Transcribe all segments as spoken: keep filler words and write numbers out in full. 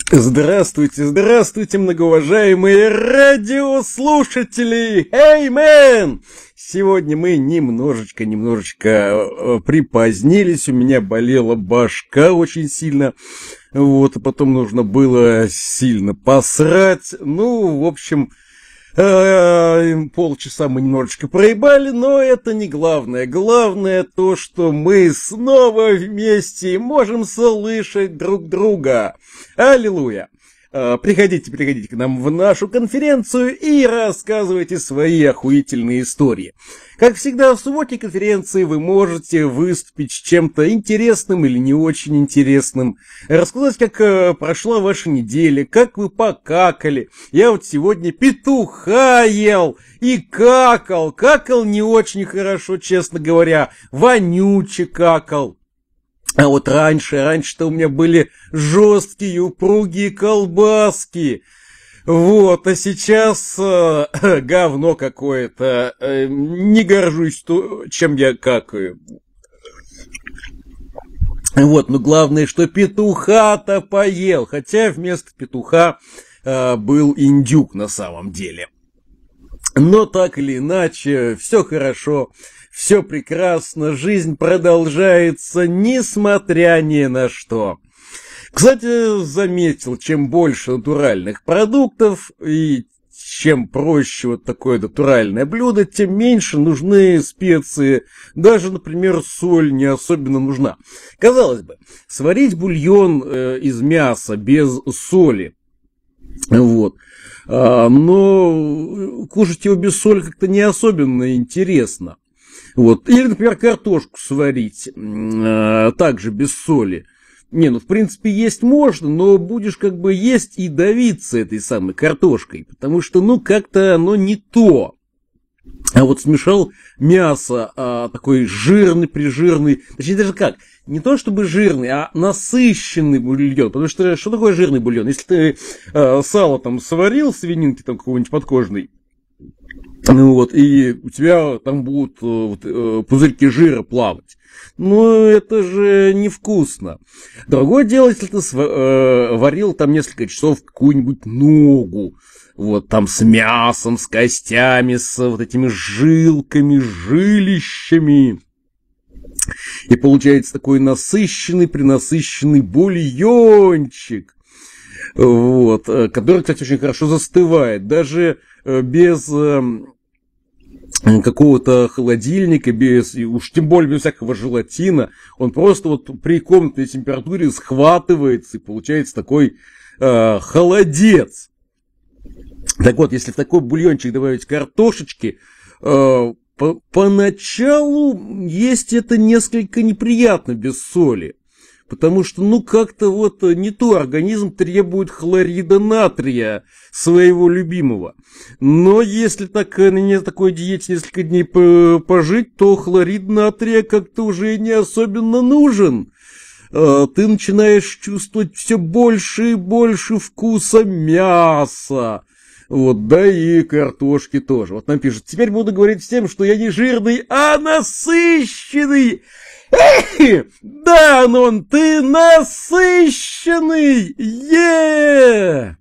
Здравствуйте, здравствуйте, многоуважаемые радиослушатели! Эй, мэн! Сегодня мы немножечко, немножечко э, припозднились, у меня болела башка очень сильно, вот, а потом нужно было сильно посрать, ну, в общем... Полчаса мы немножечко проебали, но это не главное. Главное то, что мы снова вместе и можем слышать друг друга. Аллилуйя! Приходите, приходите к нам в нашу конференцию и рассказывайте свои охуительные истории. Как всегда, в субботней конференции вы можете выступить с чем-то интересным или не очень интересным, рассказать, как прошла ваша неделя, как вы покакали. Я вот сегодня петуха ел и какал, какал не очень хорошо, честно говоря, вонюче какал. А вот раньше, раньше-то у меня были жесткие, упругие колбаски. Вот, а сейчас э, говно какое-то. Э, не горжусь, то, чем я какаю. Вот, но главное, что петуха-то поел. Хотя вместо петуха э, был индюк на самом деле. Но так или иначе, все хорошо. Все прекрасно, жизнь продолжается, несмотря ни на что. Кстати, заметил, чем больше натуральных продуктов и чем проще вот такое натуральное блюдо, тем меньше нужны специи. Даже, например, соль не особенно нужна. Казалось бы, сварить бульон э, из мяса без соли, вот, а, но кушать его без соли как-то не особенно интересно. Вот. Или, например, картошку сварить, э, также без соли. Не, ну, в принципе, есть можно, но будешь как бы есть и давиться этой самой картошкой, потому что, ну, как-то оно не то. А вот смешал мясо, а, такой жирный-прижирный, точнее, даже как, не то чтобы жирный, а насыщенный бульон, потому что, что такое жирный бульон? Если ты а, сало там сварил, свининки там какой-нибудь подкожный, ну вот, и у тебя там будут вот, пузырьки жира плавать. Ну, это же невкусно. Другое дело, если ты э, варил там несколько часов какую-нибудь ногу, вот, там с мясом, с костями, с вот этими жилками, жилищами. И получается такой насыщенный, принасыщенный бульончик. Вот, который, кстати, очень хорошо застывает. Даже без какого-то холодильника, без, уж тем более без всякого желатина, он просто вот при комнатной температуре схватывается и получается такой э, холодец. Так вот, если в такой бульончик добавить картошечки, э, по поначалу есть это несколько неприятно без соли. Потому что, ну, как-то вот не то, организм требует хлорида натрия своего любимого. Но если так, на не такой диете несколько дней пожить, то хлорид натрия как-то уже не особенно нужен. Ты начинаешь чувствовать все больше и больше вкуса мяса. Вот, да и картошки тоже. Вот нам пишут, теперь буду говорить всем, что я не жирный, а насыщенный. Да, Нон, ты насыщенный! Е!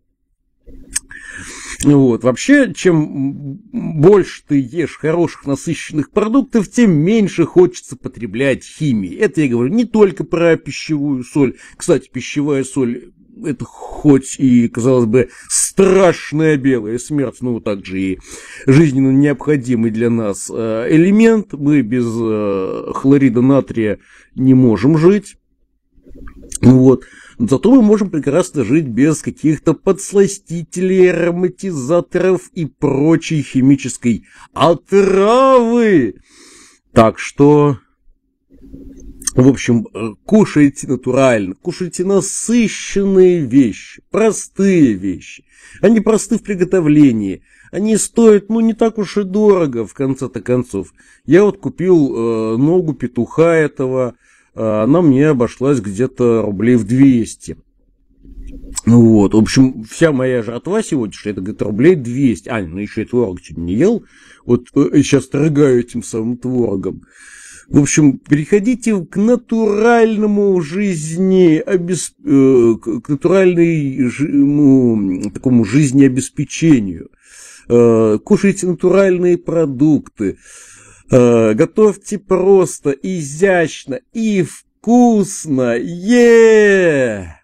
Вот, вообще, чем больше ты ешь хороших насыщенных продуктов, тем меньше хочется потреблять химии. Это я говорю не только про пищевую соль. Кстати, пищевая соль — это хоть и, казалось бы, страшная белая смерть, но также и жизненно необходимый для нас элемент. Мы без хлорида натрия не можем жить. Вот. Зато мы можем прекрасно жить без каких-то подсластителей, ароматизаторов и прочей химической отравы. Так что... В общем, кушайте натурально, кушайте насыщенные вещи, простые вещи. Они просты в приготовлении, они стоят, ну, не так уж и дорого, в конце-то концов. Я вот купил э, ногу петуха этого, э, она мне обошлась где-то рублей в двести. Ну вот, в общем, вся моя жратва сегодняшняя, это, говорит, рублей двести. А, ну еще и творог чуть не ел. Вот сейчас торгаю этим самым творогом. В общем, переходите к натуральному жизни, обесп... к натуральному такому жизнеобеспечению. Кушайте натуральные продукты. Готовьте просто, изящно и вкусно. Е!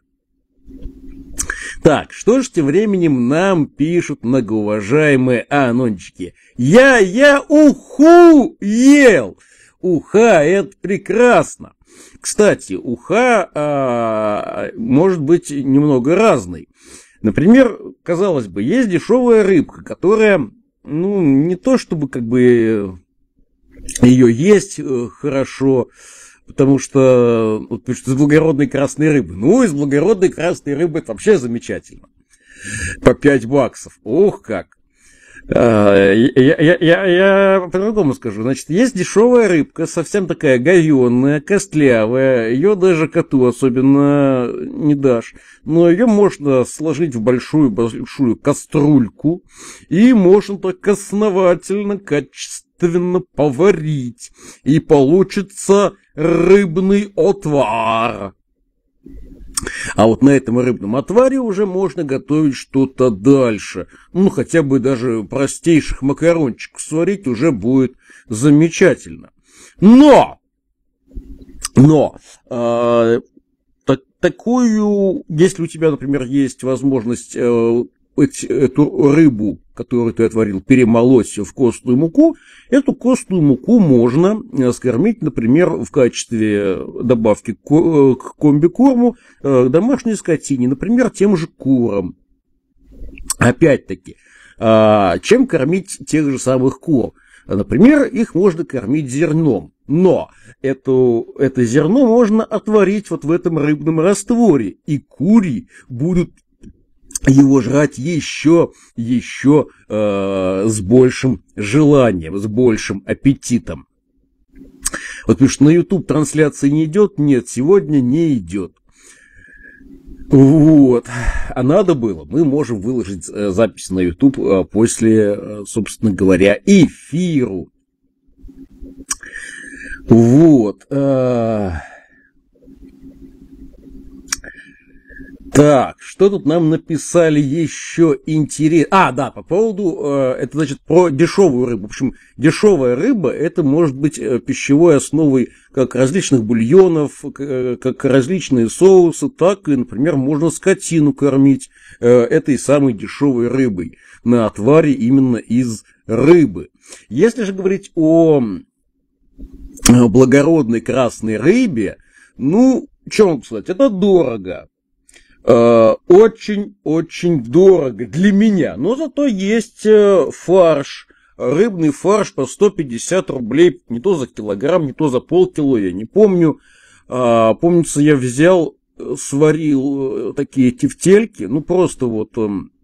Так, что ж тем временем нам пишут многоуважаемые анончики. Я, я уху ел! Уха, это прекрасно. Кстати, уха а, может быть немного разной. Например, казалось бы, есть дешевая рыбка, которая, ну, не то чтобы как бы ее есть хорошо, потому что, вот, пишут, из благородной красной рыбы. Ну, из благородной красной рыбы это вообще замечательно. По пять баксов. Ох как. Я, я, я, я по-другому скажу. Значит, есть дешевая рыбка, совсем такая говенная, костлявая. Ее даже коту особенно не дашь. Но ее можно сложить в большую-большую кастрюльку. И можно так основательно, качественно поварить. И получится рыбный отвар. А вот на этом рыбном отваре уже можно готовить что-то дальше. Ну, хотя бы даже простейших макарончиков сварить уже будет замечательно. Но! Но! Э, так, такую, если у тебя, например, есть возможность э, эту рыбу, которую ты отварил, перемолоть в костную муку, эту костную муку можно скормить, например, в качестве добавки к комбикорму домашней скотине, например, тем же курам. Опять-таки, чем кормить тех же самых кур? Например, их можно кормить зерном, но это, это зерно можно отварить вот в этом рыбном растворе, и кури будут его жрать еще, еще э, с большим желанием, с большим аппетитом. Вот потому что на YouTube трансляции не идет, нет, сегодня не идет. Вот, а надо было, мы можем выложить э, запись на YouTube э, после, э, собственно говоря, эфиру. Вот. Э, Так, что тут нам написали еще интересно? А, да, по поводу, э, это значит про дешевую рыбу. В общем, дешевая рыба, это может быть пищевой основой как различных бульонов, как различные соусы, так и, например, можно скотину кормить э, этой самой дешевой рыбой на отваре именно из рыбы. Если же говорить о благородной красной рыбе, ну, что вам сказать, это дорого. Очень-очень дорого для меня, но зато есть фарш, рыбный фарш по сто пятьдесят рублей, не то за килограмм, не то за полкило, я не помню. Помнится, я взял, сварил такие тефтельки, ну просто вот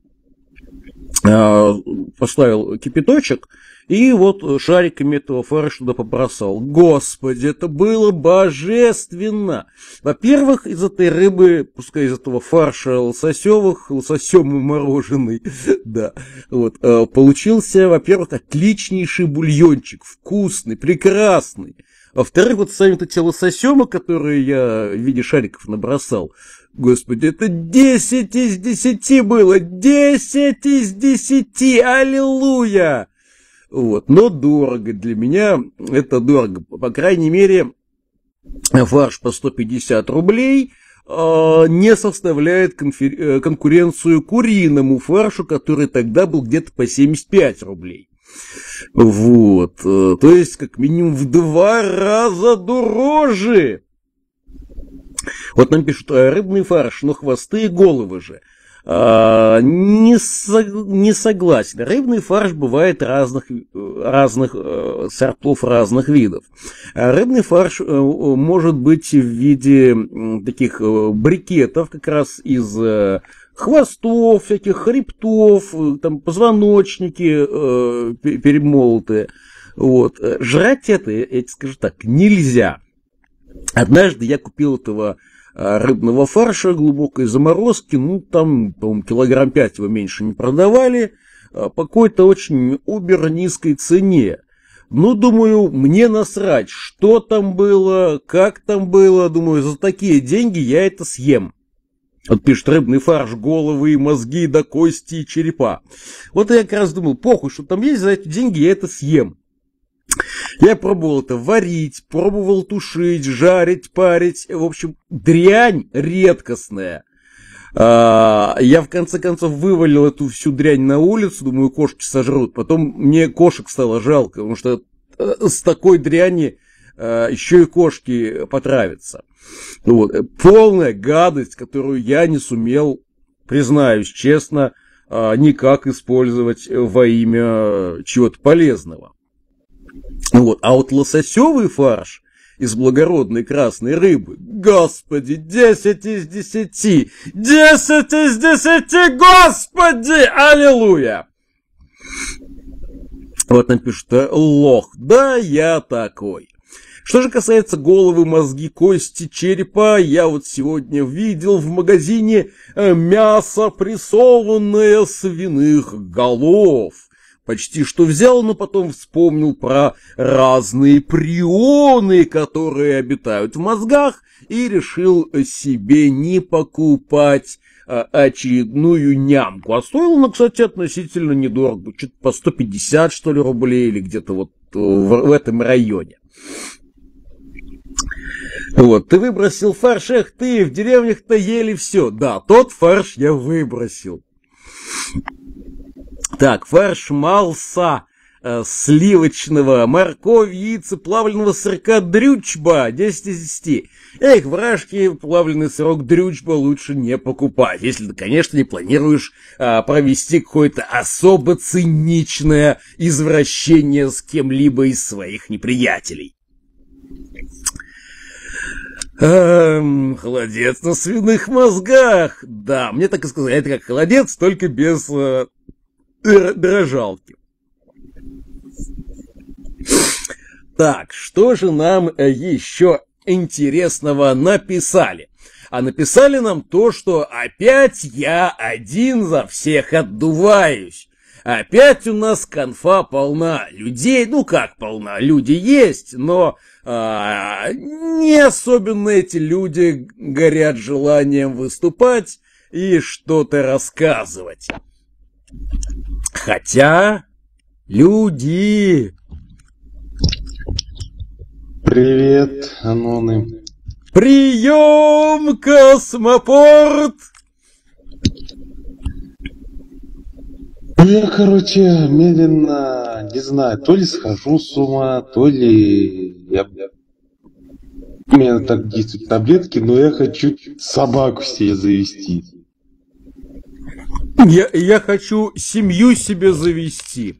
поставил кипяточек и вот шариками этого фарша туда побросал. Господи, это было божественно! Во-первых, из этой рыбы, пускай из этого фарша лососевых, лососем мороженый, да, вот, получился, во-первых, отличнейший бульончик, вкусный, прекрасный. Во-вторых, вот сами эти лососемы, которые я в виде шариков набросал, господи, это десять из десяти было, десять из десяти, аллилуйя! Вот, но дорого для меня, это дорого, по крайней мере, фарш по сто пятьдесят рублей э, не составляет конфер... конкуренцию куриному фаршу, который тогда был где-то по семьдесят пять рублей. Вот, э, то есть как минимум в два раза дороже. Вот нам пишут, рыбный фарш, но хвосты и головы же. А, не, со, не согласен. Рыбный фарш бывает разных, разных э, сортов, разных видов. А рыбный фарш э, может быть в виде э, таких э, брикетов, как раз из э, хвостов, всяких хребтов, э, там, позвоночники э, перемолотые. Вот. Жрать это, я тебе скажу так, нельзя. Однажды я купил этого рыбного фарша глубокой заморозки, ну, там, по-моему, килограмм пять его меньше не продавали, по какой-то очень убер низкой цене. Ну, думаю, мне насрать, что там было, как там было, думаю, за такие деньги я это съем. Вот пишет: рыбный фарш, головы, мозги, до кости и черепа. Вот я как раз думал, похуй, что там есть, за эти деньги я это съем. Я пробовал это варить, пробовал тушить, жарить, парить. В общем, дрянь редкостная. Я в конце концов вывалил эту всю дрянь на улицу, думаю, кошки сожрут. Потом мне кошек стало жалко, потому что с такой дряни еще и кошки потравятся. Вот. Полная гадость, которую я не сумел, признаюсь честно, никак использовать во имя чего-то полезного. Вот. А вот лососевый фарш из благородной красной рыбы, господи, десять из десяти, десять из десяти, господи, аллилуйя! Вот напишут: лох, да я такой. Что же касается головы, мозги, кости, черепа, я вот сегодня видел в магазине мясо, прессованное свиных голов. Почти что взял, но потом вспомнил про разные прионы, которые обитают в мозгах, и решил себе не покупать очередную нямку. А стоило она, кстати, относительно недорого. Что-то по сто пятьдесят, что ли, рублей, или где-то вот в, в этом районе. Вот, ты выбросил фарш, эх ты, в деревнях-то ели все. Да, тот фарш я выбросил. Так, фарш малса, э, сливочного, морковь, яйца, плавленного сырка, дрючба, десять из десяти. Эх, вражки, плавленый сырок дрючба лучше не покупать, если ты, конечно, не планируешь э, провести какое-то особо циничное извращение с кем-либо из своих неприятелей. Эм, холодец на свиных мозгах. Да, мне так и сказали, это как холодец, только без э, дрожалки. Так, что же нам еще интересного написали? А написали нам то, что опять я один за всех отдуваюсь. Опять у нас конфа полна людей. Ну как полна? Люди есть, но а, не особенно эти люди горят желанием выступать и что-то рассказывать. Хотя люди... Привет, Аноны. Прием, космопорт! Я, короче, медленно, не знаю, то ли схожу с ума, то ли я... У меня так действуют таблетки, но я хочу собаку себе завести. Я, я хочу семью себе завести.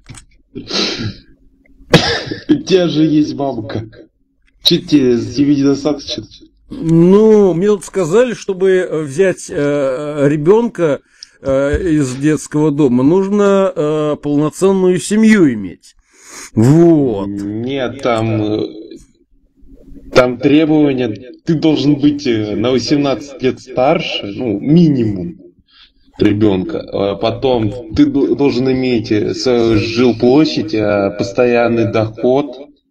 У тебя же есть мамка. Че тебе, тебе недостаточно? Ну, мне тут сказали, чтобы взять э, ребенка э, из детского дома, нужно э, полноценную семью иметь. Вот. Нет, там... Там требования, ты должен быть на восемнадцать лет старше, ну, минимум ребенка. Потом ты должен иметь жилплощадь, постоянный доход.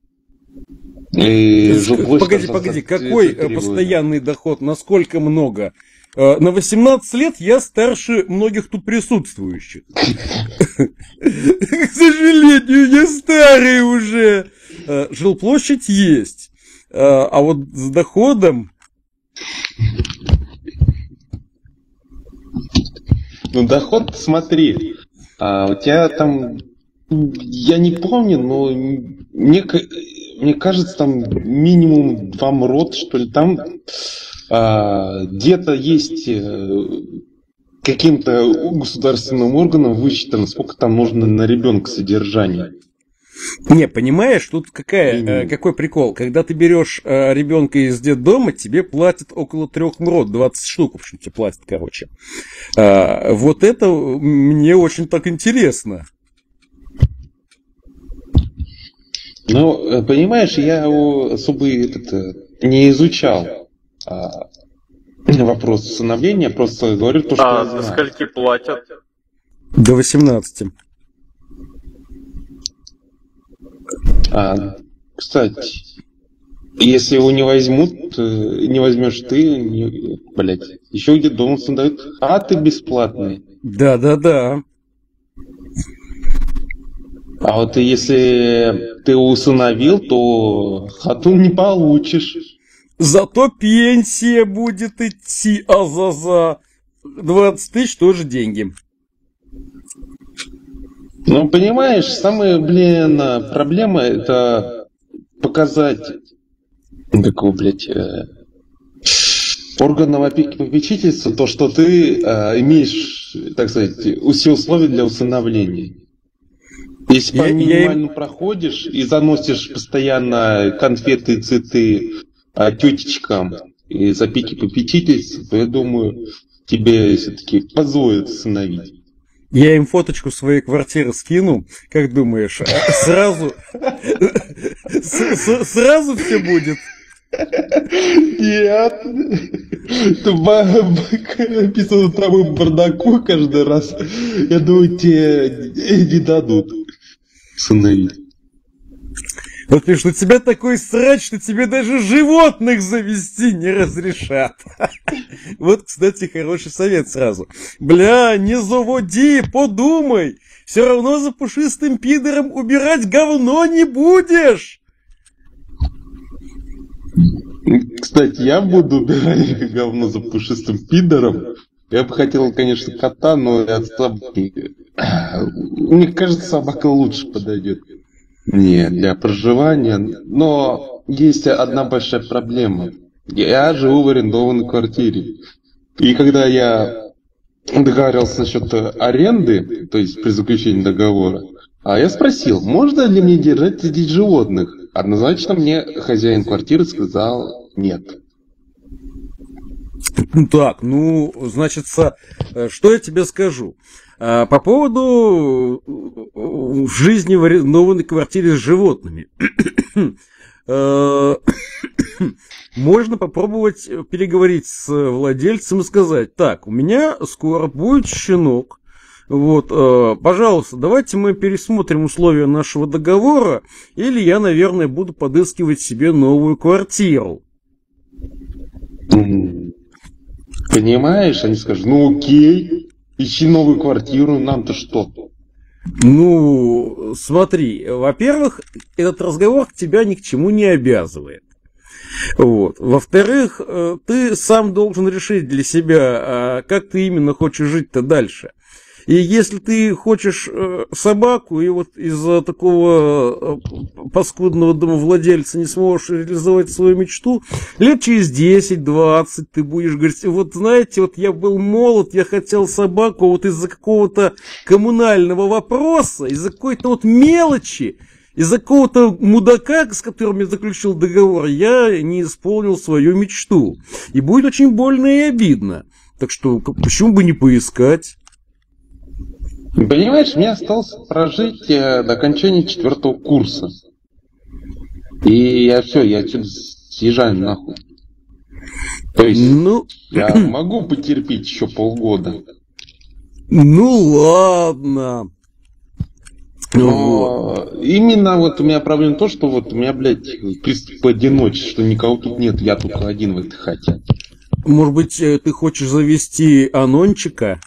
И жилплощадь, погоди, погоди, какой постоянный доход? Насколько много? На восемнадцать лет я старше многих тут присутствующих. К сожалению, я старый уже. Жилплощадь есть. А вот с доходом... Ну, доход, смотри, а у тебя там, я не помню, но мне, мне кажется, там минимум два МРОТ, что ли, там а, где-то есть каким-то государственным органом высчитано, сколько там нужно на ребенка содержания. Не, понимаешь, тут какая, э, какой прикол. Когда ты берешь э, ребенка из детдома, тебе платят около трех МРОТ, двадцать штук, в общем, тебе платят, короче. А, вот это мне очень так интересно. Ну, понимаешь, я его особо этот, не изучал. А, вопрос усыновления, просто говорю то, что А я за знаю. скольки платят? До восемнадцати. А, кстати, если его не возьмут, э, не возьмешь ты, не, блять, еще где Дональдсон дают хаты бесплатные. Да-да-да. А вот если ты усыновил, то хату не получишь. Зато пенсия будет идти, а-за-за. двадцать тысяч тоже деньги. Ну, понимаешь, самая, блин, проблема это показать, такого, блядь, э, органам опеки попечительства, то, что ты э, имеешь, так сказать, все условия для усыновления. Если Я- по я им- минимальному проходишь и заносишь постоянно конфеты, цветы а, тетечкам из опеки попечительства, то я думаю, тебе все-таки позволят усыновить. Я им фоточку своей квартиры скину. Как думаешь, а сразу... с- с- Сразу все будет? Нет. Написано там бардаку каждый раз. Я думаю, тебе не дадут усыновить. Вот видишь, у тебя такой срач, что тебе даже животных завести не разрешат. Вот, кстати, хороший совет сразу. Бля, не заводи, подумай. Все равно за пушистым пидором убирать говно не будешь. Кстати, я буду убирать говно за пушистым пидором. Я бы хотел, конечно, кота, но я сам... Мне кажется, собака лучше подойдет. Нет, для проживания. Но есть одна большая проблема. Я живу в арендованной квартире. И когда я договаривался насчет аренды, то есть при заключении договора, а я спросил, можно ли мне держать здесь животных? Однозначно мне хозяин квартиры сказал нет. Так, ну, значит, что я тебе скажу? По поводу жизни в арендованной квартире с животными. Можно попробовать переговорить с владельцем и сказать: так, у меня скоро будет щенок. Вот, пожалуйста, давайте мы пересмотрим условия нашего договора, или я, наверное, буду подыскивать себе новую квартиру. Понимаешь, они скажут: ну окей, ищи новую квартиру, нам-то что? Ну, смотри, во-первых, этот разговор тебя ни к чему не обязывает. Вот. Во-вторых, ты сам должен решить для себя, как ты именно хочешь жить-то дальше. И если ты хочешь собаку, и вот из-за такого паскудного домовладельца не сможешь реализовать свою мечту, лет через десять-двадцать ты будешь говорить: вот знаете, вот я был молод, я хотел собаку, вот из-за какого-то коммунального вопроса, из-за какой-то вот мелочи, из-за какого-то мудака, с которым я заключил договор, я не исполнил свою мечту. И будет очень больно и обидно. Так что почему бы не поискать? Понимаешь, мне осталось прожить э, до окончания четвертого курса. И я все, я отсюда съезжаю нахуй. То есть ну... я могу потерпеть еще полгода. Ну ладно. Но вот. Именно вот у меня проблема то, что вот у меня, блядь, приступ одиночества, что никого тут нет, я только один в этой хате. Может быть, ты хочешь завести анончика?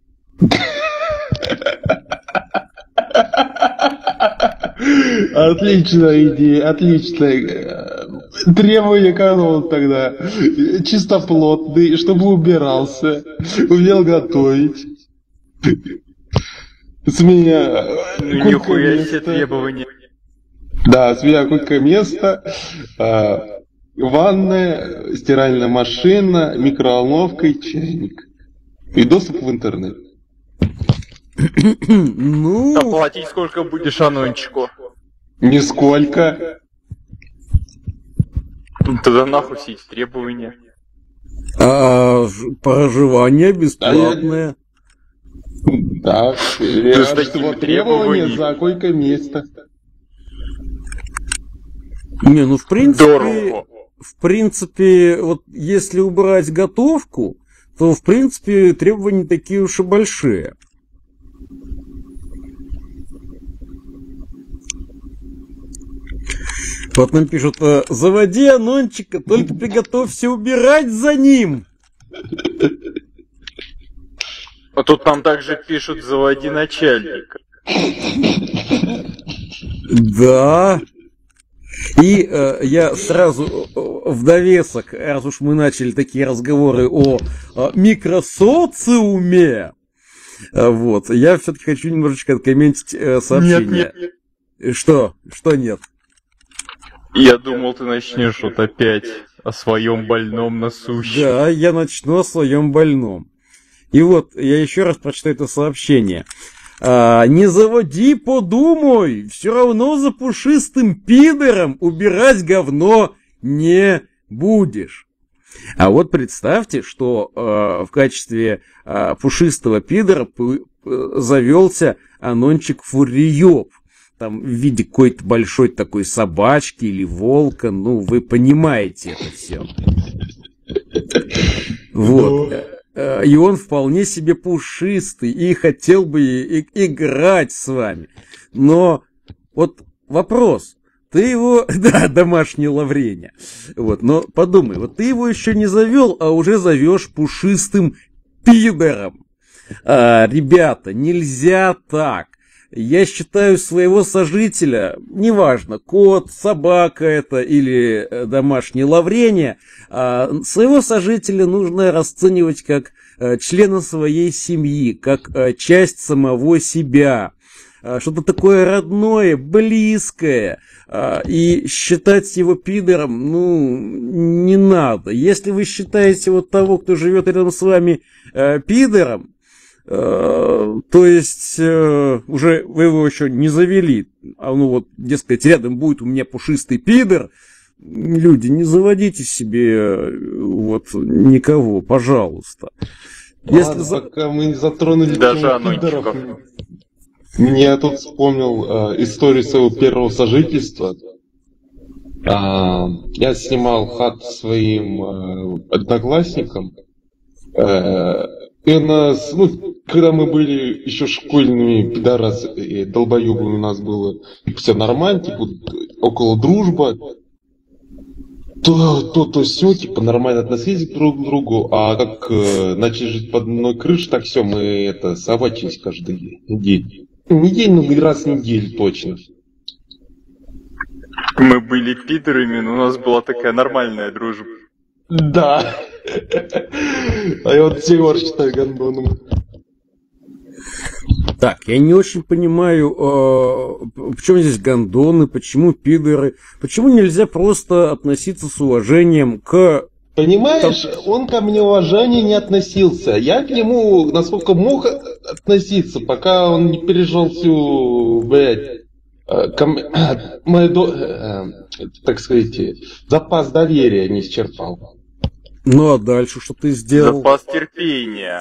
Отличная идея, отличная. Требование какого тогда? Чистоплотный, чтобы убирался, умел готовить. С меня Нихуя себе требования. Да, с меня койко место, ванная, стиральная машина, микроволновка и чайник. И доступ в интернет. Ну... А платить сколько будешь анончику? Нисколько. Тогда нахуй все эти требования. А проживание бесплатное. Да, Да, с такими что требования требованиями. за койко место. Не, ну в принципе... Дорого. в принципе, вот если убрать готовку, то, в принципе, требования не такие уж и большие. Вот нам пишут: заводи Анончика, только приготовься убирать за ним. А тут нам также пишут: заводи начальника. Да. И э, я сразу в довесок, раз уж мы начали такие разговоры о, о микросоциуме, вот, я все-таки хочу немножечко откомментить э, сообщение. Нет, нет, нет. Что? Что нет? Я думал, ты начнешь вот опять о своем больном насущем. Да, я начну о своем больном. И вот, я еще раз прочитаю это сообщение. А, не заводи, подумай, все равно за пушистым пидором убирать говно не будешь. А вот представьте, что э, в качестве э, пушистого пидора завелся Анончик Фурриёб. Там в виде какой-то большой такой собачки или волка. Ну, вы понимаете это все. Вот. И он вполне себе пушистый и хотел бы и- играть с вами. Но вот вопрос. Ты его... Да, домашнее лаврение. Вот, но подумай, вот ты его еще не завел, а уже зовешь пушистым пидором. А, ребята, нельзя так. Я считаю своего сожителя, неважно, кот, собака это или домашнее лаврение, своего сожителя нужно расценивать как члена своей семьи, как часть самого себя, что-то такое родное, близкое, и считать его пидором, ну, не надо. Если вы считаете вот того, кто живет рядом с вами, пидором, то есть э, уже вы его еще не завели, а ну вот, дескать, рядом будет у меня пушистый пидор, люди, не заводите себе вот никого, пожалуйста. Ладно, если пока мы не затронули даже пидоров, мне тут вспомнил э, историю своего первого сожительства. А, я снимал хату своим э, одноклассникам. Э, И у нас, ну, когда мы были еще школьными пидорасами, долбоебами, у нас было все нормально, типа, около дружба, то, то, то все, типа, нормально относились друг к другу, а как э, начали жить под одной крышей, так все, мы это, собачились каждый день. Не день, но раз в неделю точно. Мы были пидорами, но у нас была такая нормальная дружба. Да. А я вот сих пор считаю гандоном. Так, я не очень понимаю, э, почему здесь гандоны, почему пидоры, почему нельзя просто относиться с уважением к... Понимаешь, он ко мне уважения не относился. Я к нему, насколько мог относиться, пока он не пережил всю, блядь, ком... мою, до... так сказать, запас доверия не исчерпал. Ну а дальше что ты сделал? Запас терпения.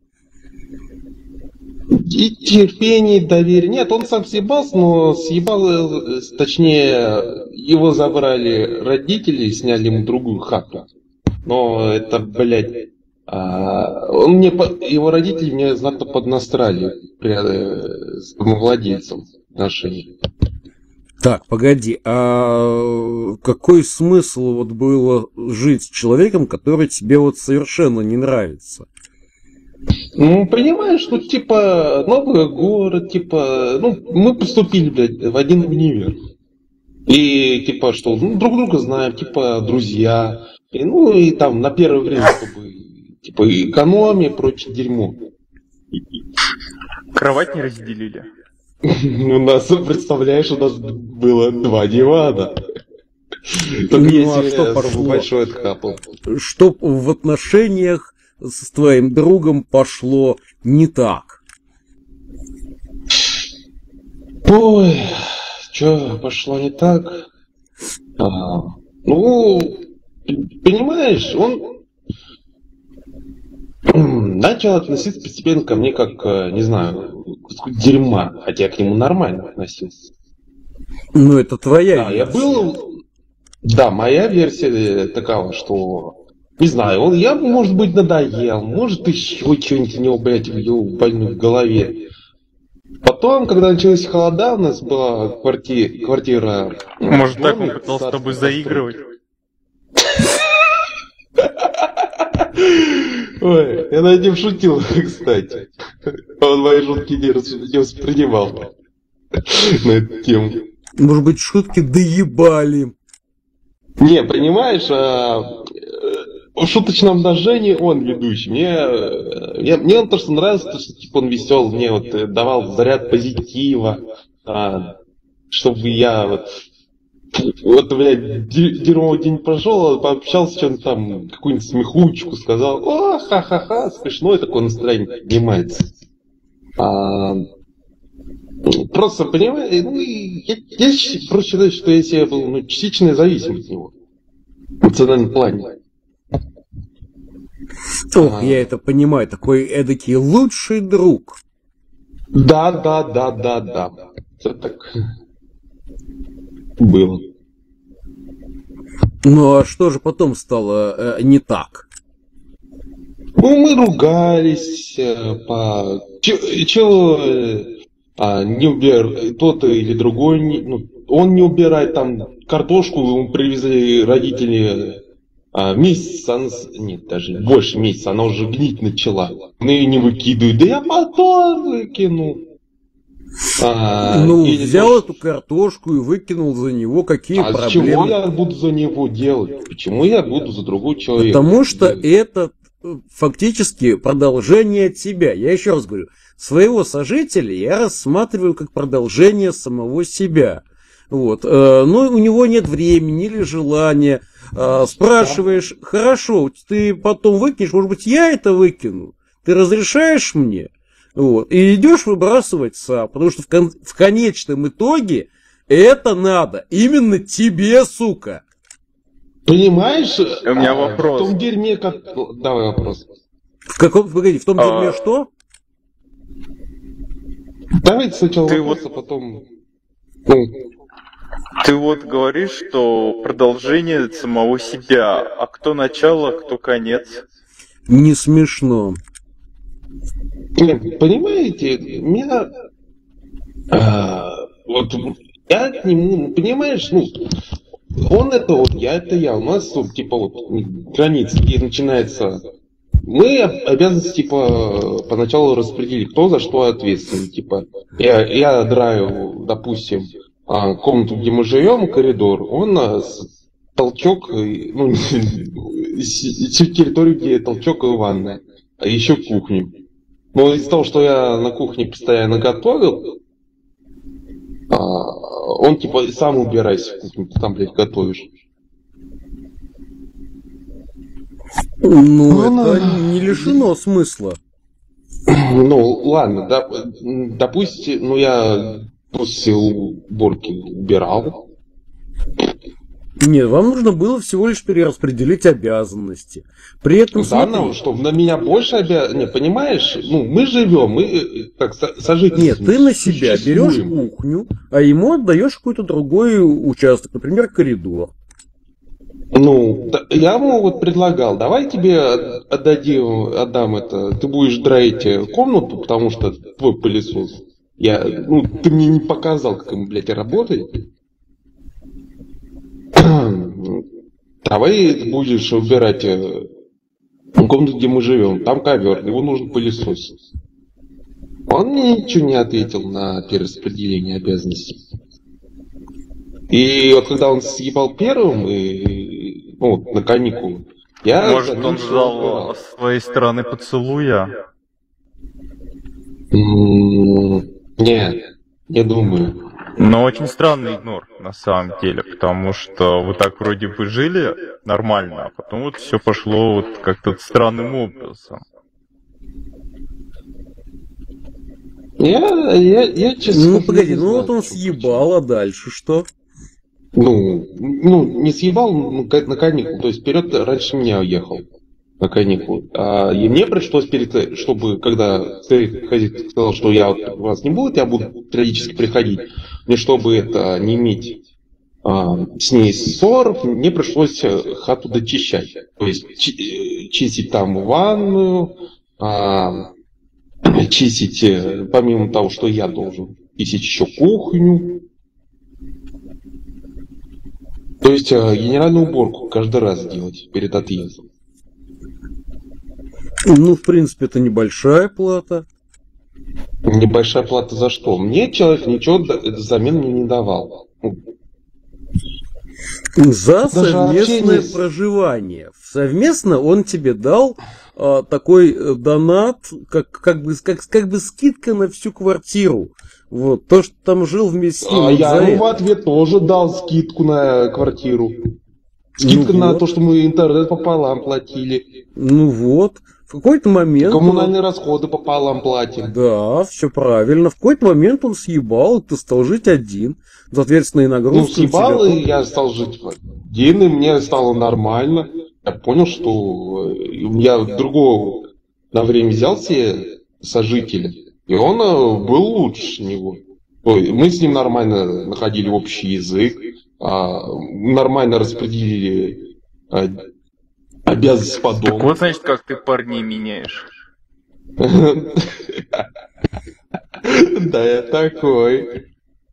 И терпение, и доверие. Нет, он сам съебался, но съебал, точнее, его забрали родители и сняли ему другую хату. Но это, блядь, а, он мне, его родители мне знатно поднастрали с владельцем отношений. Так, погоди, а какой смысл вот было жить с человеком, который тебе вот совершенно не нравится? Ну, понимаешь, ну, типа, новый город, типа, ну, мы поступили, блядь, в один универ. И, типа, что, ну, друг друга знаем, типа, друзья. И, ну, и там, на первое время, чтобы, типа, экономия, прочее дерьмо. Кровать не разделили. У нас, представляешь, у нас было два дивана. Только ну, а что пошло? Большой отхапал. Что в отношениях с твоим другом пошло не так? Ой, что пошло не так? А, ну, понимаешь, он начал относиться постепенно ко мне как, не знаю, дерьма, хотя я к нему нормально относился. Ну, это твоя Да, я был... Да, моя версия такова, что не знаю, он я, может быть, надоел, может, еще что-нибудь у него, блядь, в его больной в голове. Потом, когда начались холода, у нас была кварти- квартира... Может, в так он доме пытался с царской тобой постройки. заигрывать? Ой, я над ним шутил, кстати. Он мои шутки не, рас- не воспринимал на эту тему. Может быть, шутки доебали. Не, понимаешь, а, э, в шуточном множении он ведущий. Мне, э, я- мне он то, что нравится, то, что типа он весел, мне вот э, давал заряд позитива, а, чтобы я вот, вот, блядь, де- дерьмовый день прошел, пообщался, что-то там, какую-нибудь смехучку сказал, о, ха-ха-ха, смешное такое настроение поднимается. А, просто, понимаешь, ну, и я, я щ- просто считаю, что если я был ну, частично зависим от него в эмоциональном плане. Ох, А. я это понимаю, такой эдакий лучший друг. Да, да, да, да, да. Все так было. Ну а что же потом стало э, не так? Ну, мы ругались э, по... Че, чего э, а, не убер... тот или другой, не- ну, он не убирает там картошку, ему привезли родители а, месяц, она... с- нет, даже больше месяца, она уже гнить начала. Он ее не выкидывает, да я потом выкину. А, Ну, или взял то, эту картошку и выкинул за него, какие А с чего проблемы. я буду за него делать? Почему я буду за другого человека? Потому что делать? это э, фактически продолжение тебя. Я еще раз говорю, своего сожителя я рассматриваю как продолжение самого себя. Вот. э, Но у него нет времени или желания. Э, Спрашиваешь, хорошо, ты потом выкинешь, может быть, я это выкину? Ты разрешаешь мне? Вот. И идешь выбрасывать сам, потому что в, кон- в конечном итоге это надо именно тебе, сука. Понимаешь? У меня а, вопрос. В том дерьме, как... Давай вопрос. В каком, погоди, в том А. дерьме что? Давайте сначала Ты вопрос, вот- а потом... Ну, Ты вот говоришь, что продолжение самого себя, а кто начало, кто конец. Не смешно. нет, понимаете, меня... а, вот я к нему, ну, понимаешь, ну, он это вот, я это я. У нас вот, типа, вот, границы, где начинается... Мы об- обязаны, типа, поначалу распределить, кто за что ответственен. Типа, я, я драю, допустим, а, комнату, где мы живем, коридор, он а, с- толчок, и, ну, с- с- территорию, где толчок и ванная, а еще кухню. Но из-за того, что я на кухне постоянно готовил, а, он типа сам убирайся в кухню, ты там, блядь, готовишь. Ну, Ну, это ну. не лишено смысла. Ну, ладно, доп- допустим, ну я после уборки убирал. Нет, вам нужно было всего лишь перераспределить обязанности. При этом, Да, смотри, ну, что, на меня больше обязан... Не, понимаешь? Ну, мы живем, мы э, как со- сожители. нет, ты на себя берешь существуем. кухню, а ему отдаешь какой-то другой участок, например, коридор. Ну, да, я ему вот предлагал, давай тебе от- отдадим, отдам это, ты будешь драить э, комнату, потому что твой пылесос. Я, ну, ты мне не показал, как ему, блядь, работает. Давай будешь убирать э, комнату, где мы живем. Там ковер, его нужно пылесосить. Он мне ничего не ответил на перераспределение обязанностей. И вот когда он съебал первым, и, ну, на каникулы, я... за Может, ним он всё ждал убирал. с твоей стороны поцелуя? М, Нет, не думаю. Но очень странный игнор, на самом деле, потому что вы так вроде бы жили нормально, а потом вот все пошло вот как-то странным образом. Я, я, я честно Ну, скажу, погоди, не ну знаю, вот он что съебал, а дальше что? Ну, ну, не съебал ну, ка- на каникулы, то есть вперед раньше меня уехал на каникулы. А, и мне пришлось перед, чтобы, когда хозяин сказал, что я вот, вас не будет, я буду периодически приходить, мне чтобы это не иметь а, с ней ссор, мне пришлось хату дочищать. То есть чи- чистить там ванную, а, чистить, помимо того, что я должен, чистить еще кухню. То есть генеральную уборку каждый раз делать перед отъездом. Ну, в принципе, это небольшая плата. Небольшая плата за что? Мне человек ничего взамен мне не давал. За Даже совместное общение с- проживание. Совместно он тебе дал а, такой э, донат, как, как, бы, как, как бы скидка на всю квартиру. Вот, то, что там жил вместе с ним. А вот я за ему это. в ответ тоже дал скидку на квартиру. Скидка Ну на вот. то, что мы интернет пополам платили. Ну вот, в какой-то момент... Коммунальные расходы пополам платим. Да, все правильно. В какой-то момент он съебал, и ты стал жить один. Соответственно, и Ну, нагрузка на съебал, тебя и я стал жить один, и мне стало нормально. Я понял, что э, я другого на время взял себе сожителя, и он э, был лучше него. Ой, мы с ним нормально находили общий язык, а, нормально распределили а, обязанности по Так дому. вот, значит, как ты парней меняешь. Да, я такой.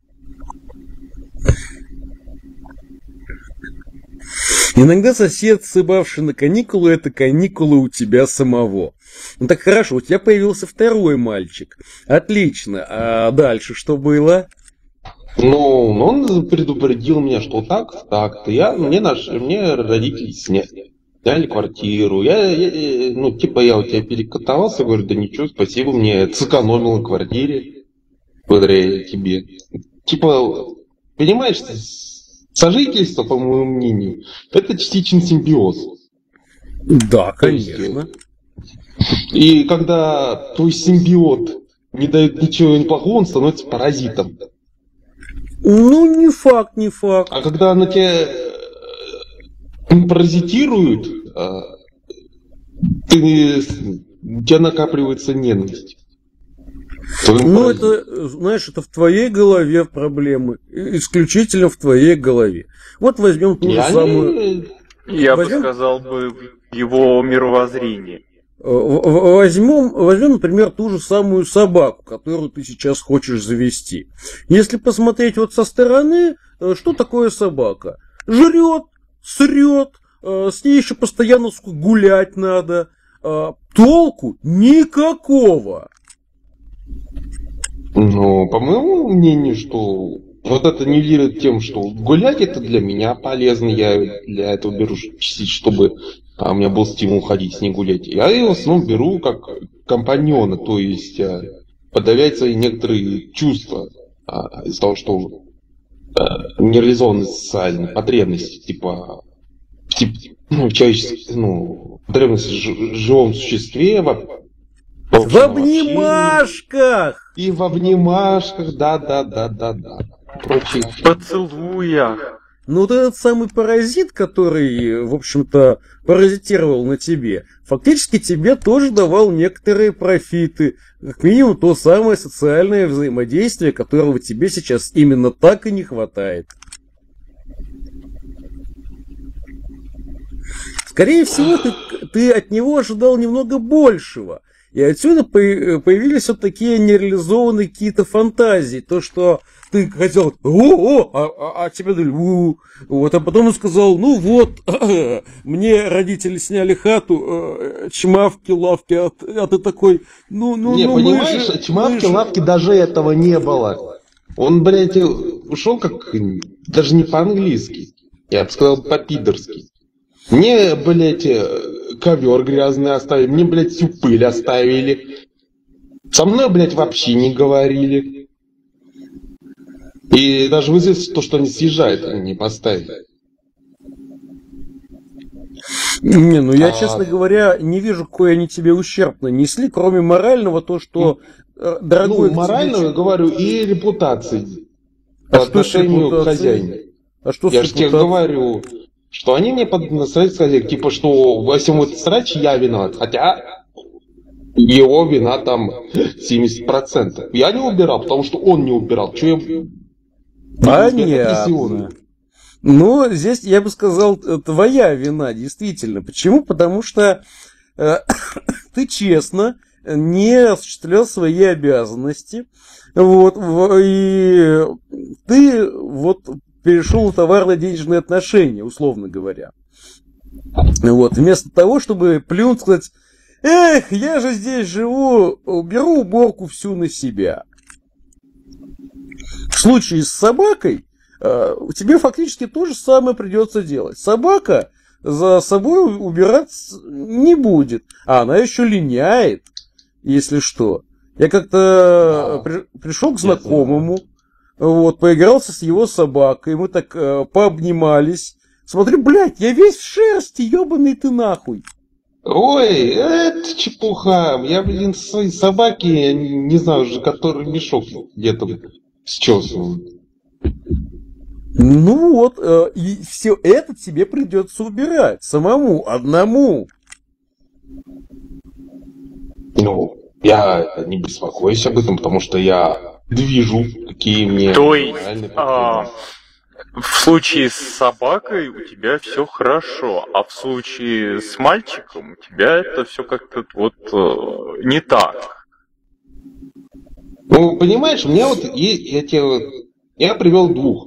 Иногда сосед, сыбавший на каникулы, это каникулы у тебя самого. Ну так хорошо, у тебя появился второй мальчик. Отлично. А дальше что было? Ну, он предупредил меня, что так, так-то. Я, мне, наш, мне родители сняли, сняли квартиру. Я, я, ну, типа, я у тебя перекатовался, говорю, да ничего, спасибо, мне сэкономил на квартире, благодаря тебе. Типа, понимаешь, сожительство, по моему мнению, это частичный симбиоз. Да, То есть, конечно. И когда твой симбиот не дает ничего плохого, он становится паразитом. Ну, не факт, не факт. А когда она тебя э, паразитирует, э, ты, у тебя накапливается ненависть. к твоему Ну, паразиту. это, знаешь, это в твоей голове проблемы. И- Исключительно в твоей голове. Вот возьмем ту же Я самую... не... Я бы Возьмем- сказал бы в его мировоззрении. Э, в- в- Возьмем, возьмем, например, ту же самую собаку, которую ты сейчас хочешь завести. Если посмотреть вот со стороны, э, что такое собака? Жрет, срет, э, с ней еще постоянно сука, гулять надо. э, Толку никакого. Ну, по моему мнению, что вот это нивелирует тем, что гулять это для меня полезно, я для этого беру частично, чтобы а, у меня был стимул ходить с ней гулять. Я ее в основном беру как компаньона, то есть а, подавлять свои некоторые чувства а, из-за того, что а, нереализованные социальные потребности, типа в, тип- ну, в человеческом, ну, потребности в жи- живом существе, в, В общем общении. обнимашках! И в обнимашках, да-да-да-да-да. Прочие. Поцелуях. Ну, вот этот самый паразит, который, в общем-то, паразитировал на тебе, фактически тебе тоже давал некоторые профиты. Как минимум, то самое социальное взаимодействие, которого тебе сейчас именно так и не хватает. Скорее всего, ты, ты от него ожидал немного большего. И отсюда по- появились вот такие нереализованные какие-то фантазии. То, что ты хотел, о-о, а, а, а тебе дали, у вот, а потом он сказал, ну вот, мне родители сняли хату, э, чмавки, лавки, а, ты- а ты такой, ну, ну, Не, ну, мы понимаешь, же- мы чмавки, же- лавки даже этого не было. Он, блядь, ушел как даже не по-английски. Я бы сказал по-пидорски. Мне, блядь, ковер грязный оставили, мне, блядь, всю пыль оставили. Со мной, блядь, вообще не говорили. И даже вызвать то, что они съезжают, они не поставили. Не, ну я, А- честно говоря, не вижу, какой они тебе ущерб нанесли, кроме морального, то, что э, дорогой Ну, к морально, тебе я говорю, и репутации. А По что с отношению к репутацией? хозяину. ч- А что с Я же тебе репутацией? говорю, что они мне под насрать сказали, типа, что во всем этом сраче я виноват. Хотя его вина там семьдесят процентов. Я не убирал, потому что он не убирал. Че я... буду убирать, если он- Понятно. Но здесь, я бы сказал, твоя вина, действительно. Почему? Потому что э, ты честно не осуществлял свои обязанности, вот, и ты вот перешел в товарно-денежные отношения, условно говоря. Вот, вместо того, чтобы плюнуть, сказать: эх, я же здесь живу, беру уборку всю на себя. В случае с собакой э, тебе фактически то же самое придется делать. Собака за собой убирать не будет, а она еще линяет, если что. Я как-то при, пришел к знакомому, вот, поигрался с его собакой, мы так э, пообнимались. Смотрю, блядь, я весь в шерсти, ебаный ты нахуй. Ой, это чепуха. Я, блин, своей собаки, не знаю уже, который мешок где-то счесывал. Ну вот, э, и все это тебе придется убирать самому, одному. Ну, я не беспокоюсь об этом, потому что я движу, какие мне... То есть, а, в случае с собакой у тебя все хорошо, а в случае с мальчиком у тебя это все как-то вот э, не так. Ну, понимаешь, у меня вот, я, я тебе вот, я привел двух,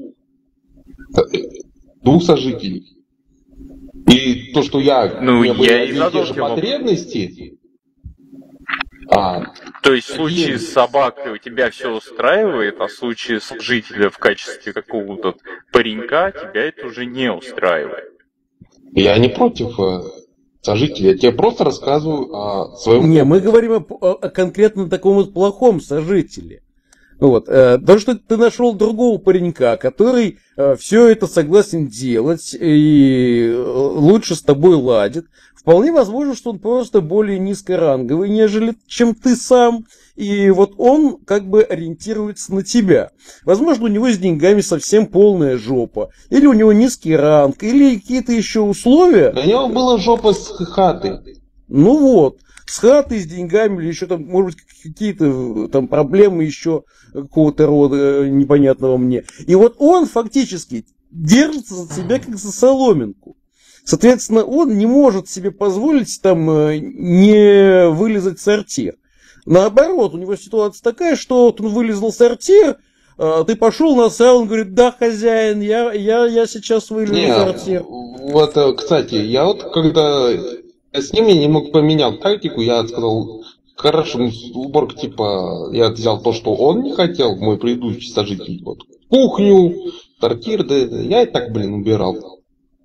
двух сожителей. И то, что я, Ну, у меня были я и одни и задал те же тебе вопрос. потребности, а, То есть в случае с собакой у тебя все устраивает, а в случае с жителем в качестве какого-то паренька тебя это уже не устраивает. я не против э, сожителей, я тебе просто рассказываю о своем Не, опыте. мы говорим о, о- о конкретно таком вот плохом сожителе. Вот, э, потому что ты нашел другого паренька, который все это согласен делать и э, лучше с тобой ладит. Вполне возможно, что он просто более низкоранговый, нежели чем ты сам. И вот он как бы ориентируется на тебя. Возможно, у него с деньгами совсем полная жопа. Или у него низкий ранг, или какие-то еще условия. У него была жопа с хатой. Ну вот, с хатой, с деньгами, или еще там, может быть, какие-то там проблемы еще какого-то рода непонятного мне. И вот он фактически держится за себя как за соломинку. Соответственно, он не может себе позволить там не вылезать в сортир. Наоборот, у него ситуация такая, что вот он вылезал в сортир, ты пошел, насрал, он говорит: да, хозяин, я, я, я сейчас вылезу в сортир. Вот, кстати, я вот когда с ними немного поменял тактику, я сказал: хорошо, уборка, типа, я взял то, что он не хотел, мой предыдущий сожитель, вот, кухню, сортир, да, я и так, блин, убирал.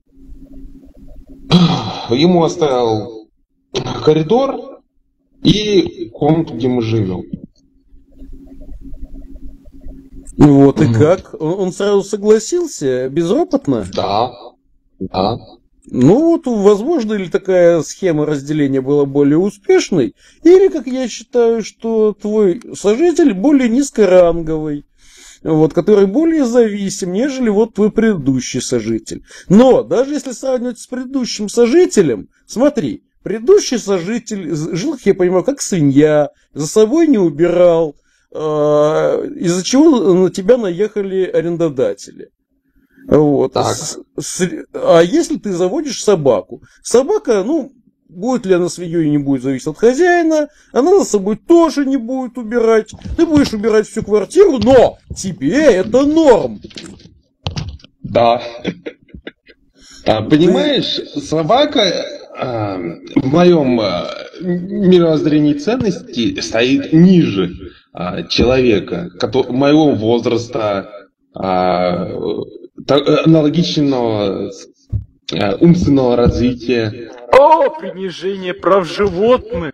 Ему оставил коридор и комнату, где мы живем. Вот, и как? Он, он сразу согласился, безропотно? Да, да. Ну вот, возможно, или такая схема разделения была более успешной, или, как я считаю, что твой сожитель более низкоранговый, вот, который более зависим, нежели вот твой предыдущий сожитель. Но даже если сравнивать с предыдущим сожителем, смотри, предыдущий сожитель жил, как я понимаю, как свинья, за собой не убирал, из-за чего на тебя наехали арендодатели. Вот. С, с, а если ты заводишь собаку? Собака, ну, будет ли она свиньей, не будет зависеть от хозяина, она за собой тоже не будет убирать. Ты будешь убирать всю квартиру, но тебе это норм. Да. А, понимаешь, собака а, в моем а, мировоззрении ценностей стоит ниже а, человека, который, моего возраста, а, аналогичного а, умственного развития. О, принижение прав животных!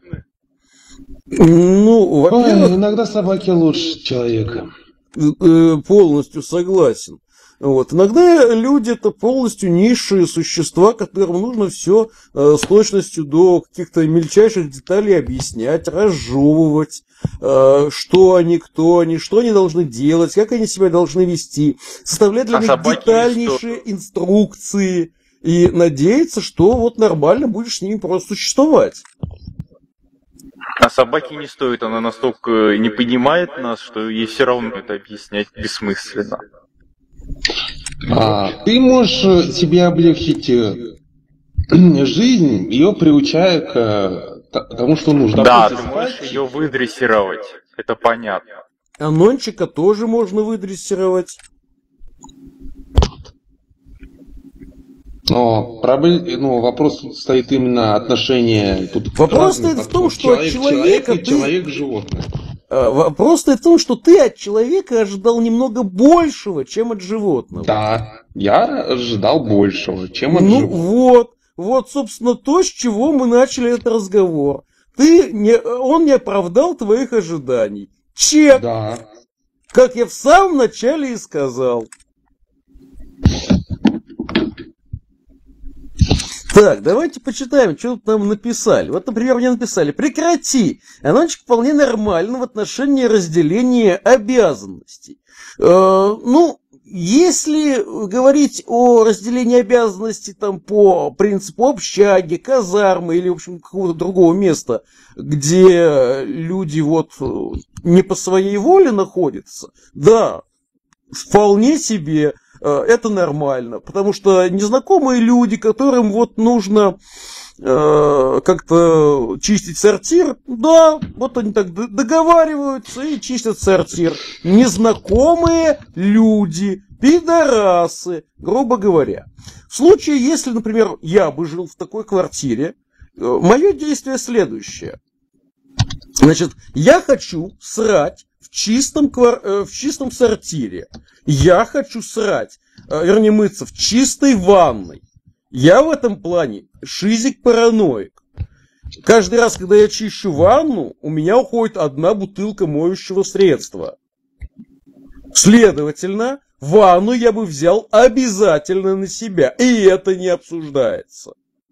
Ну, во-первых, Ой, иногда собаки лучше человека. Полностью согласен. Вот. Иногда люди это полностью низшие существа, которым нужно все э, с точностью до каких-то мельчайших деталей объяснять, разжевывать, э, что они, кто они, что они должны делать, как они себя должны вести, составлять для А них собаки детальнейшие инструкции и надеяться, что вот нормально будешь с ними просто существовать. А собаке не стоит, она настолько не понимает нас, что ей все равно это объяснять бессмысленно. А, ты можешь себе облегчить жизнь, ее приучая к тому, что нужно. Да, ты можешь ее выдрессировать, это понятно. А Нончика тоже можно выдрессировать. Но проблем, ну, вопрос тут стоит именно отношение. Тут вопрос стоит в том, что человек, от человека человек, ты... человек животное. Вопрос стоит в том, что ты от человека ожидал немного большего, чем от животного. Да, я ожидал большего, чем от ну, животного. Вот, вот, собственно, то, с чего мы начали этот разговор. Ты не, он не оправдал твоих ожиданий. Чек. Да. Как я в самом начале и сказал. Так, давайте почитаем, что тут нам написали. Вот, например, мне написали: прекрати. Анончик вполне нормально в отношении разделения обязанностей. Э, ну, если говорить о разделении обязанностей там по принципу общаги, казармы или, в общем, какого-то другого места, где люди вот не по своей воле находятся, да, вполне себе. Это нормально, потому что незнакомые люди, которым вот нужно э, как-то чистить сортир, да, вот они так договариваются и чистят сортир. Незнакомые люди, пидорасы, грубо говоря. В случае, если, например, я бы жил в такой квартире, э, мое действие следующее. Значит, я хочу срать в чистом, в чистом сортире. Я хочу срать, вернее, мыться в чистой ванной. Я в этом плане шизик-параноик. Каждый раз, когда я чищу ванну, у меня уходит одна бутылка моющего средства. Следовательно, ванну я бы взял обязательно на себя. И это не обсуждается.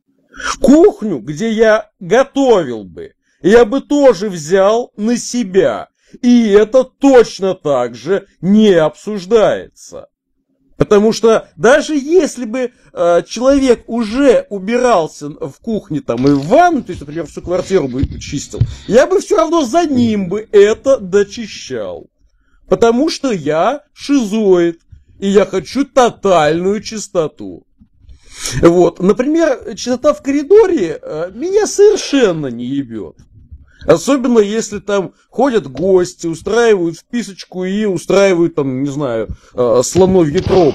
Кухню, где я готовил бы, я бы тоже взял на себя. И это точно так же не обсуждается. Потому что даже если бы э, человек уже убирался в кухне там, и в ванну, то есть, например, всю квартиру бы чистил, я бы все равно за ним бы это дочищал. Потому что я шизоид, и я хочу тотальную чистоту. Вот. Например, чистота в коридоре э, меня совершенно не ебет. Особенно если там ходят гости, устраивают вписочку и устраивают там, не знаю, слоновью тропу.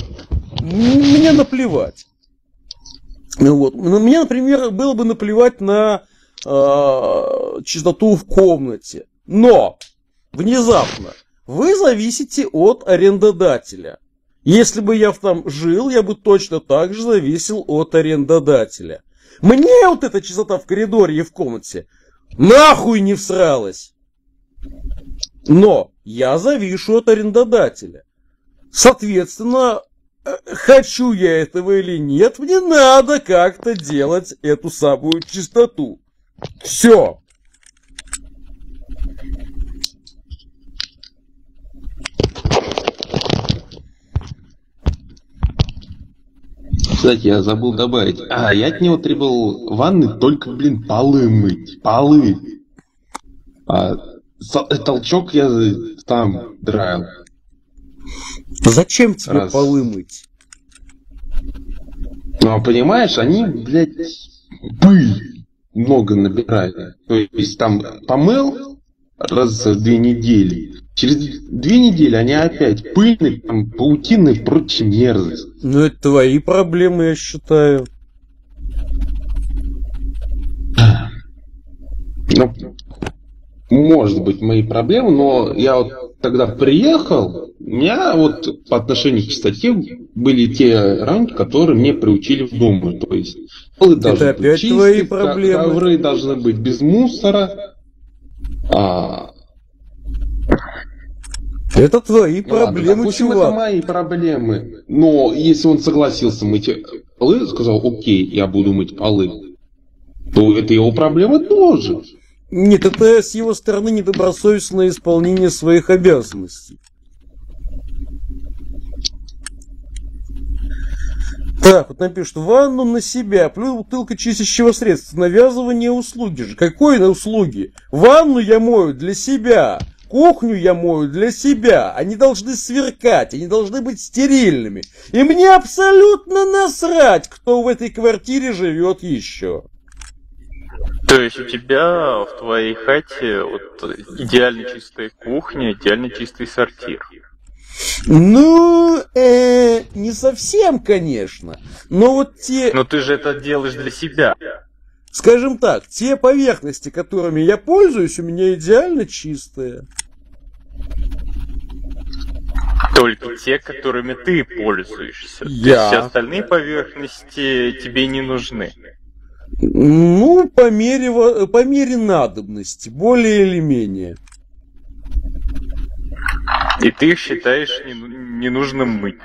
Мне наплевать. Вот. Мне, например, было бы наплевать на э, чистоту в комнате. Но внезапно вы зависите от арендодателя. Если бы я там жил, я бы точно так же зависел от арендодателя. Мне вот эта чистота в коридоре и в комнате нахуй не всралась. Но я завишу от арендодателя. Соответственно, хочу я этого или нет, мне надо как-то делать эту самую чистоту. Все. Кстати, я забыл добавить. А, я от него требовал ванны только, блин, полы мыть. Полы. А, толчок я там драил. Зачем тебе Раз. полы мыть? Ну, а понимаешь, они, блядь, пыль много набирают. То есть там помыл раз в две недели. Через две недели они опять пыльные, там, паутины и прочая мерзость. Ну, это твои проблемы, я считаю. Ну, может быть, мои проблемы, но я вот тогда приехал, у меня вот по отношению к чистоте были те рамки, которые мне приучили в доме. То есть полы должны быть опять чистые, твои проблемы. ковры должны быть без мусора. А... Это твои Ну, ладно, проблемы, допустим, чувак. это мои проблемы. Но если он согласился мыть полы, сказал, окей, я буду мыть полы, то это его проблема тоже. Нет, это с его стороны недобросовестное исполнение своих обязанностей. Так, вот напишут: ванну на себя, плюс бутылка чистящего средства. Навязывание услуги же. Какой на услуги? Ванну я мою для себя. кухню я мою для себя. Они должны сверкать, они должны быть стерильными. И мне абсолютно насрать, кто в этой квартире живет еще. То есть у тебя в твоей хате вот идеально чистая кухня, идеально чистый сортир. Ну, э, не совсем, конечно. Но вот те... Но ты же это делаешь для себя. Скажем так, те поверхности, которыми я пользуюсь, у меня идеально чистые. Только те, которыми ты пользуешься. Я. То есть все остальные поверхности тебе не нужны. Ну, по мере, по мере надобности, более или менее. И ты их считаешь ненужным мыть?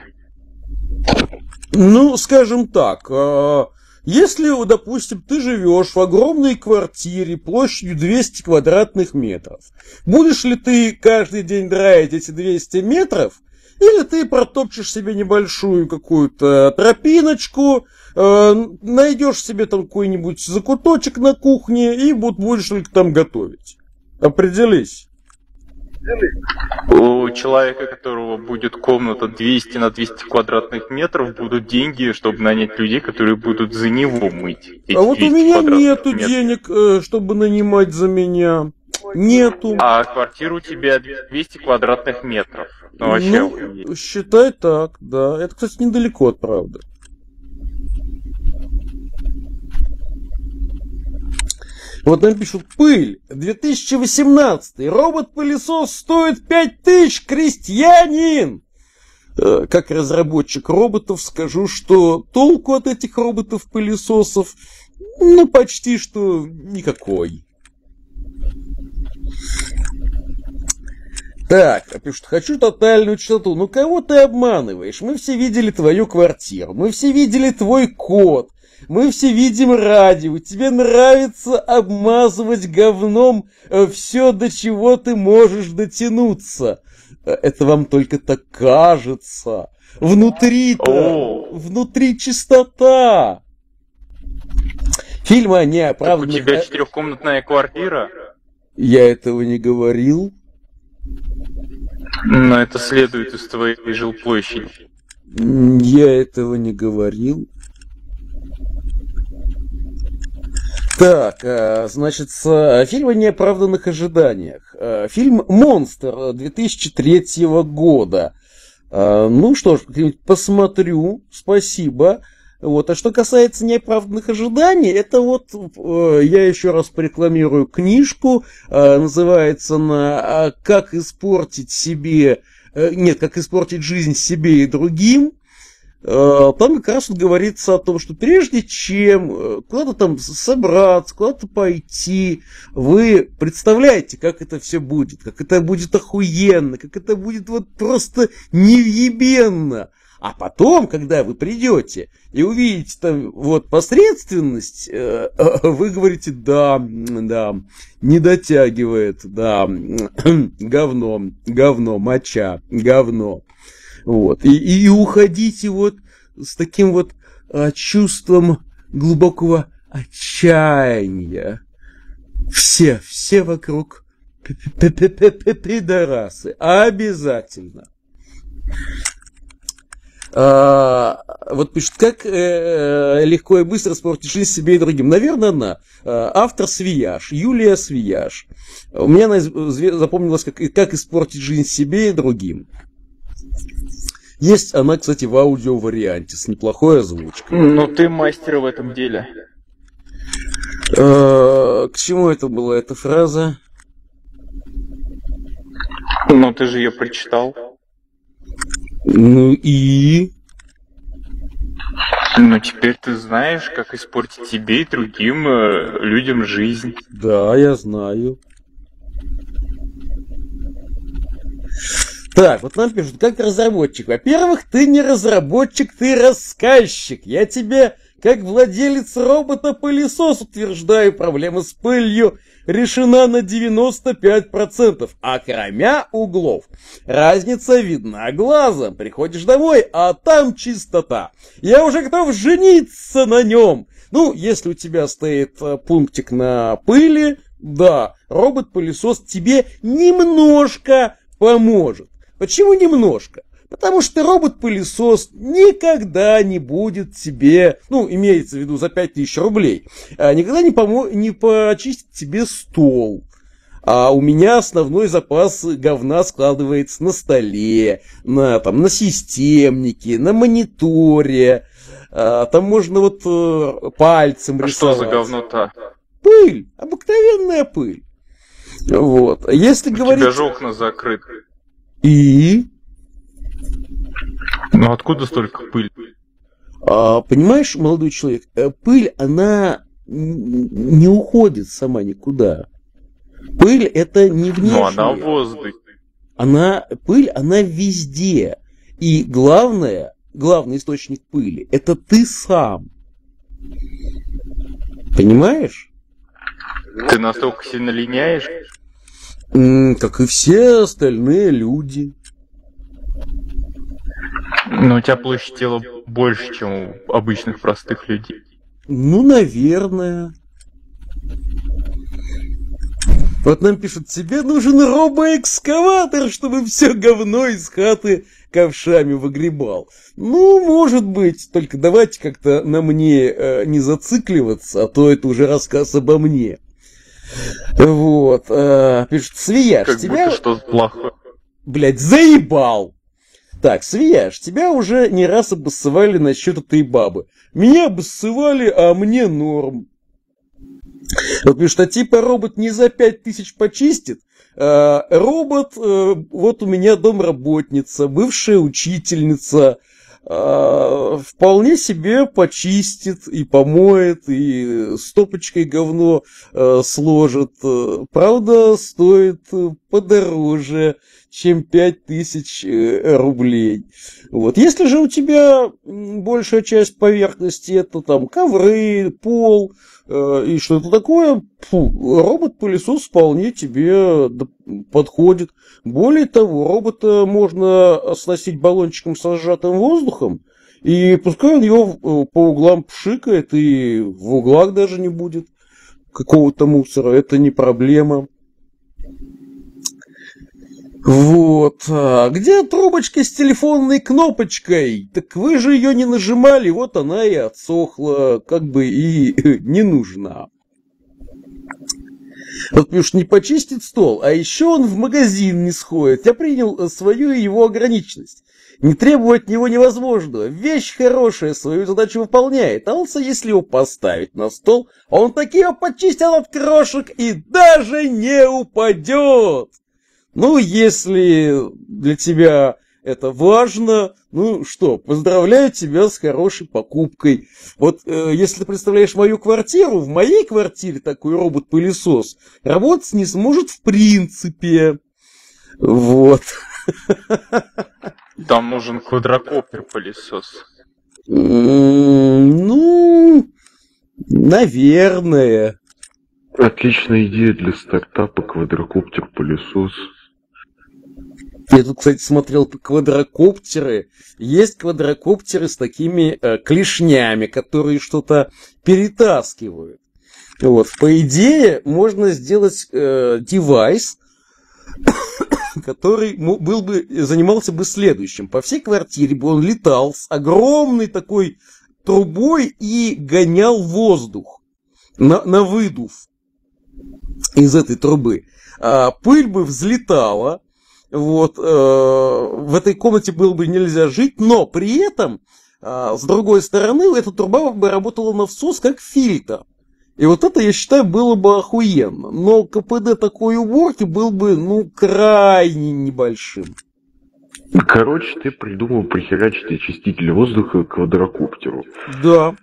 Ну, скажем так, если, допустим, ты живешь в огромной квартире площадью двести квадратных метров, будешь ли ты каждый день драить эти двести метров, или ты протопчешь себе небольшую какую-то тропиночку, найдешь себе там какой-нибудь закуточек на кухне и будешь только там готовить? Определись. У человека, у которого будет комната двести на двести квадратных метров, будут деньги, чтобы нанять людей, которые будут за него мыть. А вот у меня нету метров. денег, чтобы нанимать за меня. Нету. А квартира у тебя двести квадратных метров. Ну, вообще. Ну, считай так, да. Это, кстати, недалеко от правды. Вот нам пишут: пыль, две тысячи восемнадцатый, робот-пылесос стоит пять тысяч, крестьянин! Как разработчик роботов скажу, что толку от этих роботов-пылесосов, ну, почти что никакой. Так, пишут: хочу тотальную чистоту. Ну, кого ты обманываешь? Мы все видели твою квартиру, мы все видели твой код. Мы все видим радио, тебе нравится обмазывать говном все, до чего ты можешь дотянуться. Это вам только так кажется. Внутри-то, внутри чистота. Фильмы о неоправданных... Так у тебя четырехкомнатная квартира? Я этого не говорил. Но это следует из твоей жилплощади. Я этого не говорил. Так, значит, фильм о неоправданных ожиданиях. Фильм «Монстр» две тысячи третьего года. Ну что ж, посмотрю, спасибо. Вот. А что касается неоправданных ожиданий, это вот я еще раз порекламирую книжку, называется она «Как испортить себе...» Нет, «Как испортить жизнь себе и другим». Там как раз вот говорится о том, что прежде чем куда-то там собраться, куда-то пойти, вы представляете, как это все будет, как это будет охуенно, как это будет вот просто невъебенно. А потом, когда вы придете и увидите там вот посредственность, вы говорите: да, да, не дотягивает, да, говно, говно, моча, говно. Вот. И, и уходите вот с таким вот а, чувством глубокого отчаяния. Все, все вокруг пидорасы. Обязательно. А, вот пишет: как э, легко и быстро испортить жизнь себе и другим. Наверное, она. Автор Свияж, Юлия Свияж. У меня она запомнилась как, как испортить жизнь себе и другим. Есть она, кстати, в аудио-варианте с неплохой озвучкой. Ну, ты мастер в этом деле. К чему это была эта фраза? Ну, ты же ее прочитал. Ну и... Ну, теперь ты знаешь, как испортить себе и другим э, людям жизнь. Да, я знаю. Так, вот нам пишут: как разработчик. Во-первых, ты не разработчик, ты рассказчик. Я тебе, как владелец робота-пылесос, утверждаю, проблема с пылью решена на девяносто пять процентов. А кроме углов, разница видна глазом. Приходишь домой, а там чистота. Я уже готов жениться на нем. Ну, если у тебя стоит пунктик на пыли, Да, робот-пылесос тебе немножко поможет. Почему немножко? Потому что робот-пылесос никогда не будет тебе, ну, имеется в виду за пять тысяч рублей, никогда не, помо- не почистит тебе стол. А у меня основной запас говна складывается на столе, на, там, на системнике, на мониторе. А, там можно вот э, пальцем а рисовать. Что за говно-то? Пыль, обыкновенная пыль. Вот. Если У говорить... тебя же окна закрыты. И... Ну откуда столько пыли? А, понимаешь, молодой человек, пыль, она не уходит сама никуда. Пыль это не внешняя. Ну она в воздухе. Она, пыль, она везде. И главное, главный источник пыли, это ты сам. Понимаешь? Ты настолько сильно линяешь? М, как и все остальные люди. Но у тебя площадь тела больше, чем у обычных простых людей. Ну, наверное. Вот нам пишут, тебе нужен робоэкскаватор, чтобы все говно из хаты ковшами выгребал. Ну, может быть, только давайте как-то на мне э, не зацикливаться, а то это уже рассказ обо мне. Вот, э, пишут, Свияж, Как тебя... будто что-то плохое. Блядь, заебал! Так, Свияж, тебя уже не раз обоссывали насчет этой бабы. Меня обоссывали, а мне норм. Вот, потому что типа робот не за пять тысяч почистит. А, робот, а, вот у меня домработница, бывшая учительница, а, вполне себе почистит и помоет, и стопочкой говно а, сложит. Правда, стоит подороже, чем пять тысяч рублей. Вот. Если же у тебя большая часть поверхности это там ковры, пол э, и что-то такое, фу, робот-пылесос вполне тебе подходит. Более того, робота можно сносить баллончиком со сжатым воздухом, и пускай он его по углам пшикает, и в углах даже не будет какого-то мусора, это не проблема. Вот. А где трубочка с телефонной кнопочкой? Так вы же ее не нажимали, вот она и отсохла, как бы и не нужна. Вот потому что не почистит стол, а еще он в магазин не сходит. Я принял свою и его ограниченность. Не требовать от него невозможно. Вещь хорошая, свою задачу выполняет. А лучше, если его поставить на стол, он таки его почистил от крошек и даже не упадет. Ну, если для тебя это важно, ну что, поздравляю тебя с хорошей покупкой. Вот э, если ты представляешь мою квартиру, в моей квартире такой робот-пылесос работать не сможет в принципе. Вот. Там нужен квадрокоптер-пылесос. Ну, наверное. Отличная идея для стартапа квадрокоптер-пылесос. Я тут, кстати, смотрел квадрокоптеры. Есть квадрокоптеры с такими э, клешнями, которые что-то перетаскивают. Вот. По идее, можно сделать э, девайс, который был бы, занимался бы следующим. По всей квартире бы он летал с огромной такой трубой и гонял воздух на, на выдув из этой трубы. А, пыль бы взлетала. Вот, э, в этой комнате было бы нельзя жить, но при этом, э, с другой стороны, эта труба бы работала на всос как фильтр. И вот это, я считаю, было бы охуенно. Но КПД такой уборки был бы, ну, крайне небольшим. Короче, ты придумал прихерачить очиститель воздуха к квадрокоптеру. Да.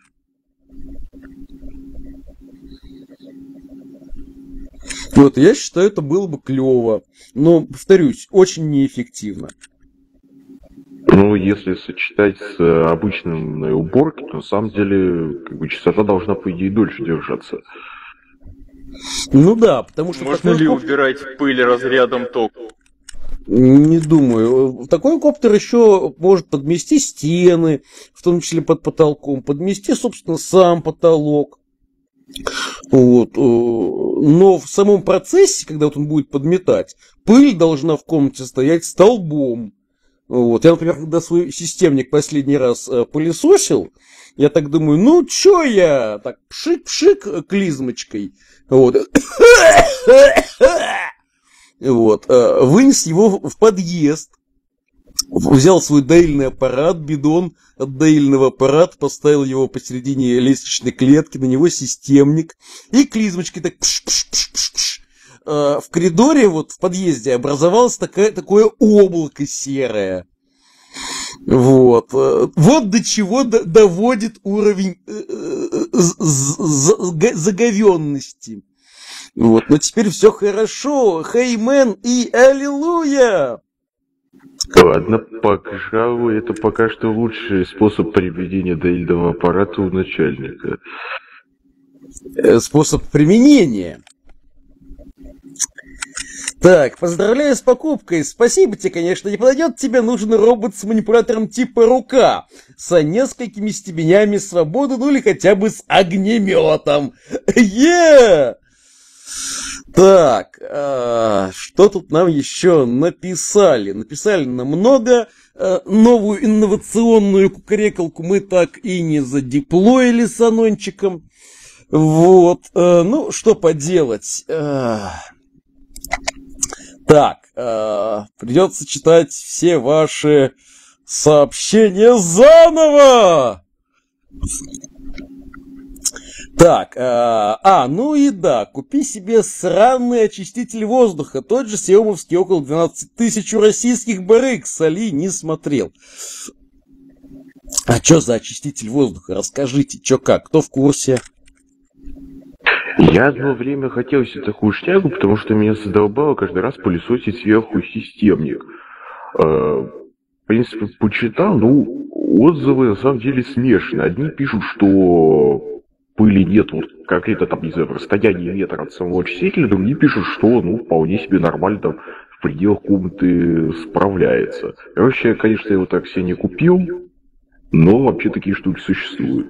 Вот, я считаю, это было бы клево. Но, повторюсь, очень неэффективно. Ну, если сочетать с обычной уборкой, то на самом деле как бы, частота должна, по идее, дольше держаться. Ну да, потому что... Можно ли коп... убирать пыль разрядом тока? Не думаю. Такой коптер еще может подмести стены, в том числе под потолком, подмести, собственно, сам потолок. Вот. но в самом процессе, когда вот он будет подметать, пыль должна в комнате стоять столбом. Вот. Я, например, когда свой системник последний раз пылесосил, я так думаю, ну чё я, так пшик-пшик клизмочкой, вот, вот, вынес его в подъезд, взял свой доильный аппарат, бидон от доильного аппарата, поставил его посередине лестничной клетки, на него системник, и клизмочкой так пш-пш-пш-пш-пш. В коридоре, вот в подъезде, образовалось такое, такое облако серое. Вот. Вот до чего доводит уровень заговенности. Вот. Но теперь все хорошо. Хеймен и аллилуйя! Ладно, пожалуй, это пока что лучший способ приведения доильного аппарата у начальника. Способ применения. Так, поздравляю с покупкой. Спасибо тебе, конечно, не подойдет. Тебе нужен робот с манипулятором типа рука, с несколькими степенями свободы, ну или хотя бы с огнеметом. Е! Так, а, что тут нам еще написали? Написали нам много. А, новую инновационную кукарекалку мы так и не задеплоили с анончиком. Вот, а, ну, что поделать. А, так, а, придется читать все ваши сообщения заново. Так, а, а, ну и да, купи себе сраный очиститель воздуха, тот же сиомовский около двенадцать тысяч у российских барыг, соли не смотрел. А что за очиститель воздуха? Расскажите, что как, кто в курсе? Я одно время хотел себе такую штягу, потому что меня задолбало каждый раз пылесосить сверху системник. Э, в принципе, почитал, ну, отзывы на самом деле смешанные. Одни пишут, что пыли нет, вот какие-то там, не знаю, в расстоянии метра от самого очистителя, другие пишут, что, ну, вполне себе нормально там в пределах комнаты справляется. Я вообще, конечно, его так себе не купил, но вообще такие штуки существуют.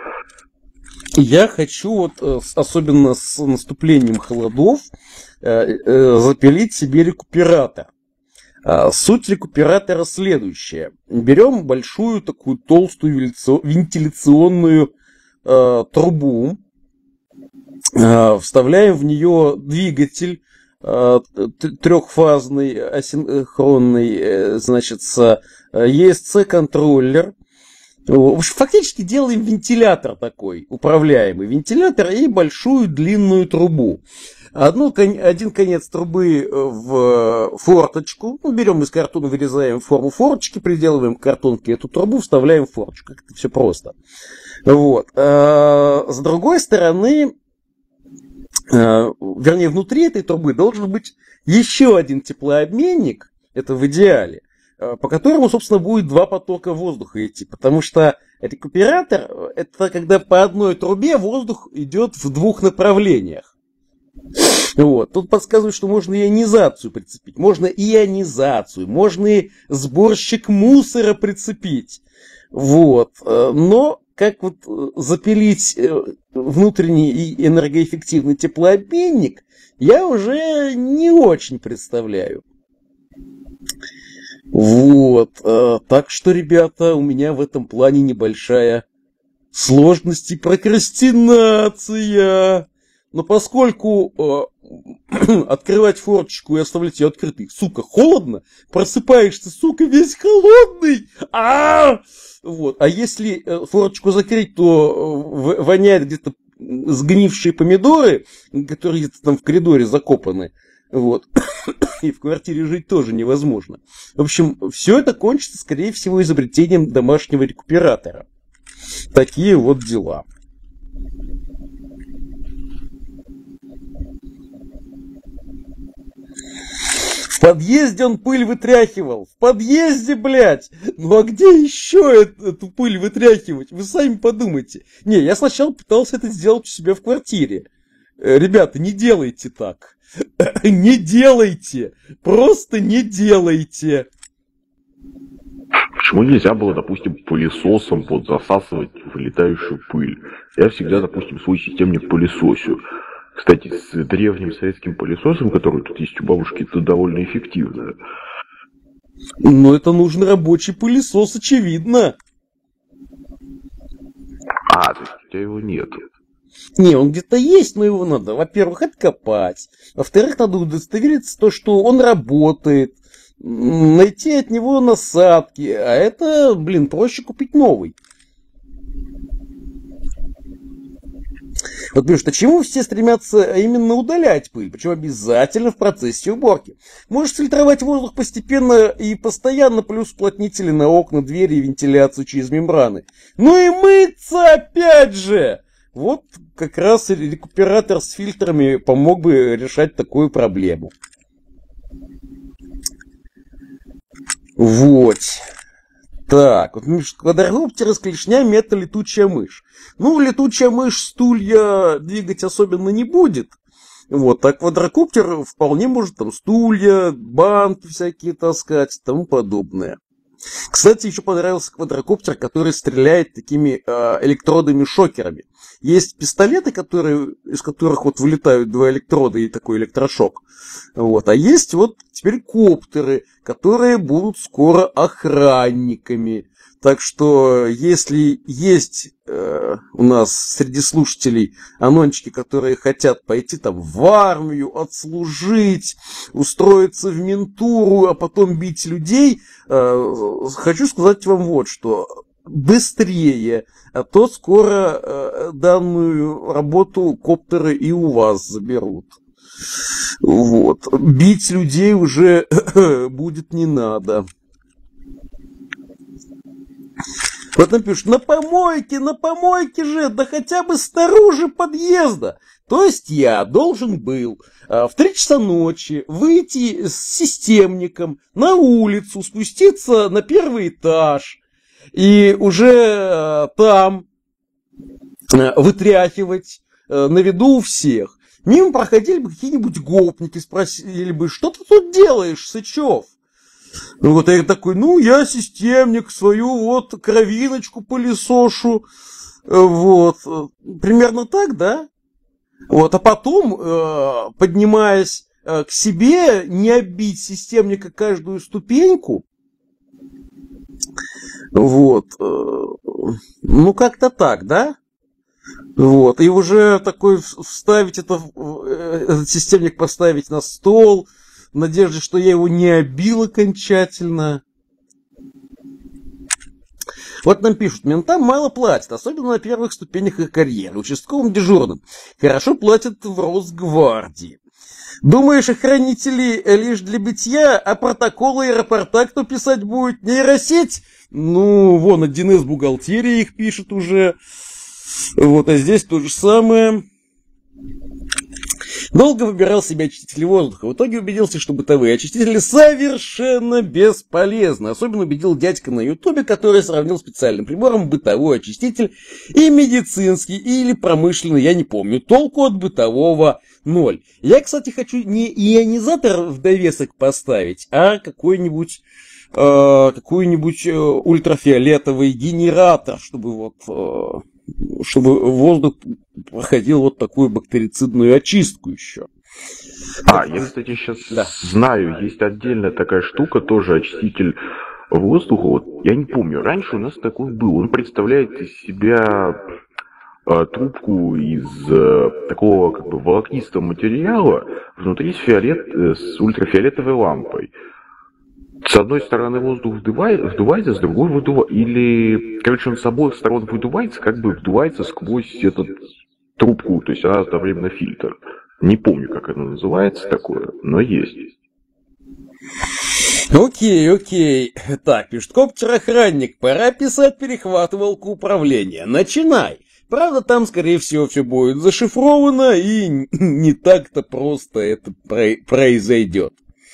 Я хочу вот, особенно с наступлением холодов, запилить себе рекуператор. Суть рекуператора следующая. Берем большую такую толстую вентиляционную трубу, вставляем в нее двигатель трехфазный, асинхронный, значит, с и эс си-контроллер. Фактически делаем вентилятор такой, управляемый вентилятор и большую длинную трубу. Одну, один конец трубы в форточку, ну, берем из картона, вырезаем форму форточки, приделываем к картонке эту трубу, вставляем в форточку. Как-то все просто. Вот. С другой стороны, вернее, внутри этой трубы должен быть еще один теплообменник, это в идеале, по которому, собственно, будет два потока воздуха идти. Потому что рекуператор – это когда по одной трубе воздух идет в двух направлениях. Вот. Тут подсказывают, что можно ионизацию прицепить, можно ионизацию, можно и сборщик мусора прицепить. Вот. Но как вот запилить внутренний и энергоэффективный теплообменник, я уже не очень представляю. Вот, так что, ребята, у меня в этом плане небольшая сложность и прокрастинация. Но поскольку э, открывать форточку и оставлять ее открытой, сука, холодно, просыпаешься, сука, весь холодный, а, вот. А если форточку закрыть, то воняет где-то сгнившие помидоры, которые где-то там в коридоре закопаны. Вот. И в квартире жить тоже невозможно. В общем, все это кончится, скорее всего, изобретением домашнего рекуператора. Такие вот дела. В подъезде он пыль вытряхивал. В подъезде, блядь! Ну а где еще эту пыль вытряхивать? Вы сами подумайте. Не, я сначала пытался это сделать у себя в квартире. Ребята, не делайте так. Не делайте! Просто не делайте! Почему нельзя было, допустим, пылесосом вот засасывать вылетающую пыль? Я всегда, допустим, свой системник пылесосю. Кстати, с древним советским пылесосом, который тут есть у бабушки, это довольно эффективно. Но это нужен рабочий пылесос, очевидно. А, то есть у тебя его нет. Не, он где-то есть, но его надо, во-первых, откопать. Во-вторых, надо удостовериться, то, что он работает. Найти от него насадки. А это, блин, проще купить новый. Вот потому что чему все стремятся именно удалять пыль, причем обязательно в процессе уборки. Можешь фильтровать воздух постепенно и постоянно, плюс уплотнители на окна, двери и вентиляцию через мембраны. Ну и мыться опять же! Вот как раз рекуператор с фильтрами помог бы решать такую проблему. Вот. Так, вот квадрокоптер из клешнями — это летучая мышь. Ну, летучая мышь стулья двигать особенно не будет. Вот, а квадрокоптер вполне может там стулья, банки всякие таскать и тому подобное. Кстати, еще понравился квадрокоптер, который стреляет такими э, электродами-шокерами. Есть пистолеты, которые, из которых вот вылетают два электрода и такой электрошок. Вот. А есть вот теперь коптеры, которые будут скоро охранниками. Так что, если есть э, у нас среди слушателей анончики, которые хотят пойти там в армию, отслужить, устроиться в ментуру, а потом бить людей, э, хочу сказать вам вот что. Быстрее, а то скоро э, данную работу коптеры и у вас заберут. Вот. Бить людей уже будет не надо. Вот нам пишут, на помойке, на помойке же, да хотя бы снаружи подъезда. То есть я должен был а, в три часа ночи выйти с системником на улицу, спуститься на первый этаж и уже а, там а, вытряхивать а, на виду у всех. Мимо проходили бы какие-нибудь гопники, спросили бы, что ты тут делаешь, Сычев? Ну вот я такой, ну я системник, свою вот кровиночку пылесошу, вот, примерно так, да? Вот, а потом, э, поднимаясь э, к себе, не оббить системника каждую ступеньку, вот, э, ну как-то так, да? Вот, и уже такой вставить это, этот системник поставить на стол, в надежде, что я его не обил окончательно. Вот нам пишут, ментам мало платят, особенно на первых ступенях их карьеры, участковым дежурным. Хорошо платят в Росгвардии. Думаешь, охранители лишь для битья, а протоколы и рапорта кто писать будет? Нейросеть? Ну, вон, один из бухгалтерии их пишет уже. Вот, а здесь то же самое. Долго выбирал себе очистители воздуха. В итоге убедился, что бытовые очистители совершенно бесполезны. Особенно убедил дядька на ютубе, который сравнил специальным прибором бытовой очиститель и медицинский, или промышленный, я не помню. Толку от бытового ноль. Я, кстати, хочу не ионизатор в довесок поставить, а какой-нибудь э, какой-нибудь э, ультрафиолетовый генератор, чтобы вот... Э, чтобы воздух проходил вот такую бактерицидную очистку еще. А, я, кстати, сейчас да. знаю, есть отдельная такая штука, тоже очиститель воздуха. Вот, я не помню, раньше у нас такой был. Он представляет из себя э, трубку из э, такого как бы волокнистого материала, внутри с, фиолет, э, с ультрафиолетовой лампой. С одной стороны воздух вдувает, вдувается, с другой выдувается. Или, короче, он с обоих сторон выдувается, как бы вдувается сквозь эту трубку, то есть она одновременно фильтр. Не помню, как оно называется такое, но есть. Окей, окей. Так, пишет коптер-охранник, пора писать перехватывалку управления. Начинай. Правда, там, скорее всего, все будет зашифровано, и не так-то просто это произойдет.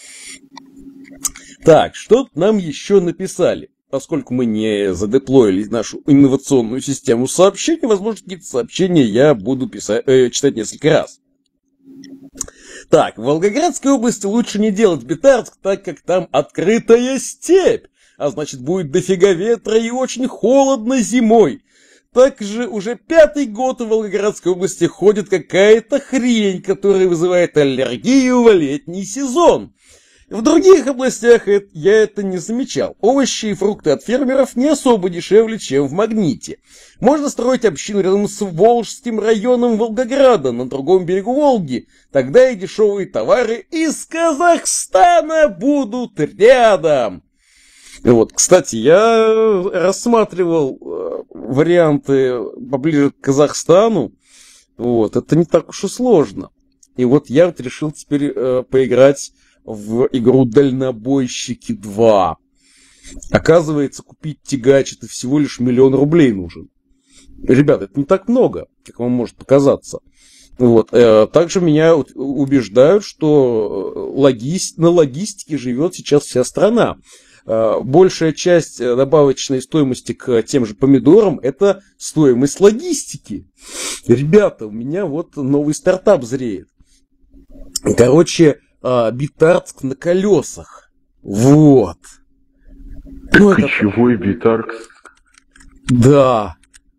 Так, что нам еще написали? Поскольку мы не задеплоили нашу инновационную систему сообщений, возможно, какие-то сообщения я буду писать, э, читать несколько раз. Так, в Волгоградской области лучше не делать Битарск, так как там открытая степь, а значит будет дофига ветра и очень холодно зимой. Также уже пятый год в Волгоградской области ходит какая-то хрень, которая вызывает аллергию в летний сезон. В других областях я это не замечал. Овощи и фрукты от фермеров не особо дешевле, чем в Магните. Можно строить общину рядом с Волжским районом Волгограда, на другом берегу Волги. Тогда и дешевые товары из Казахстана будут рядом. Вот, кстати, я рассматривал э, варианты поближе к Казахстану. Вот, это не так уж и сложно. И вот я вот решил теперь э, поиграть в игру «Дальнобойщики два». Оказывается, купить тягач это всего лишь миллион рублей нужен. Ребята, это не так много, как вам может показаться. Вот. Также меня убеждают, что логист... на логистике живет сейчас вся страна. Большая часть добавочной стоимости к тем же помидорам это стоимость логистики. Ребята, у меня вот новый стартап зреет. Короче, Битарск на колесах. Вот. Ну, Кочевой это... Битарск. Да.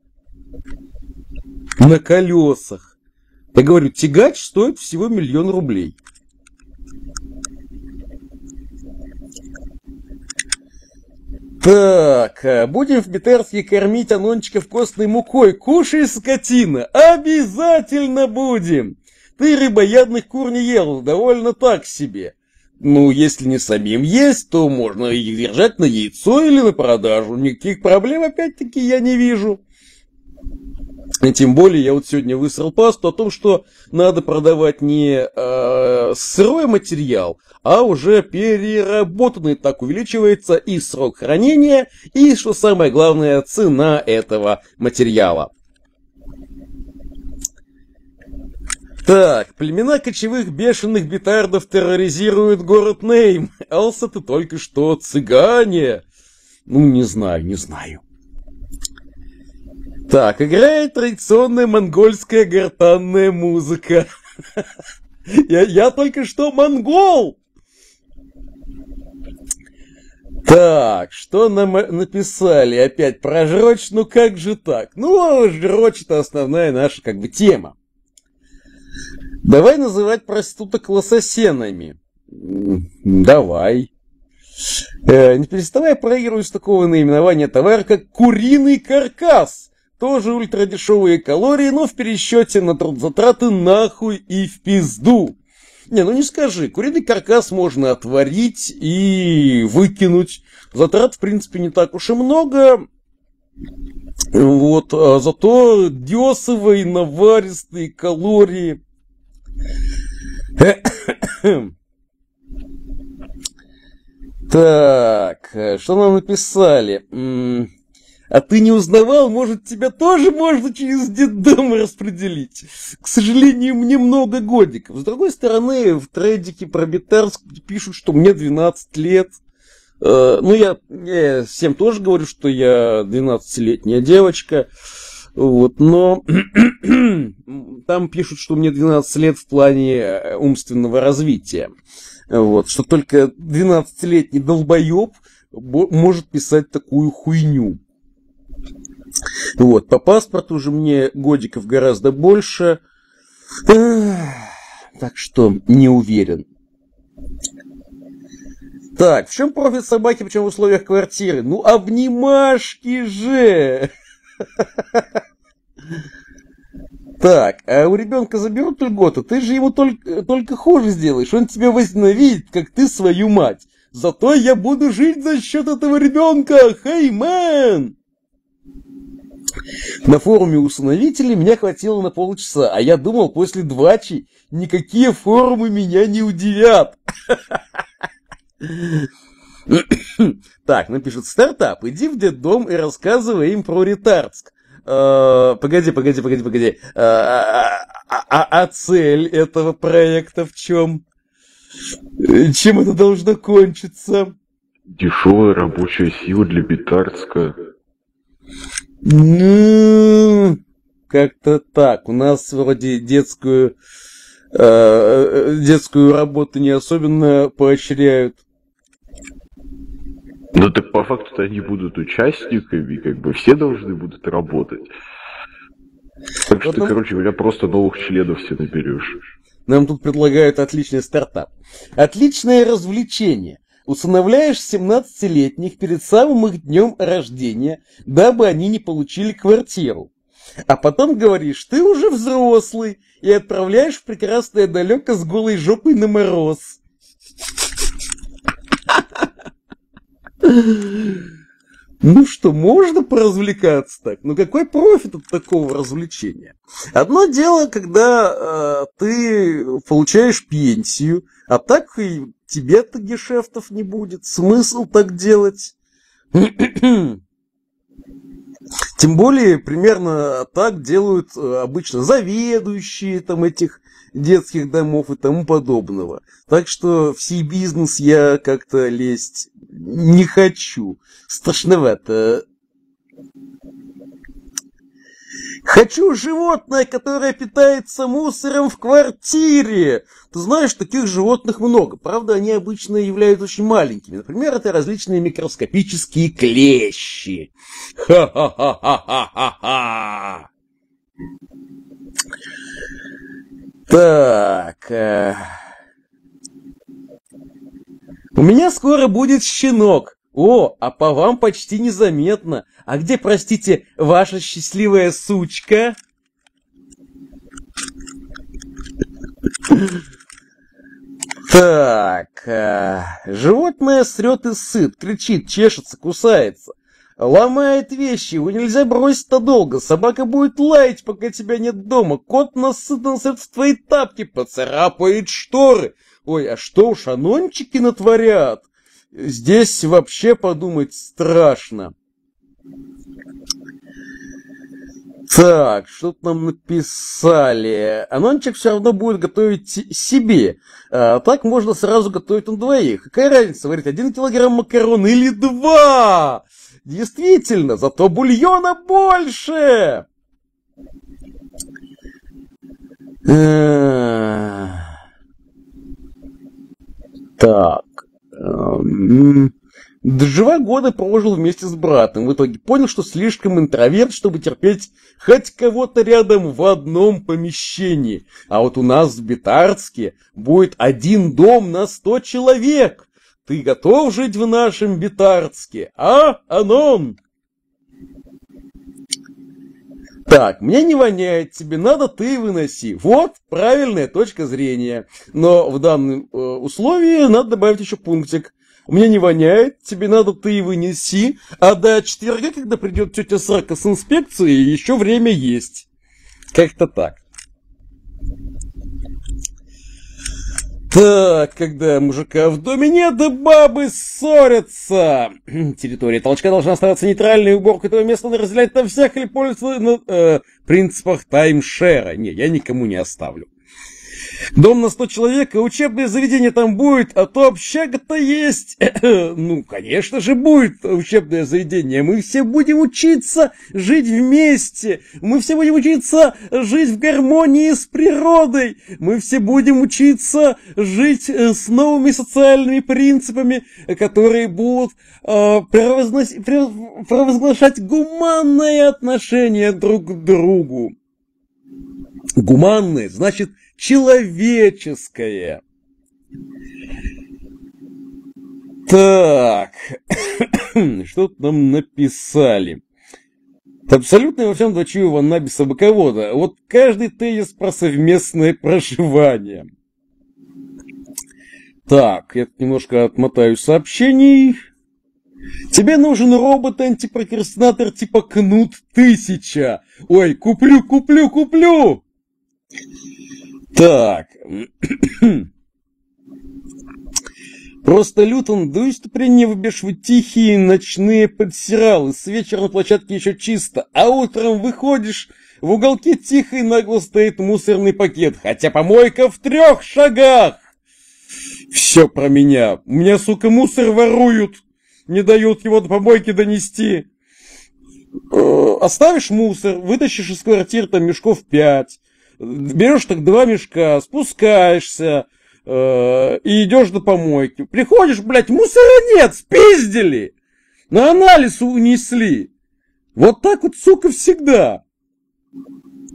На колесах. Я говорю, тягач стоит всего миллион рублей. Так, будем в Битарске кормить анончиков костной мукой. Кушай, скотина, обязательно будем. Ты рыбоядных кур не ел, довольно так себе. Ну, если не самим есть, то можно их держать на яйцо или на продажу. Никаких проблем, опять-таки, я не вижу. И тем более, я вот сегодня высрал пасту о том, что надо продавать не э, сырой материал, а уже переработанный. Так увеличивается и срок хранения, и, что самое главное, цена этого материала. Так, племена кочевых бешеных битардов терроризируют город Нейм. Элса, ты только что цыгане. Ну, не знаю, не знаю. Так, играет традиционная монгольская гортанная музыка. я, я только что монгол! Так, что нам написали опять про жрочь? Ну как же так? Ну, жрочь это основная наша как бы тема. Давай называть проституток лососенами. Давай. Э, не переставая проигрывать с такого наименования товара, как куриный каркас. Тоже ультрадешевые калории, но в пересчете на трудозатраты нахуй и в пизду. Не, ну не скажи, куриный каркас можно отварить и выкинуть. Затрат, в принципе, не так уж и много. Вот, а зато дёсовые наваристые калории. Так, что нам написали? А ты не узнавал, может, тебя тоже можно через детдом распределить? К сожалению, мне много годиков. С другой стороны, в трейдике про Битарск пишут, что мне двенадцать лет. Ну, я, я всем тоже говорю, что я двенадцатилетняя девочка. Вот, но там пишут, что мне двенадцать лет в плане умственного развития. Вот, что только двенадцатилетний долбоеб может писать такую хуйню. Вот, по паспорту уже мне годиков гораздо больше. Так что не уверен. Так, в чем профит собаки, причем в условиях квартиры? Ну, обнимашки же! Так, а у ребенка заберут льготу, ты же ему только, только хуже сделаешь. Он тебя возненавидит, как ты свою мать. Зато я буду жить за счет этого ребенка. Хей, мэн! На форуме усыновителей меня хватило на полчаса, а я думал, после двачи никакие форумы меня не удивят. Так, напишут: стартап, иди в детдом и рассказывай им про Ретардск. Погоди, погоди, погоди, погоди. А цель этого проекта в чем? Чем это должно кончиться? Дешевая рабочая сила для Битарска. Ну, как-то так. У нас вроде детскую э, детскую работу не особенно поощряют. Ну так по факту они будут участниками, как бы все должны будут работать. Так что Вот ты, нам, короче говоря, просто новых членов все наберешь. нам тут предлагают отличный стартап. Отличное развлечение. Усыновляешь семнадцатилетних перед самым их днем рождения, дабы они не получили квартиру. А потом говоришь, ты уже взрослый, и отправляешь в прекрасное далеко с голой жопой на мороз. Ну что, можно поразвлекаться так? Но какой профит от такого развлечения? Одно дело, когда э, ты получаешь пенсию, а так и тебе-то гешефтов не будет. Смысл так делать? Тем более, примерно так делают обычно заведующие там этих детских домов и тому подобного. Так что в сей бизнес я как-то лезть не хочу. Страшновато. Хочу животное, которое питается мусором в квартире. Ты знаешь, таких животных много. Правда, они обычно являются очень маленькими. Например, это различные микроскопические клещи. Ха-ха-ха-ха-ха-ха. Так. Э... У меня скоро будет щенок. О, а по вам почти незаметно. А где, простите, ваша счастливая сучка? Так, э, животное срет и сыт, кричит, чешется, кусается. Ломает вещи, его нельзя бросить надолго. Собака будет лаять, пока тебя нет дома. Кот насытно насыт в твои тапки, поцарапает шторы. Ой, а что уж анончики натворят? Здесь вообще подумать страшно. Так, что-то нам написали. Анончик все равно будет готовить себе. А так можно сразу готовить на двоих. Какая разница, говорит, один килограмм макарон или два? Действительно, зато бульона больше. Так. Два года прожил вместе с братом. В итоге понял, что слишком интроверт, чтобы терпеть хоть кого-то рядом в одном помещении. А вот у нас в Битарске будет один дом на сто человек. Ты готов жить в нашем Битарске, а, Анон? Так, мне не воняет, тебе надо, ты выноси. Вот правильная точка зрения. Но в данном э, условии надо добавить еще пунктик. Мне не воняет, тебе надо, ты вынеси. А до четверга, когда придет тетя Срака с инспекцией, еще время есть. Как-то так. Так, когда мужика в доме нет, да бабы ссорятся. Территория толчка должна оставаться нейтральной, уборка этого места надо разделять на всех или пользоваться на э, принципах таймшера. Не, я никому не оставлю. Дом на сто человек, и учебное заведение там будет, а то общага-то есть. Ну, конечно же, будет учебное заведение. Мы все будем учиться жить вместе. Мы все будем учиться жить в гармонии с природой. Мы все будем учиться жить с новыми социальными принципами, которые будут э, провозглашать гуманное отношение друг к другу. Гуманное, значит, человеческое. Так, что-то нам написали. Абсолютно во всем дочью Ваннаби Собаковода. Вот каждый тезис про совместное проживание. Так, я немножко отмотаю сообщений. Тебе нужен робот-антипрокрастинатор типа Кнут тысяча. Ой, куплю, куплю, куплю. Так. Просто Лютон, да выступление выбешивают тихие ночные подсиралы. С вечера на площадке еще чисто, а утром выходишь, в уголке тихо и нагло стоит мусорный пакет, хотя помойка в трех шагах. Все про меня. У меня, сука, мусор воруют, не дают его до помойки донести. Оставишь мусор, вытащишь из квартиры там мешков пять. Берешь так два мешка, спускаешься э, и идешь до помойки. Приходишь, блядь, мусора нет, спиздили. На анализ унесли. Вот так вот, сука, всегда.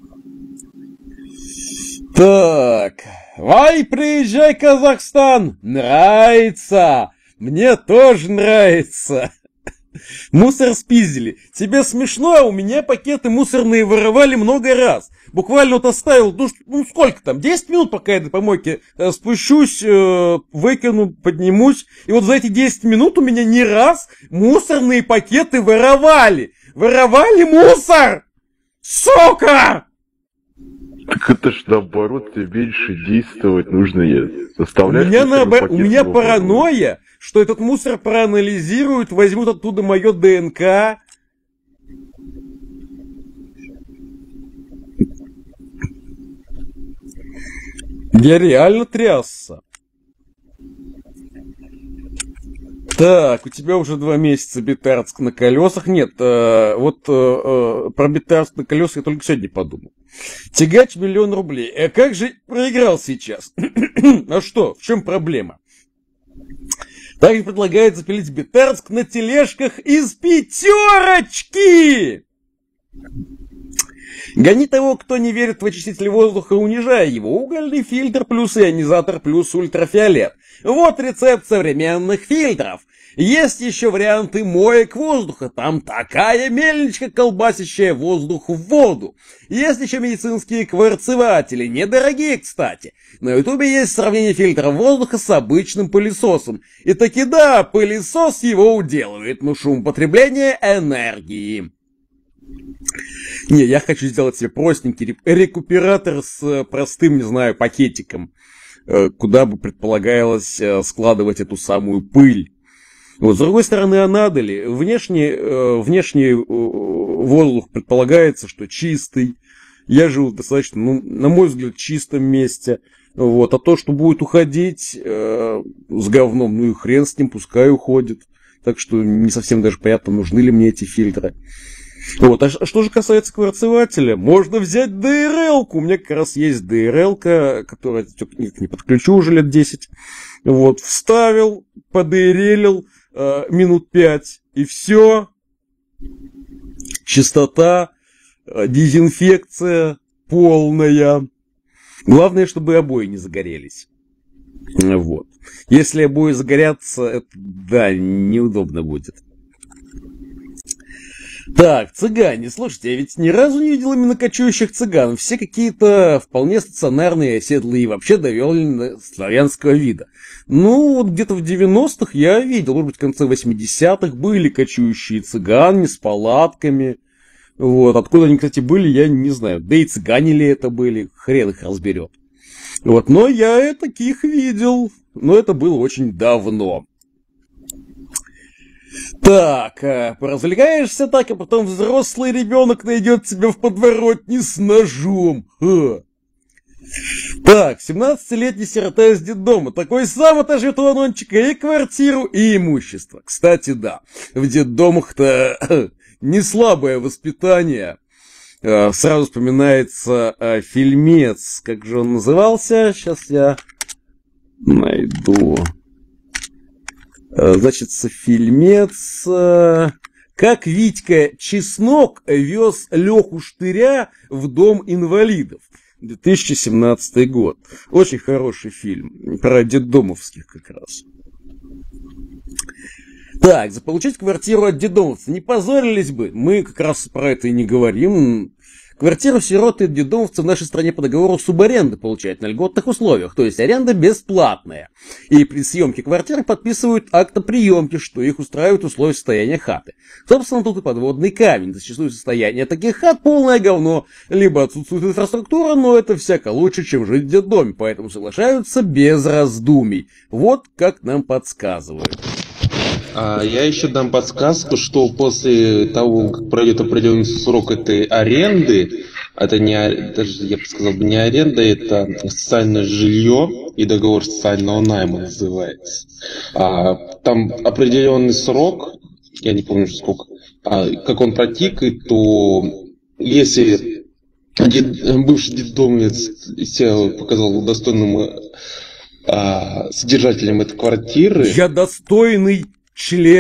Так, вай, приезжай, Казахстан, нравится, мне тоже нравится. Мусор спиздили. Тебе смешно, а у меня пакеты мусорные воровали много раз. Буквально вот оставил, ну, ну сколько там, десять минут, пока я до помойки э, спущусь, э, выкину, поднимусь. И вот за эти десять минут у меня не раз мусорные пакеты воровали. Воровали мусор! Сука! Так это ж наоборот, тебе меньше действовать нужно. У меня, наобор... у меня паранойя, что этот мусор проанализируют, возьмут оттуда мое ДНК. Я реально трясся. Так, у тебя уже два месяца Битарск на колесах. Нет, э, вот э, э, про Битарск на колесах я только сегодня подумал. Тягач миллион рублей. А как же проиграл сейчас? А что, в чем проблема? Также предлагает запилить Битарск на тележках из пятерочки. Гони того, кто не верит в очиститель воздуха, унижая его. Угольный фильтр плюс ионизатор плюс ультрафиолет. Вот рецепт современных фильтров. Есть еще варианты моек воздуха. Там такая мельничка, колбасящая воздух в воду. Есть еще медицинские кварцеватели. Недорогие, кстати. На ютубе есть сравнение фильтра воздуха с обычным пылесосом. И таки да, пылесос его уделывает. Но шум потребления энергии. Не, я хочу сделать себе простенький рекуператор с простым, не знаю, пакетиком, куда бы предполагалось складывать эту самую пыль. Вот, с другой стороны, а надо ли? Внешне, внешний воздух предполагается, что чистый. Я живу в достаточно, ну, на мой взгляд, чистом месте. Вот, а то, что будет уходить э, с говном, ну и хрен с ним, пускай уходит. Так что не совсем даже понятно, нужны ли мне эти фильтры. Вот, а что же касается кварцевателя, можно взять ди эр эл-ку. У меня как раз есть ди эр эл-ка, которая не подключу уже лет десять. Вот, вставил, подырелил э, минут пять, и все. Чистота, э, дезинфекция полная. Главное, чтобы обои не загорелись. Вот. Если обои загорятся, это, да, неудобно будет. Так, цыгане, слушайте, я ведь ни разу не видел именно кочующих цыган. Все какие-то вполне стационарные, оседлые и вообще довольно славянского вида. Ну, вот где-то в девяностых я видел, может быть, в конце восьмидесятых были кочующие цыгане с палатками. Вот, откуда они, кстати, были, я не знаю. Да и цыгане ли это были, хрен их разберет. Вот, но я таких видел, но это было очень давно. Так, поразвлекаешься так, а потом взрослый ребенок найдет тебя в подворотне с ножом. Ха. Так, семнадцатилетний сирота из детдома. Такой сам отожжет у Анончика и квартиру, и имущество. Кстати, да, в детдомах-то не слабое воспитание. Сразу вспоминается фильмец, как же он назывался? Сейчас я найду... Значит, фильмец «Как Витька Чеснок вез Леху Штыря в дом инвалидов». две тысячи семнадцатый год. Очень хороший фильм. Про детдомовских как раз. Так, заполучить квартиру от детдомовцев. Не позорились бы. Мы как раз про это и не говорим. Квартиру сироты от детдомовцев в нашей стране по договору субаренды получают на льготных условиях, то есть аренда бесплатная. И при съемке квартиры подписывают акт о приемке, что их устраивают условия состояния хаты. Собственно, тут и подводный камень. Зачастую состояние таких хат полное говно, либо отсутствует инфраструктура, но это всяко лучше, чем жить в детдоме, поэтому соглашаются без раздумий. Вот как нам подсказывают. А я еще дам подсказку, что после того, как пройдет определенный срок этой аренды, это не, даже я бы сказал, не аренда, это социальное жилье и договор социального найма называется. А, там определенный срок, я не помню сколько, а, как он протикает, то если дед, бывший детдомовец себя показал достойным а, содержателем этой квартиры... Я достойный член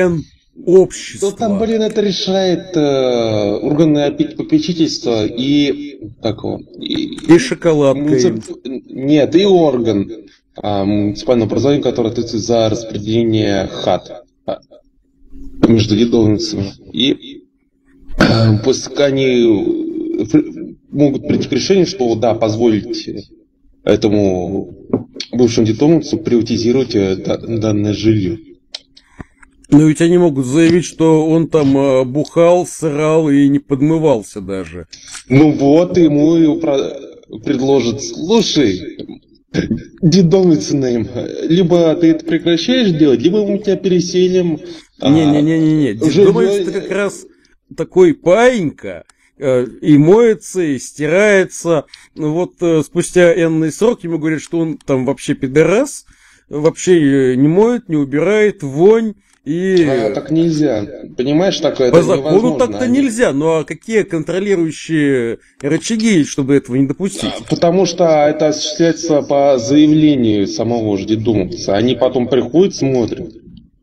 общества. То там, блин, это решает э, органы опеки попечительства и... Как его? И, и шоколадка. Муници... Нет, и орган э, муниципального образования, который ответственен за распределение хат между детдомовцами. И э, после они могут прийти к решению, что да, позволить этому бывшему детдомовцу приватизировать данное жилье. Но ведь они могут заявить, что он там э, бухал, срал и не подмывался даже. Ну вот, ему и про... предложат: слушай, детдомовец им, либо ты это прекращаешь делать, либо мы тебя переселим. Не-не-не-не, детдомовец это как раз такой паинька, э, и моется, и стирается. Вот э, спустя энный срок ему говорят, что он там вообще пидорас, вообще не моет, не убирает, вонь. И... А, так нельзя. Понимаешь, такое по закону так-то нельзя. Ну а какие контролирующие рычаги, чтобы этого не допустить? Потому что это осуществляется по заявлению самого же детдомовца. Они потом приходят, смотрят.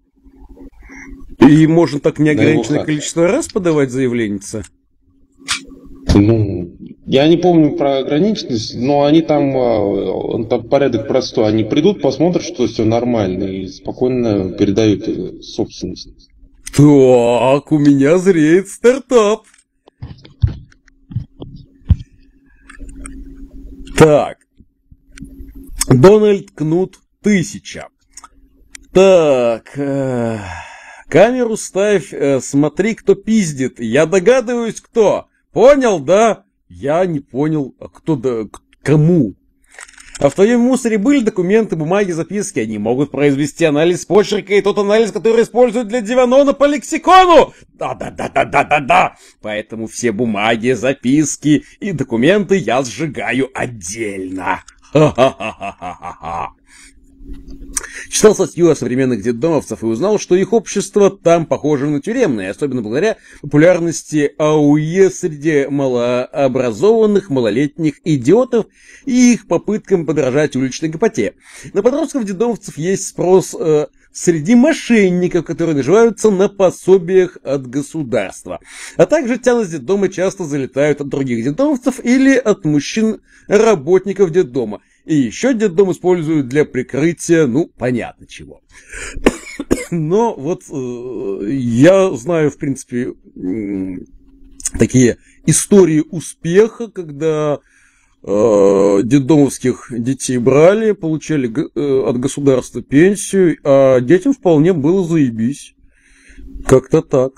И можно так неограниченное количество раз подавать заявленница? Ну, я не помню про ограниченность, но они там, там порядок простой. Они придут, посмотрят, что все нормально, и спокойно передают собственность. Так, у меня зреет стартап. Так. Дональд Кнут тысяча. Так. Э, камеру ставь, э, смотри, кто пиздит. Я догадываюсь, кто. Понял, да? Я не понял, а кто да, к кому? А в твоем мусоре были документы, бумаги, записки? Они могут произвести анализ почерка и тот анализ, который используют для Диванона по лексикону. Да-да-да-да-да-да-да. Поэтому все бумаги, записки и документы я сжигаю отдельно. Ха-ха-ха-ха-ха-ха. Читал статью о современных детдомовцев и узнал, что их общество там похоже на тюремное, особенно благодаря популярности АУЕ среди малообразованных малолетних идиотов и их попыткам подражать уличной гопоте. На подростков-детдомовцев есть спрос э, среди мошенников, которые наживаются на пособиях от государства. А также тяны с детдома часто залетают от других детдомовцев или от мужчин-работников детдома. И еще детдом используют для прикрытия, ну, понятно чего. Но вот э, я знаю, в принципе, э, такие истории успеха, когда э, детдомовских детей брали, получали э, от государства пенсию, а детям вполне было заебись. Как-то так.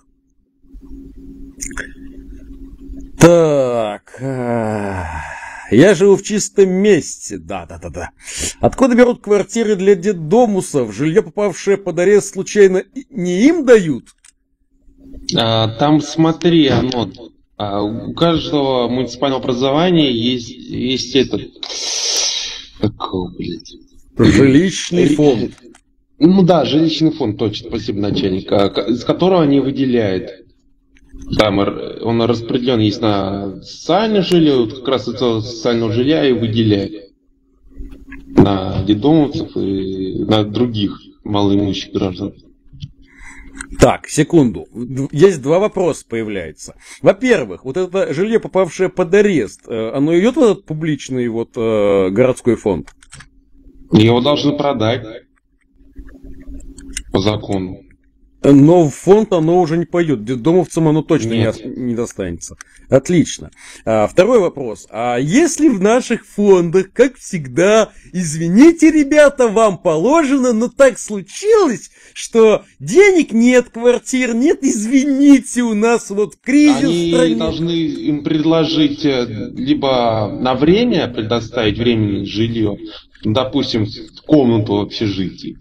Так... Э... Я живу в чистом месте, да-да-да-да. Откуда берут квартиры для детдомусов? Жилье, попавшее под арест, случайно не им дают? А, там, смотри, оно, а, у каждого муниципального образования есть, есть этот... Какого, блядь? Жилищный фонд. Ну да, жилищный фонд, точно, спасибо, начальник, из которого они выделяют. Там он распределен есть на социальное жилье, вот как раз это социального жилья и выделяет на детдомовцев и на других малоимущих граждан. Так, секунду. Есть два вопроса появляются. Во-первых, вот это жилье, попавшее под арест, оно идет в этот публичный вот городской фонд? Его должны продать по закону. Но в фонд оно уже не пойдет. Детдомовцам оно точно не, не достанется. Отлично. А, второй вопрос. А если в наших фондах, как всегда, извините, ребята, вам положено, но так случилось, что денег нет, квартир нет, извините, у нас вот кризис Они в стране. должны им предложить либо на время предоставить временное жилье, допустим, комнату в общежитии.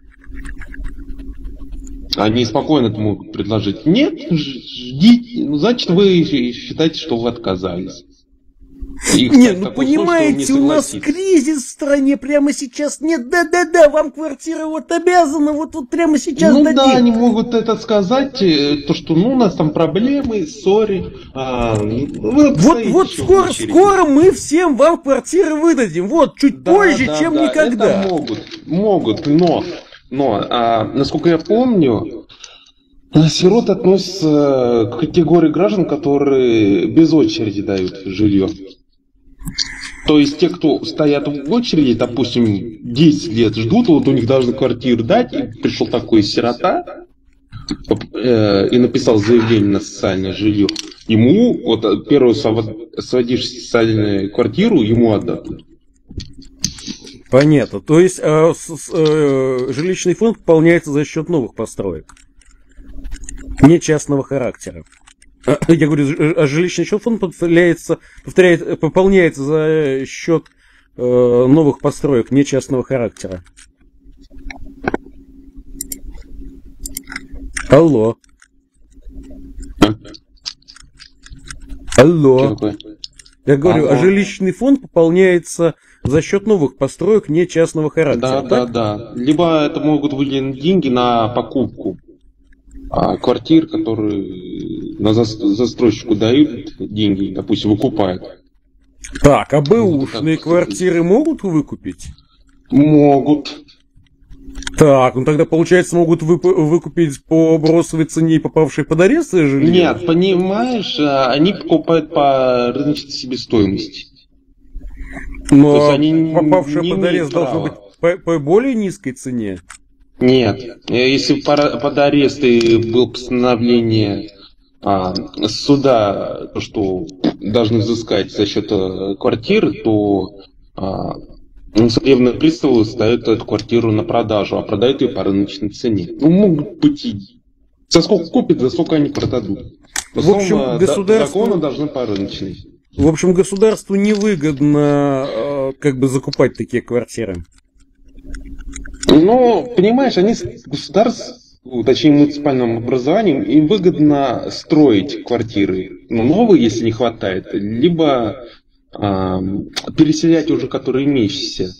Они спокойно это могут предложить. Нет, ждите. Ну, значит, вы считаете, что вы отказались. Их не, ну понимаете, у нас кризис в стране прямо сейчас нет. Да-да-да, вам квартира вот обязана, вот, вот прямо сейчас ну, дадим. Ну да, они могут это сказать, то, что ну, у нас там проблемы, ссори. А, вот вот скоро, скоро мы всем вам квартиры выдадим. Вот, чуть да, позже, да, чем да, никогда. Это могут, могут, но... Но, а, насколько я помню, Сироты относятся к категории граждан, которые без очереди дают жилье. То есть те, кто стоят в очереди, допустим, десять лет ждут, вот у них должны квартиру дать, и пришел такой сирота э, и написал заявление на социальное жилье. Ему, вот первую освободившуюся социальную квартиру, ему отдадут. Понятно. То есть э, с, э, жилищный фонд пополняется за счет новых построек, не частного характера. Я говорю, а жилищный фонд повторяется, повторяет, пополняется за счет э, новых построек, не частного характера. Алло. Алло. Я говорю, Алло. А жилищный фонд пополняется за счет новых построек, не частного характера. Да, так? да, да. Либо это могут выделить деньги на покупку а квартир, которые на застройщику дают деньги, допустим, выкупают. Так, а бэушные ну, квартиры могут выкупить? Могут. Так, ну тогда, получается, могут вып- выкупить по бросовой цене и попавшей под арест жилье? Нет, понимаешь, они покупают по рыночной себестоимости. Но попавшая под арест должна быть по, по более низкой цене? Нет, если под арест и было постановление а, суда, то, что должны взыскать за счет квартиры, то а, судебные приставы ставят эту квартиру на продажу, а продают ее по рыночной цене. Ну, могут быть и... За сколько купят, за сколько они продадут. Но, в общем, словно, государству... законы должны по рыночной. В общем, государству невыгодно как бы закупать такие квартиры. Ну, понимаешь, они государству, точнее муниципальным образованием, им выгодно строить квартиры, ну, новые, если не хватает, либо а, переселять уже, которые имеющиеся.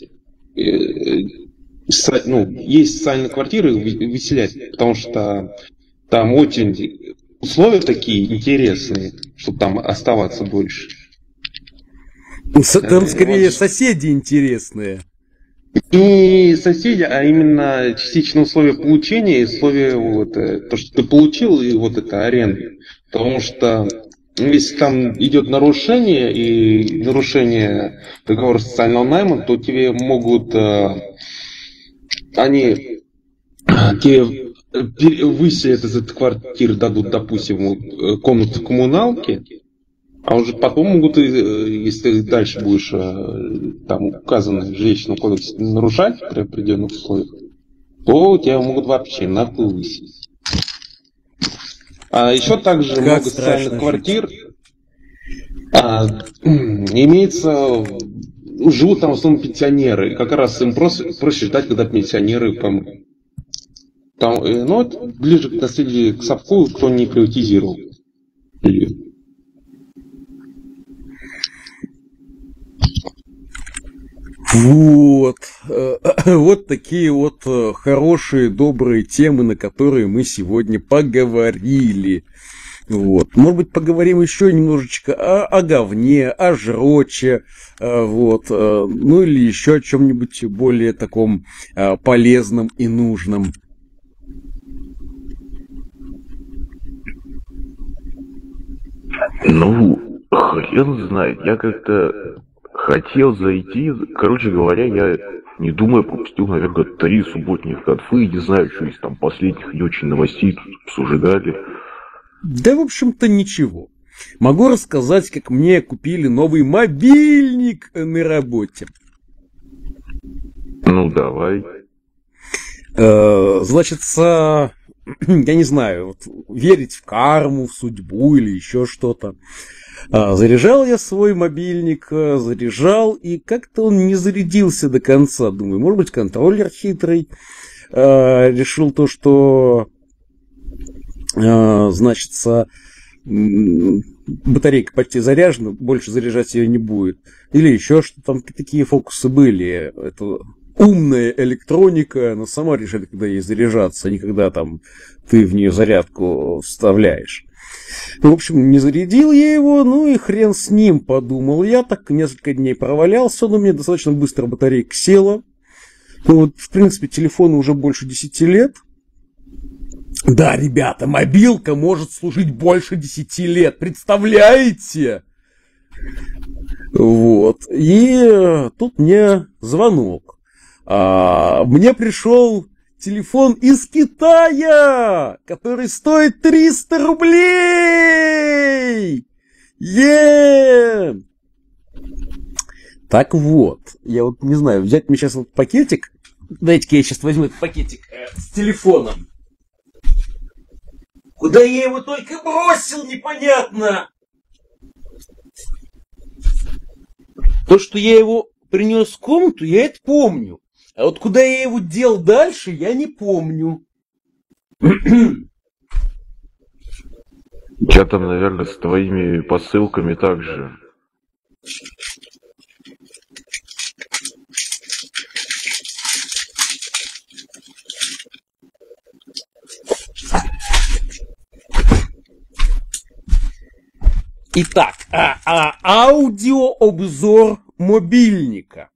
Ну, есть социальные квартиры, выселять, потому что там очень условия такие интересные, чтобы там оставаться больше. Там скорее соседи интересные. Не соседи, а именно частичные условия получения и условия вот, то, что ты получил, и вот это аренда. Потому что если там идет нарушение и нарушение договора социального найма, то тебе могут они тебе выселят из этой квартиры, дадут, допустим, комнату коммуналки. А уже потом могут, если ты дальше будешь там указанный в жилищном кодексе нарушать при определенных условиях, то тебя могут вообще нахуй высидеть. А еще также как много социальных квартир а, имеется, живут там в основном пенсионеры. И как раз им проще, проще ждать, когда пенсионеры помрут. Там, ну, это ближе к наследию к совку, кто не приватизировал. Вот, вот такие вот хорошие, добрые темы, на которые мы сегодня поговорили. Вот. Может быть, поговорим еще немножечко о, о говне, о жроче, вот, ну или еще о чем-нибудь более таком полезном и нужном. Ну, хрен знает, я как-то хотел зайти, короче говоря, я, не думая, пропустил, наверное, три субботних конфы, не знаю, что из там последних не очень новостей обсуждали. Да, в общем-то, ничего. Могу рассказать, как мне купили новый мобильник на работе. Ну, давай. Э, значит, я не знаю, вот, верить в карму, в судьбу или еще что-то. Заряжал я свой мобильник, заряжал, и как-то он не зарядился до конца. Думаю, может быть, контроллер хитрый решил то, что, значит, батарейка почти заряжена, больше заряжать ее не будет. Или еще что там такие фокусы были. Это умная электроника, она сама решает, когда ей заряжаться, а не когда там ты в нее зарядку вставляешь. В общем, не зарядил я его, ну и хрен с ним, подумал я. Так несколько дней провалялся, но мне достаточно быстро батарейка села. Ну, вот, в принципе, телефону уже больше десяти лет. Да, ребята, мобилка может служить больше десяти лет, представляете? Вот. И тут мне звонок. А, мне пришел телефон из Китая, который стоит триста рублей. Е! Так вот, я вот не знаю, взять мне сейчас вот пакетик. Дайте-ка я сейчас возьму этот пакетик э, с телефоном. Куда я его только бросил, непонятно. То, что я его принес в комнату, я это помню. А вот куда я его дел дальше, я не помню. Я там, наверное, с твоими посылками также. Итак, а, а, аудиообзор мобильника.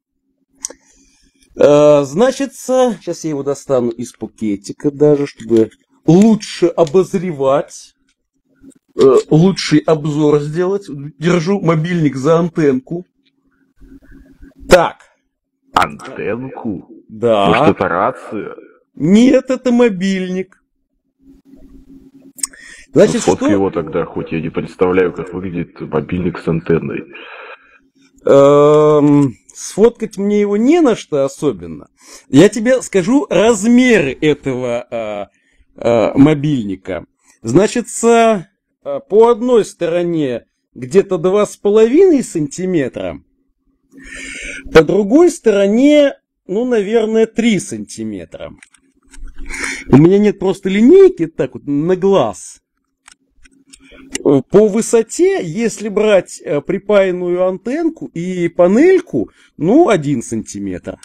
А, значится, сейчас я его достану из пакетика даже, чтобы лучше обозревать, э, лучший обзор сделать. Держу мобильник за антенку. Так. Антенку? Да. Может, это рация? Нет, это мобильник. Значит, Сфоткай что... его тогда, хоть я не представляю, как выглядит мобильник с антенной. Эм, сфоткать мне его не на что особенно. Я тебе скажу размеры этого э, э, мобильника. Значит, э, по одной стороне где-то два с половиной сантиметра, по другой стороне, ну, наверное, три сантиметра. У меня нет просто линейки, так вот, на глаз. По высоте, если брать припаянную антенку и панельку, ну, один сантиметр.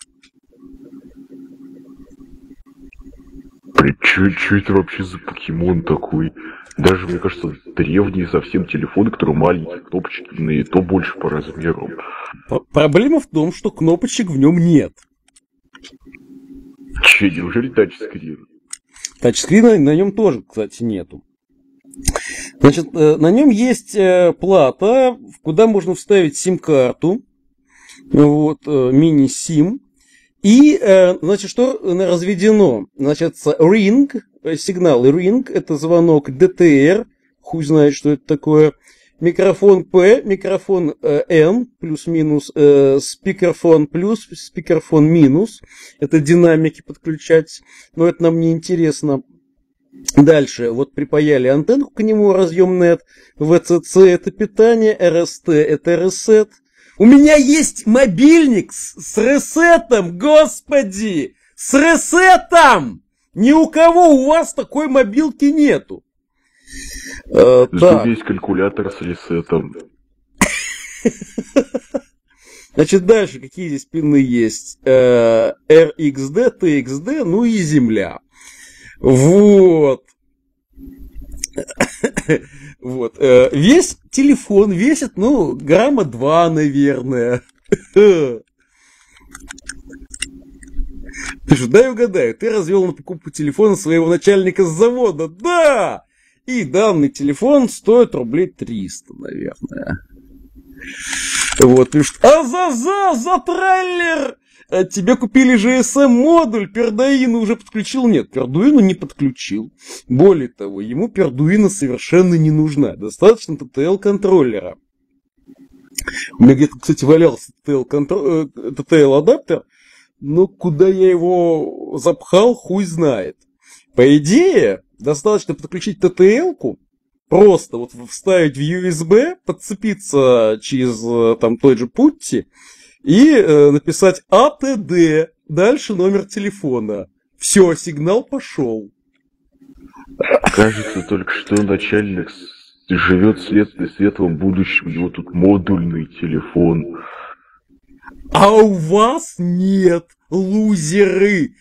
Что это вообще за покемон такой? Даже, мне кажется, древний совсем телефон, который маленький, кнопочный, то больше по размеру. Проблема в том, что кнопочек в нем нет. Че, неужели тачскрин? Тачскрина на нем тоже, кстати, нету. Значит, на нем есть плата, куда можно вставить сим-карту, вот, мини-сим. И, значит, что разведено? Значит, Ring, сигнал Ring, это звонок ди ти ар, хуй знает, что это такое. Микрофон P, микрофон N, плюс-минус, спикерфон плюс, спикерфон минус. Это динамики подключать, но это нам не интересно. Дальше, вот припаяли антенну к нему, разъем нет, ви си си это питание, эр эс ти это ресет. У меня есть мобильник с, с ресетом, господи! С ресетом! Ни у кого у вас такой мобилки нету. А, так. Есть калькулятор с ресетом. Значит, дальше какие здесь пины есть? эр икс ди, ти икс ди, ну и земля. Вот. Вот. Весь телефон весит, ну, грамма два, наверное. Ты что, дай угадаю, ты развел на покупку телефона своего начальника с завода. Да! И данный телефон стоит рублей триста, наверное. Вот, пишут, а за, за, за трейлер! Тебе купили джи эс эм-модуль, Пердуино уже подключил? Нет, Пердуино не подключил. Более того, ему Пердуино совершенно не нужна. Достаточно ти ти эл-контроллера. У меня где-то, кстати, валялся ти ти эл-адаптер, но куда я его запхал, хуй знает. По идее, достаточно подключить ти ти эл-ку, просто вот вставить в ю эс би, подцепиться через там той же путти, и э, написать эй ти ди, дальше номер телефона. Все, сигнал пошел. Кажется, только что начальник живет в светлом будущем, у него тут модульный телефон. А у вас нет, лузеры.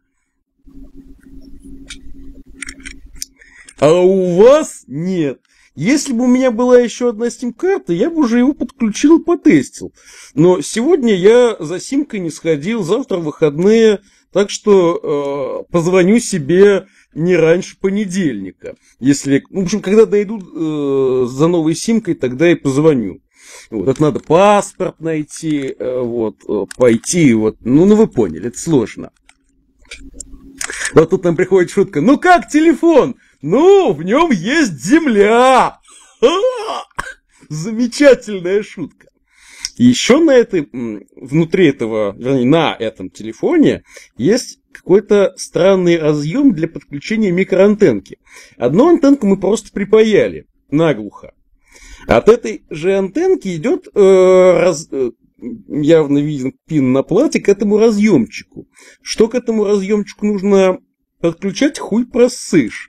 А у вас нет. Если бы у меня была еще одна сим-карта, я бы уже его подключил и потестил. Но сегодня я за симкой не сходил, завтра выходные, так что э, позвоню себе не раньше понедельника. Если, ну, в общем, когда дойду э, за новой симкой, тогда и позвоню. Вот, это надо паспорт найти, э, вот, пойти, вот, ну, ну вы поняли, это сложно. Вот тут нам приходит шутка: ну как телефон? Ну, в нем есть земля. А-а-а! Замечательная шутка. Еще на этой, внутри этого, вернее, на этом телефоне есть какой-то странный разъем для подключения микроантенки. Одну антенку мы просто припаяли наглухо. От этой же антенки идет э, раз, э, явно виден пин на плате к этому разъемчику. Что к этому разъемчику нужно подключать, хуй просышь.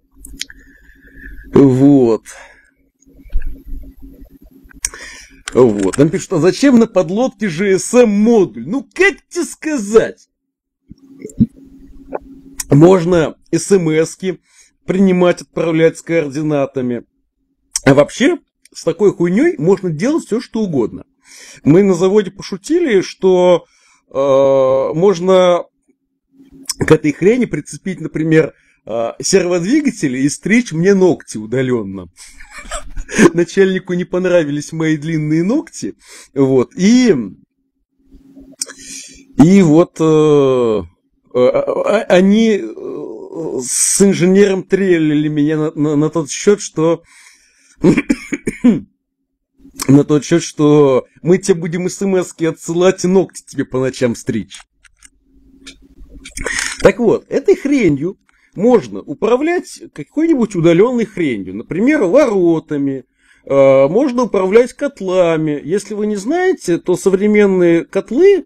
Вот. Вот. Нам пишут: а зачем на подлодке джи эс эм-модуль? Ну, как тебе сказать? Можно эс-эм-эски принимать, отправлять с координатами. А вообще, с такой хуйней можно делать все, что угодно. Мы на заводе пошутили, что э, можно к этой хрени прицепить, например, э, серводвигатели и стричь мне ногти удаленно. Начальнику не понравились мои длинные ногти. Вот. И, и вот э, э, они с инженером трелили меня на, на, на тот счет, что на тот счет, что мы тебе будем эс-эм-эски отсылать и ногти тебе по ночам стричь. Так вот, этой хренью можно управлять какой-нибудь удаленной хренью. Например, воротами. Можно управлять котлами. Если вы не знаете, то современные котлы,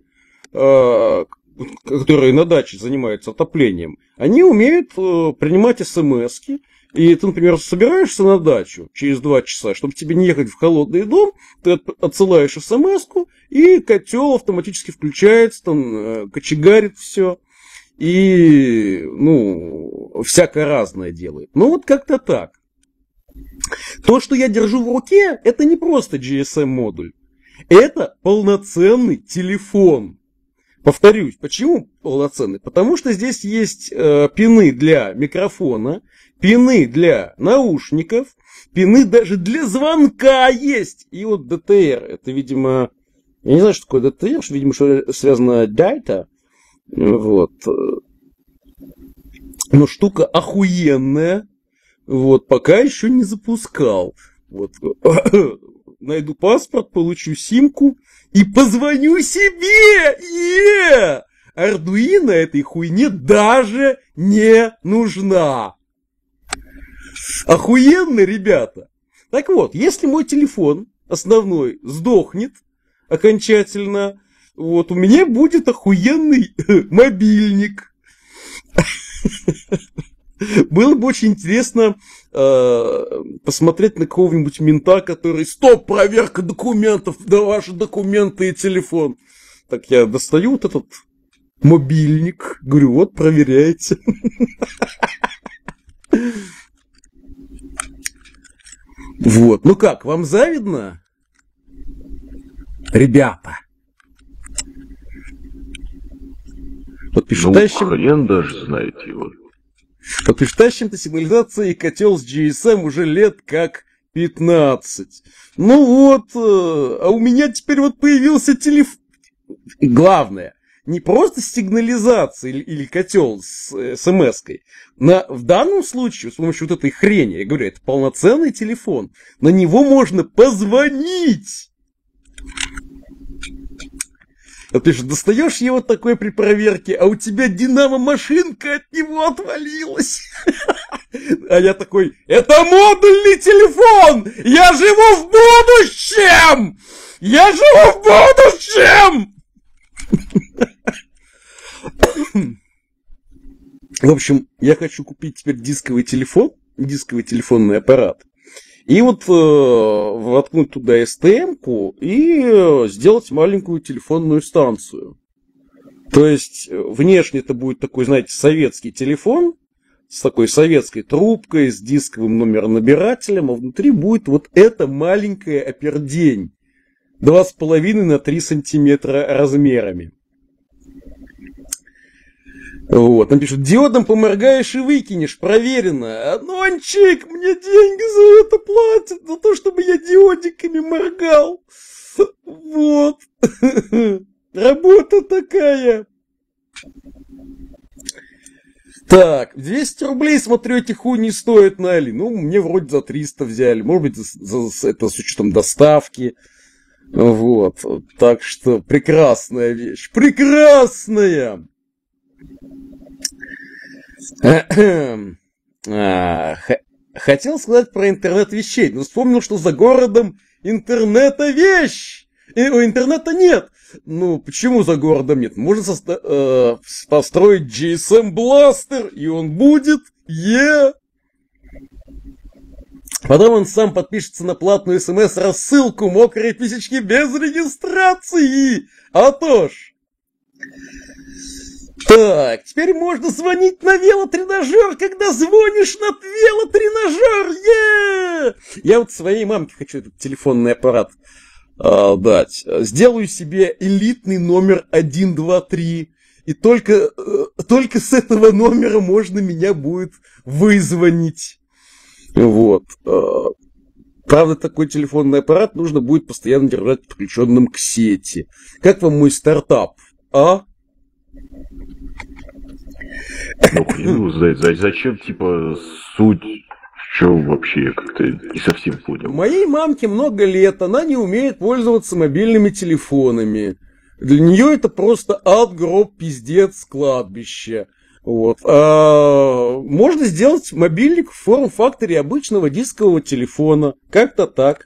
которые на даче занимаются отоплением, они умеют принимать эс-эм-эски. И ты, например, собираешься на дачу через два часа, чтобы тебе не ехать в холодный дом, ты отсылаешь эс-эм-эску, и котел автоматически включается, там кочегарит все. И, ну, всякое разное делает. Ну, вот как-то так. То, что я держу в руке, это не просто джи эс эм-модуль. Это полноценный телефон. Повторюсь, почему полноценный? Потому что здесь есть э, пины для микрофона, пины для наушников, пины даже для звонка есть. И вот ди ти эр, это, видимо, я не знаю, что такое ди ти эр, что, видимо, что связано с Data. Вот. Но штука охуенная. Вот, пока еще не запускал. Вот. Найду паспорт, получу симку и позвоню себе! Е-е-е! Ардуино этой хуйне даже не нужна. Охуенно, ребята. Так вот, если мой телефон основной сдохнет окончательно, вот, у меня будет охуенный мобильник. Было бы очень интересно э, посмотреть на какого-нибудь мента, который: стоп, проверка документов, да ваши документы и телефон. Так я достаю вот этот мобильник, говорю: вот, проверяйте. Вот, ну как, вам завидно? Ребята. Вот пишут: ну, тащим... хрен даже знает его. Вот пишут: тащим-то сигнализация и котел с джи эс эм уже лет как пятнадцать. Ну вот, а у меня теперь вот появился телефон. Главное, не просто сигнализация или, или котел с эс-эм-эской. На, в данном случае, с помощью вот этой хрени, я говорю, это полноценный телефон. На него можно позвонить. Вот пишет: достаешь его такой при проверке, а у тебя динамо-машинка от него отвалилась. А я такой: это модульный телефон! Я живу в будущем! Я живу в будущем! В общем, я хочу купить теперь дисковый телефон, дисковый телефонный аппарат. И вот э, воткнуть туда эс ти эм-ку и э, сделать маленькую телефонную станцию. То есть, внешне это будет такой, знаете, советский телефон с такой советской трубкой, с дисковым номеронабирателем, а внутри будет вот эта маленькая опердень. два с половиной на три сантиметра размерами. Вот, там пишут, диодом поморгаешь и выкинешь, проверено. Анончик, мне деньги за это платят, за то, чтобы я диодиками моргал. Вот. Работа такая. Так, двести рублей, смотрю, эти хуйни стоят на Али. Ну, мне вроде за триста взяли. Может быть, за, за, это с учетом доставки. Вот. Так что прекрасная вещь. Прекрасная! А, хотел сказать про интернет вещей, но вспомнил, что за городом интернета вещь! И у интернета нет. Ну, почему за городом нет? Можно соста- э, построить джи эс эм-бластер, и он будет. Е! Потом он сам подпишется на платную смс-рассылку мокрые писечки без регистрации. А то ж. Так, теперь можно звонить на велотренажер, когда звонишь на велотренажер. Е! Я вот своей мамке хочу этот телефонный аппарат э, дать. Сделаю себе элитный номер один, два, три. И только, э, только с этого номера можно меня будет вызвонить. Вот. Правда, такой телефонный аппарат нужно будет постоянно держать подключенным к сети. Как вам мой стартап, а? Ну, зачем, типа, суть, что вообще, я как-то не совсем понял. Моей мамке много лет, она не умеет пользоваться мобильными телефонами. Для нее это просто ад, гроб, пиздец, кладбище. Вот. А, можно сделать мобильник в форм-факторе обычного дискового телефона. Как-то так.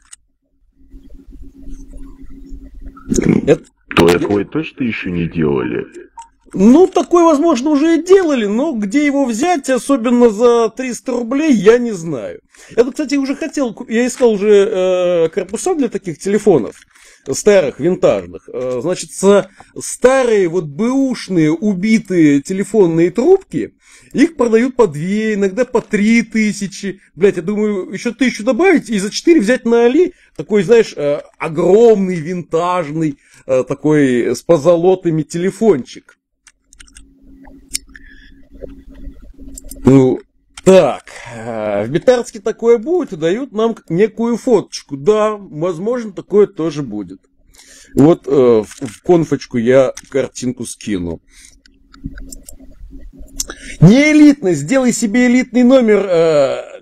Это... То такое точно еще не делали? Ну, такое, возможно, уже и делали, но где его взять, особенно за триста рублей, я не знаю. Я, кстати, уже хотел, я искал уже э, корпуса для таких телефонов. Старых, винтажных. Значит, старые вот бэушные убитые телефонные трубки, их продают по две, иногда по три тысячи. Блять, я думаю, еще тысячу добавить и за четыре взять на Али такой, знаешь, огромный, винтажный, такой с позолотами телефончик. Ну, так, в Бетарске такое будет и дают нам некую фоточку. Да, возможно, такое тоже будет. Вот э, в, в конфочку я картинку скину. Не элитный, сделай себе элитный номер э,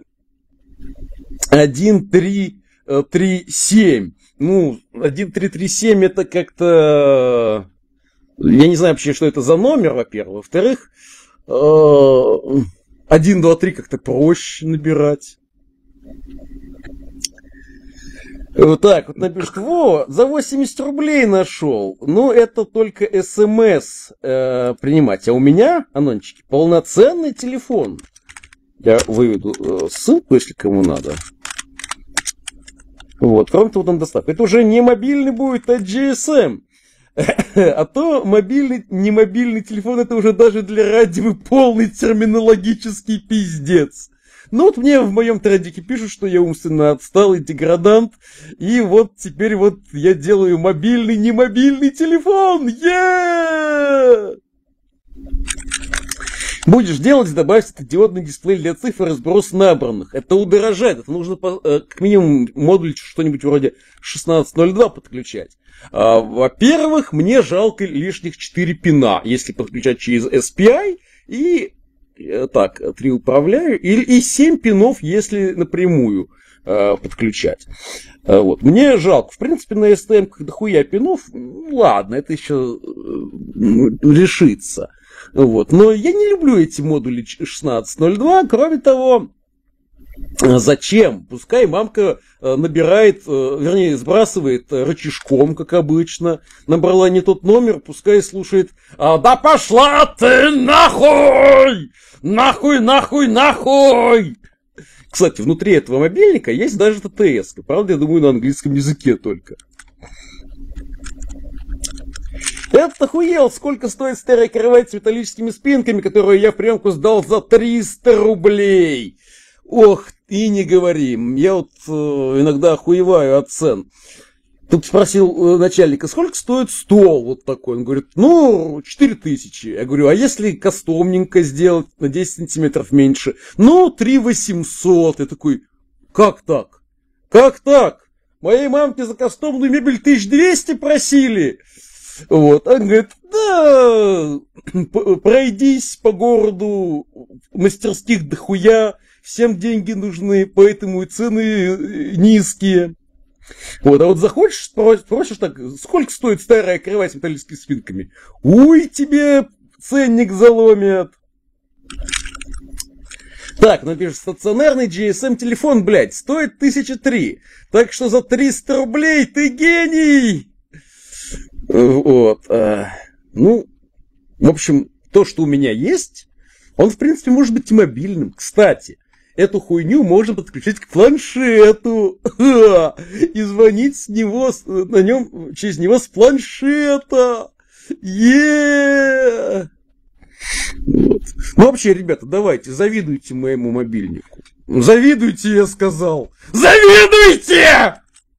один три три семь. Ну, один три три семь это как-то... Я не знаю вообще, что это за номер, во-первых. Во-вторых... Э, один, два, три как-то проще набирать. Вот так вот напишут, во, за восемьдесят рублей нашел. Ну, это только смс э, принимать. А у меня, анончики, полноценный телефон. Я выведу э, ссылку, если кому надо. Вот, кроме того, там доставка. Это уже не мобильный будет, а джи эс эм. А то мобильный, не мобильный телефон, это уже даже для радио полный терминологический пиздец. Ну вот мне в моем трендике пишут, что я умственно отсталый деградант, и вот теперь вот я делаю мобильный, не мобильный телефон. Yeah! Будешь делать, добавить светодиодный дисплей для цифр и сброс набранных. Это удорожает, это нужно как минимум модуль что-нибудь вроде шестнадцать ноль два подключать. А, во-первых, мне жалко лишних четыре пина, если подключать через эс пи ай, и так, три управляю, и, и семь пинов, если напрямую а, подключать. А, вот. Мне жалко. В принципе, на эс тэ эм дохуя пинов, ну, ладно, это еще ну, решится. Вот. Но я не люблю эти модули шестнадцать ноль два, кроме того... Зачем? Пускай мамка набирает, вернее, сбрасывает рычажком, как обычно. Набрала не тот номер, пускай слушает. А, да пошла ты нахуй! Нахуй, нахуй, нахуй! Кстати, внутри этого мобильника есть даже тэ тэ эс. Правда, я думаю, на английском языке только. Этот охуел, сколько стоит старая кровать с металлическими спинками, которую я в приемку сдал за триста рублей. Ох, и не говори, я вот э, иногда охуеваю от цен. Тут спросил начальника, сколько стоит стол вот такой? Он говорит, ну, четыре тысячи. Я говорю, а если кастомненько сделать на десять сантиметров меньше? Ну, три восемьсот. Я такой, как так? Как так? Моей мамке за кастомную мебель тысяча двести просили. Вот, он говорит, да, пройдись по городу, мастерских дохуя, всем деньги нужны, поэтому и цены низкие. Вот, а вот захочешь, спросишь так, сколько стоит старая кровать с металлическими спинками? Уй, тебе ценник заломят. Так, напишешь, стационарный джи эс эм телефон, блядь, стоит тысяча три. Так что за триста рублей ты гений! Вот. А, ну, в общем, то, что у меня есть, он, в принципе, может быть и мобильным. Кстати, эту хуйню можно подключить к планшету и звонить с него, на нем, через него с планшета. Е-е-е! Вот. Ну, вообще, ребята, давайте, завидуйте моему мобильнику. Завидуйте, я сказал. Завидуйте!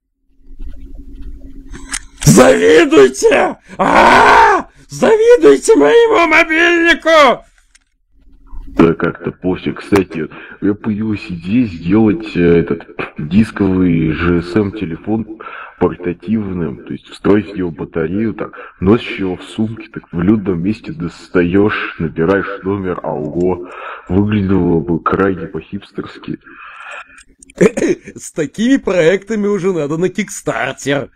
Завидуйте! А-а-а! Завидуйте моему мобильнику! Да как-то пофиг. Кстати, я появилась идея сделать э, этот дисковый джи эс эм телефон портативным, то есть встроить в него батарею, так, носишь его в сумке, так в людном месте достаешь, набираешь номер, а ого, выглядело бы крайне по-хипстерски. С такими проектами уже надо на Kickstarter.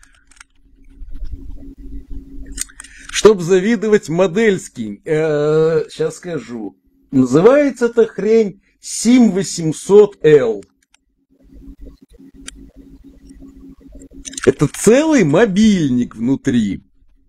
Чтоб завидовать модельский, э, сейчас скажу. Называется эта хрень сим восемьсот эл. Это целый мобильник внутри.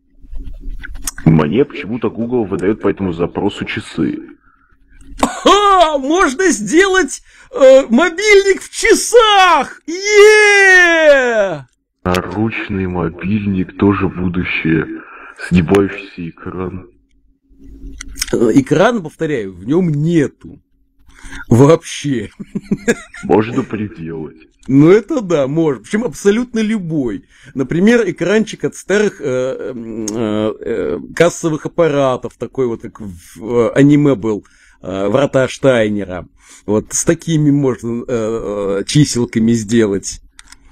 Мне почему-то Google выдает по этому запросу часы. А, можно сделать э, мобильник в часах! Е-е-е! Наручный мобильник тоже будущее. Сгибающийся экран. Экрана, повторяю, в нем нету. Вообще. Можно приделать. Ну это да, можно. Причем абсолютно любой. Например, экранчик от старых э, э, э, кассовых аппаратов, такой вот, как в э, аниме был, э, Врата Штайнера. Вот с такими можно э, э, чиселками сделать.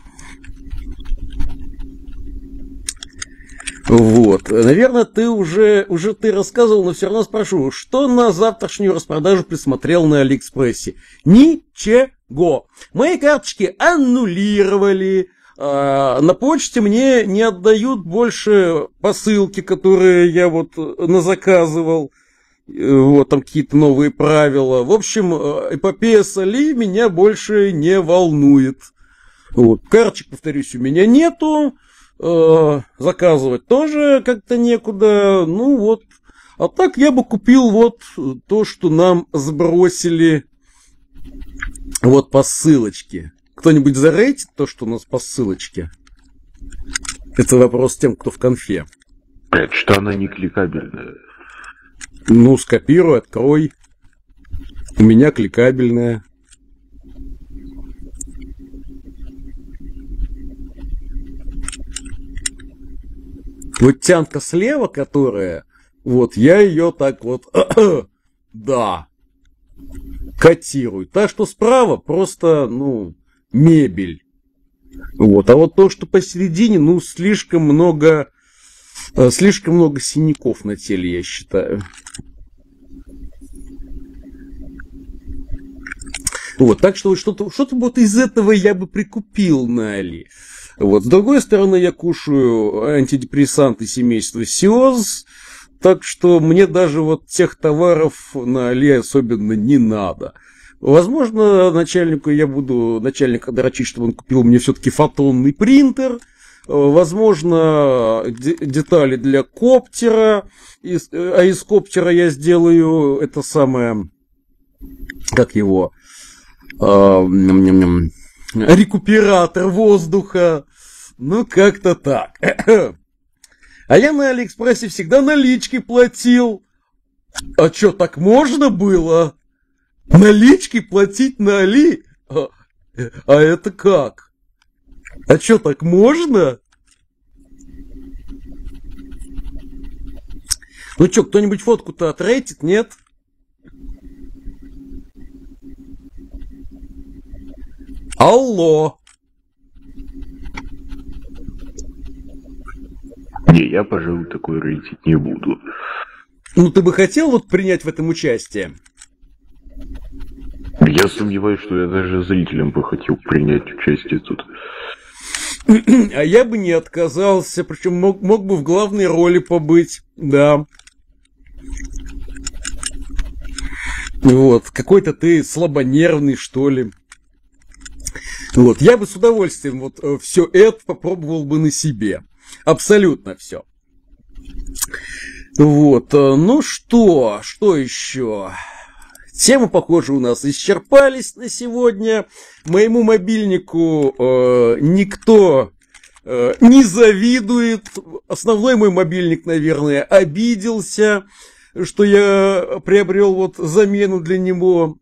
Вот. Наверное, ты уже, уже ты рассказывал, но все равно спрошу, что на завтрашнюю распродажу присмотрел на Алиэкспрессе? Ничего. Мои карточки аннулировали. А, на почте мне не отдают больше посылки, которые я вот назаказывал. Вот там какие-то новые правила. В общем, эпопея с Али меня больше не волнует. Вот. Карточек, повторюсь, у меня нету. Заказывать тоже как-то некуда. Ну вот. А так я бы купил вот то, что нам сбросили вот по ссылочке. Кто-нибудь зарейтит то, что у нас по ссылочке? Это вопрос тем, кто в конфе. Это что она не кликабельная? Ну, скопируй, открой. У меня кликабельная. Вот тянка слева, которая, вот, я ее так вот, да, котирую. Та, что справа, просто, ну, мебель. Вот, а вот то, что посередине, ну, слишком много, слишком много синяков на теле, я считаю. Вот, так что что-то, что-то вот из этого я бы прикупил на Али. Вот. С другой стороны, я кушаю антидепрессанты семейства Сиоз, так что мне даже вот тех товаров на Али особенно не надо. Возможно, начальнику я буду начальника дрочить, чтобы он купил мне все-таки фотонный принтер. Возможно, детали для коптера, а из коптера я сделаю это самое, как его, рекуператор воздуха. Ну, как-то так. А я на Алиэкспрессе всегда наличкой платил. А чё, так можно было? Наличкой платить на Али? А, а это как? А чё, так можно? Ну чё, кто-нибудь фотку-то отрейтит, нет? Алло. Не, я, пожалуй, такой рейтить не буду. Ну ты бы хотел вот принять в этом участие? Я сомневаюсь, что я даже зрителям бы хотел принять участие тут. А я бы не отказался, причем мог, мог бы в главной роли побыть, да. Вот, какой-то ты слабонервный, что ли. Вот, я бы с удовольствием вот все это попробовал бы на себе. Абсолютно все. Вот, ну что, что еще? Темы, похоже, у нас исчерпались на сегодня. Моему мобильнику э, никто э, не завидует. Основной мой мобильник, наверное, обиделся, что я приобрел вот замену для него.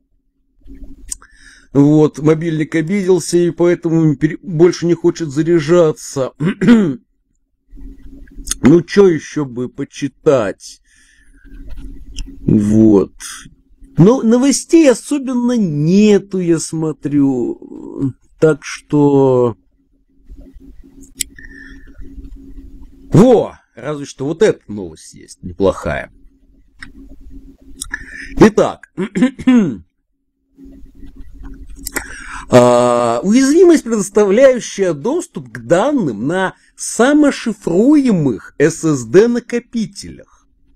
Вот, мобильник обиделся и поэтому больше не хочет заряжаться. Ну, что еще бы почитать? Вот. Но новостей особенно нету, я смотрю. Так что... Во! Разве что вот эта новость есть, неплохая. Итак. а, уязвимость, предоставляющая доступ к данным на самошифруемых эс эс ди-накопителях.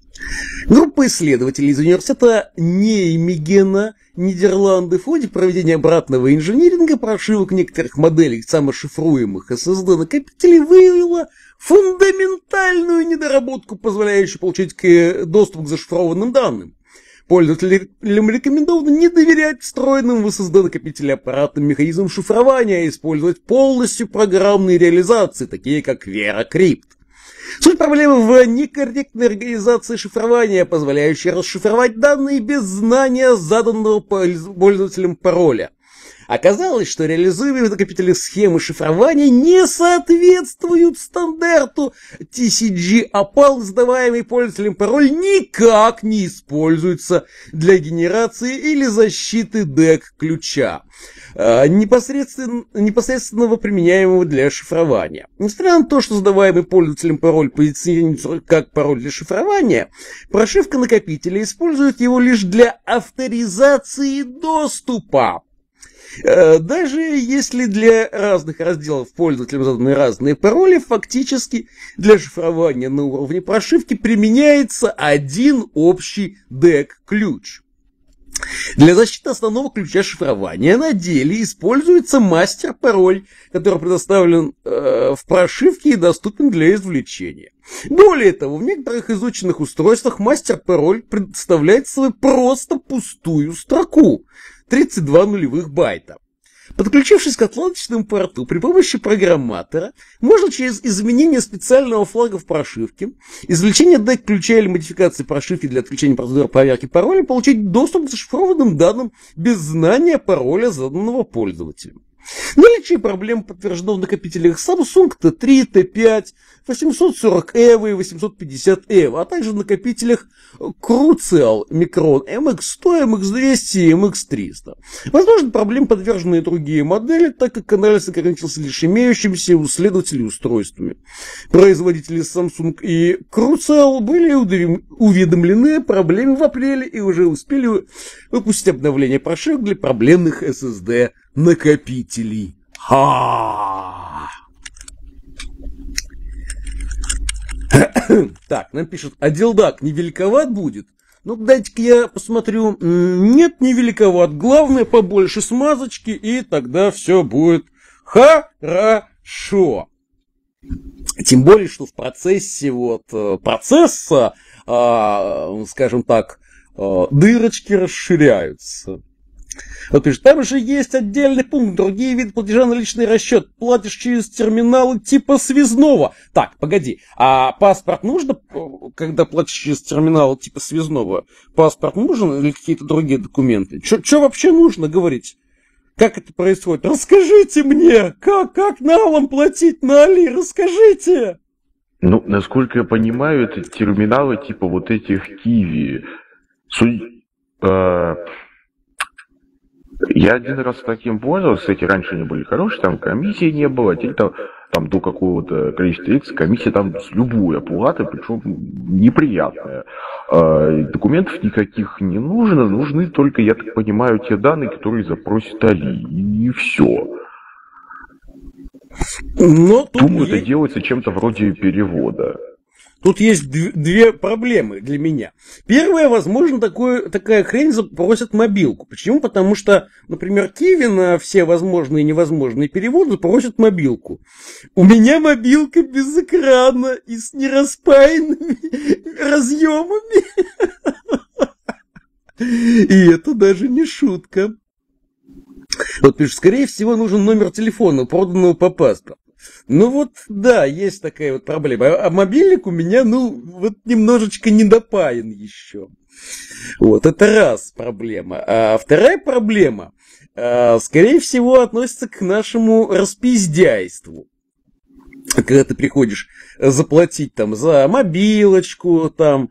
Группа исследователей из университета Неймегена, Нидерланды, в ходе проведения обратного инжиниринга прошивок некоторых моделей самошифруемых эс эс ди-накопителей выявила фундаментальную недоработку, позволяющую получить доступ к зашифрованным данным. Пользователям рекомендовано не доверять встроенным в эс эс ди-накопители аппаратным механизмам шифрования, а использовать полностью программные реализации, такие как VeraCrypt. Суть проблемы в некорректной организации шифрования, позволяющей расшифровать данные без знания заданного пользователем пароля. Оказалось, что реализуемые в накопителе схемы шифрования не соответствуют стандарту ти си джи, а пал, сдаваемый пользователем пароль, никак не используется для генерации или защиты ди и си-ключа, непосредственно, непосредственно применяемого для шифрования. Несмотря на то, что сдаваемый пользователем пароль позиционируется как пароль для шифрования, прошивка накопителя использует его лишь для авторизации доступа. Даже если для разных разделов пользователям заданы разные пароли, фактически для шифрования на уровне прошивки применяется один общий ди и си-ключ. Для защиты основного ключа шифрования на деле используется мастер-пароль, который предоставлен э, в прошивке и доступен для извлечения. Более того, в некоторых изученных устройствах мастер-пароль представляет собой просто пустую строку тридцать два нулевых байта. Подключившись к отладочному порту при помощи программатора, можно через изменение специального флага в прошивке, извлечение ди и си-ключа или модификации прошивки для отключения процедуры проверки пароля получить доступ к зашифрованным данным без знания пароля, заданного пользователем. Наличие проблем подтверждено в накопителях Samsung ти три, ти пять, восемьсот сорок эво и восемьсот пятьдесят эво, а также в накопителях Crucial Micron эм икс сто, эм икс двести и эм икс триста. Возможно, проблем подвержены и другие модели, так как анализ ограничился лишь имеющимися у исследователей устройствами. Производители Samsung и Crucial были уведомлены о проблеме в апреле и уже успели выпустить обновление прошивок для проблемных эс эс ди-накопителей. Ха! Так, нам пишут, а дилдак не великоват будет? Ну, дайте-ка я посмотрю. Нет, не великоват. Главное, побольше смазочки, и тогда все будет хорошо. Тем более, что в процессе вот процесса, скажем так, дырочки расширяются. Вот пишет, там же есть отдельный пункт, другие виды платежа на личный расчет. Платишь через терминалы типа связного. Так, погоди, а паспорт нужно, когда платишь через терминал типа связного? Паспорт нужен или какие-то другие документы? Что вообще нужно говорить? Как это происходит? Расскажите мне, как, как налом платить на Али? Расскажите! Ну, насколько я понимаю, это терминалы типа вот этих Киви. Суть... Э... Я один раз таким пользовался, кстати, раньше они были хорошие, там комиссии не было, а теперь там, там до какого-то количества X комиссия там с любой оплаты, причем неприятная. А, документов никаких не нужно, нужны только, я так понимаю, те данные, которые запросит Али, и все. Но Думаю, есть... это делается чем-то вроде перевода. Тут есть дв- две проблемы для меня. Первая, возможно, такое, такая хрень запросит мобилку. Почему? Потому что, например, Киви на все возможные и невозможные переводы запросит мобилку. У меня мобилка без экрана и с нераспаянными разъемами. И это даже не шутка. Вот пишет, скорее всего, нужен номер телефона, проданного по паспорту. Ну вот, да, есть такая вот проблема. А мобильник у меня, ну, вот немножечко недопаян еще. Вот, это раз проблема. А вторая проблема, скорее всего, относится к нашему распиздяйству. Когда ты приходишь заплатить там за мобилочку, там,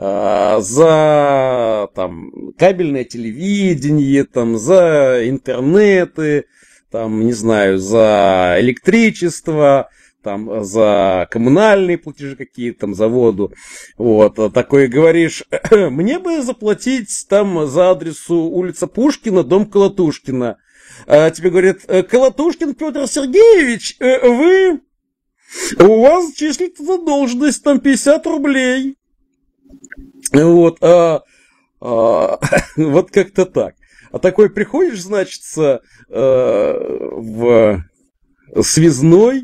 за там, кабельное телевидение, там, за интернеты, там, не знаю, за электричество, там, за коммунальные платежи какие-то, там, за воду. Вот, такой говоришь, мне бы заплатить там за адресу улица Пушкина, дом Колотушкина. А тебе говорят, Колотушкин Петр Сергеевич, вы, у вас числится задолженность там пятьдесят рублей. Вот, а, а, вот как-то так. А такой приходишь, значит, э, в связной,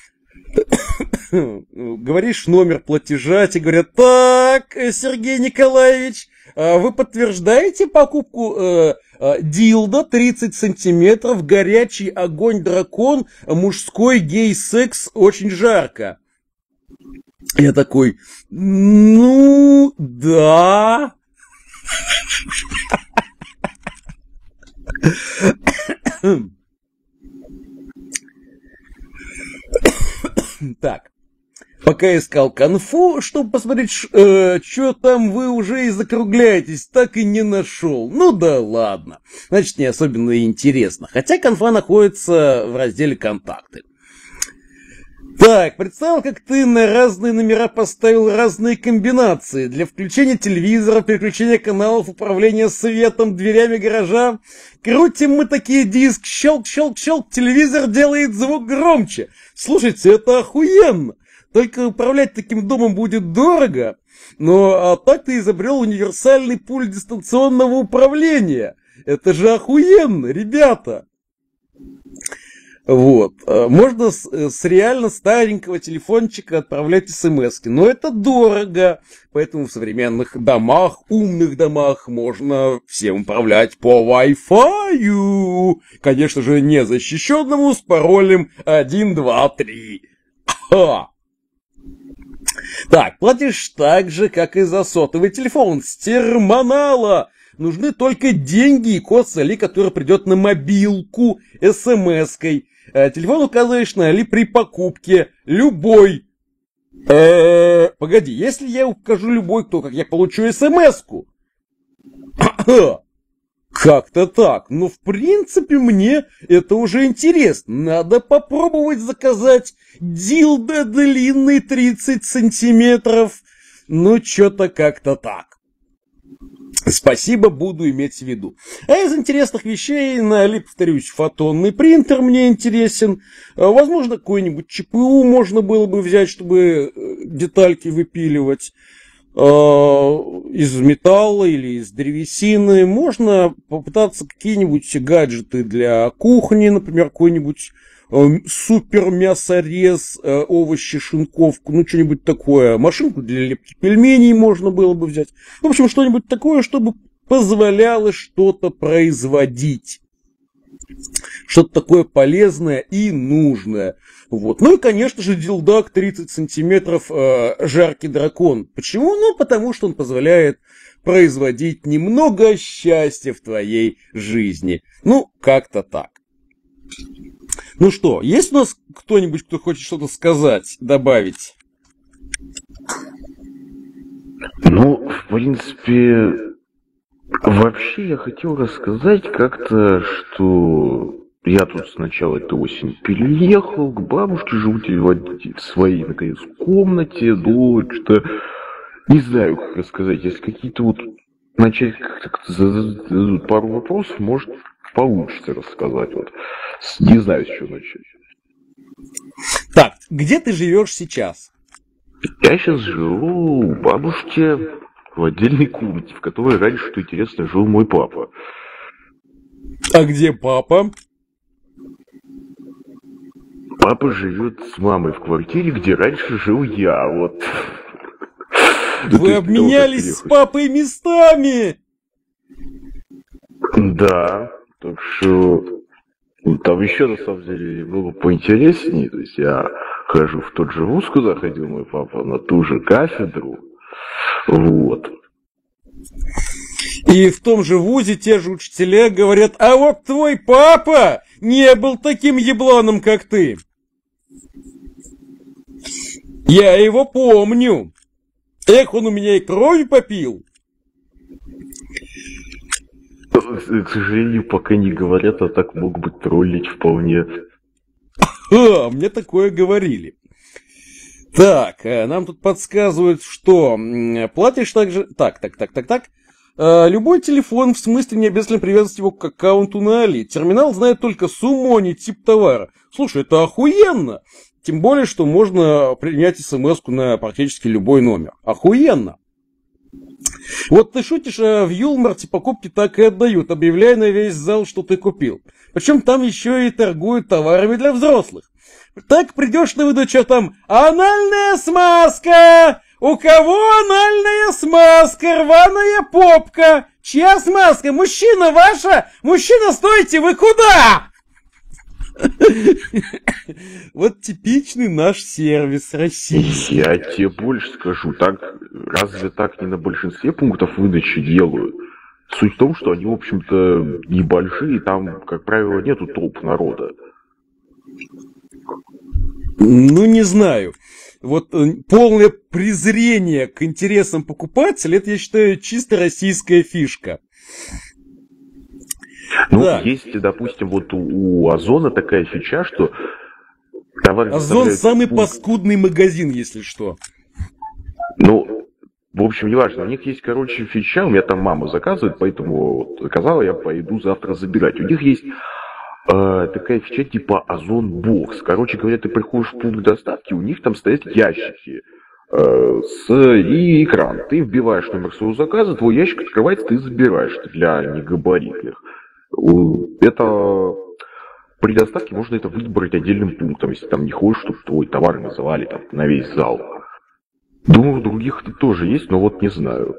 говоришь номер платежа, тебе говорят, так, Сергей Николаевич, вы подтверждаете покупку э, дилдо тридцать сантиметров, горячий огонь дракон, мужской гей-секс, очень жарко. Я такой, ну, да. Так, пока искал конфу, чтобы посмотреть, э, что там вы уже и закругляетесь, так и не нашел. Ну да ладно, значит, не особенно интересно. Хотя конфа находится в разделе «Контакты». Так, представил, как ты на разные номера поставил разные комбинации для включения телевизора, переключения каналов, управления светом, дверями гаража. Крутим мы такие диск, щелк-щелк-щелк, телевизор делает звук громче. Слушайте, это охуенно. Только управлять таким домом будет дорого. Но а так ты изобрел универсальный пульт дистанционного управления. Это же охуенно, ребята. Вот. Можно с, с реально старенького телефончика отправлять смски, но это дорого, поэтому в современных домах, умных домах можно всем управлять по Wi-Fi, конечно же, не защищенному с паролем один, два, три. Ха! Так, платишь так же, как и за сотовый телефон с терминала. Нужны только деньги и код с Али, который придет на мобилку смс-кой. Телефон указываешь на Али при покупке. Любой. Э-э-э, погоди, если я укажу любой, то как я получу смс-ку? Как-то так. Но в принципе мне это уже интересно. Надо попробовать заказать дилдо длинный тридцать сантиметров. Ну, что-то как-то так. Спасибо, буду иметь в виду. А из интересных вещей на Али, повторюсь, фотонный принтер мне интересен. Возможно, какой-нибудь ЧПУ можно было бы взять, чтобы детальки выпиливать. Из металла или из древесины. Можно попытаться какие-нибудь гаджеты для кухни, например, какой-нибудь супер мясорез, овощи, шинковку, ну что-нибудь такое. Машинку для лепки пельменей можно было бы взять. В общем, что-нибудь такое, чтобы позволяла что-то производить. Что-то такое полезное и нужное. Вот. Ну и, конечно же, дилдак тридцать сантиметров э, жаркий дракон. Почему? Ну, потому что он позволяет производить немного счастья в твоей жизни. Ну, как-то так. Ну что, есть у нас кто-нибудь, кто хочет что-то сказать, добавить? Ну, в принципе, вообще я хотел рассказать как-то, что я тут сначала эту осень переехал к бабушке, живу в своей, наконец, комнате, ну, что не знаю, как рассказать, если какие-то вот начать как-то задать пару вопросов, может, получится рассказать, вот, не знаю, с чего начать. Так, где ты живешь сейчас? Я сейчас живу у бабушки в отдельной комнате, в которой раньше, что интересно, жил мой папа. А где папа? Папа живет с мамой в квартире, где раньше жил я, вот. Вы обменялись с папой местами? Да, так что там еще на самом деле было поинтереснее. То есть я хожу в тот же вуз, куда ходил мой папа, на ту же кафедру. Вот. И в том же вузе те же учителя говорят: а вот твой папа не был таким ебланом, как ты. Я его помню. Эх, он у меня и кровь попил. К сожалению, пока не говорят, а так мог бы троллить вполне. А, мне такое говорили. Так, нам тут подсказывают, что платишь также... Так, так, так, так, так. Любой телефон, в смысле, не обязательно привязывать его к аккаунту на Али. Терминал знает только сумму, а не тип товара. Слушай, это охуенно. Тем более, что можно принять смс-ку на практически любой номер. Охуенно. Вот ты шутишь, а в Юлмарте покупки так и отдают, объявляя на весь зал, что ты купил. Причем там еще и торгуют товарами для взрослых. Так придешь на выдачу, там анальная смазка! У кого анальная смазка? Рваная попка! Чья смазка? Мужчина, ваша? Мужчина, стойте, вы куда? Вот типичный наш сервис российский. Я тебе больше скажу, так разве так не на большинстве пунктов выдачи делают? Суть в том, что они, в общем-то, небольшие, там, как правило, нету толп народа. Ну, не знаю. Вот полное презрение к интересам покупателя, это, я считаю, чисто российская фишка. Ну, да. Есть, допустим, вот у, у Озона такая фича, что товар... Озон самый пункт... паскудный магазин, если что. Ну, в общем, неважно. У них есть, короче, фича, у меня там мама заказывает, поэтому вот, заказала, я пойду завтра забирать. У них есть э, такая фича типа Озон Бокс. Короче говоря, ты приходишь в пункт доставки, у них там стоят ящики э, с и экран. Ты вбиваешь номер своего заказа, твой ящик открывается, ты забираешь для негабаритных. Это при доставке можно это выбрать отдельным пунктом, если там не хочешь, чтобы твой товар называли там на весь зал. Думаю, у других это тоже есть, но вот не знаю.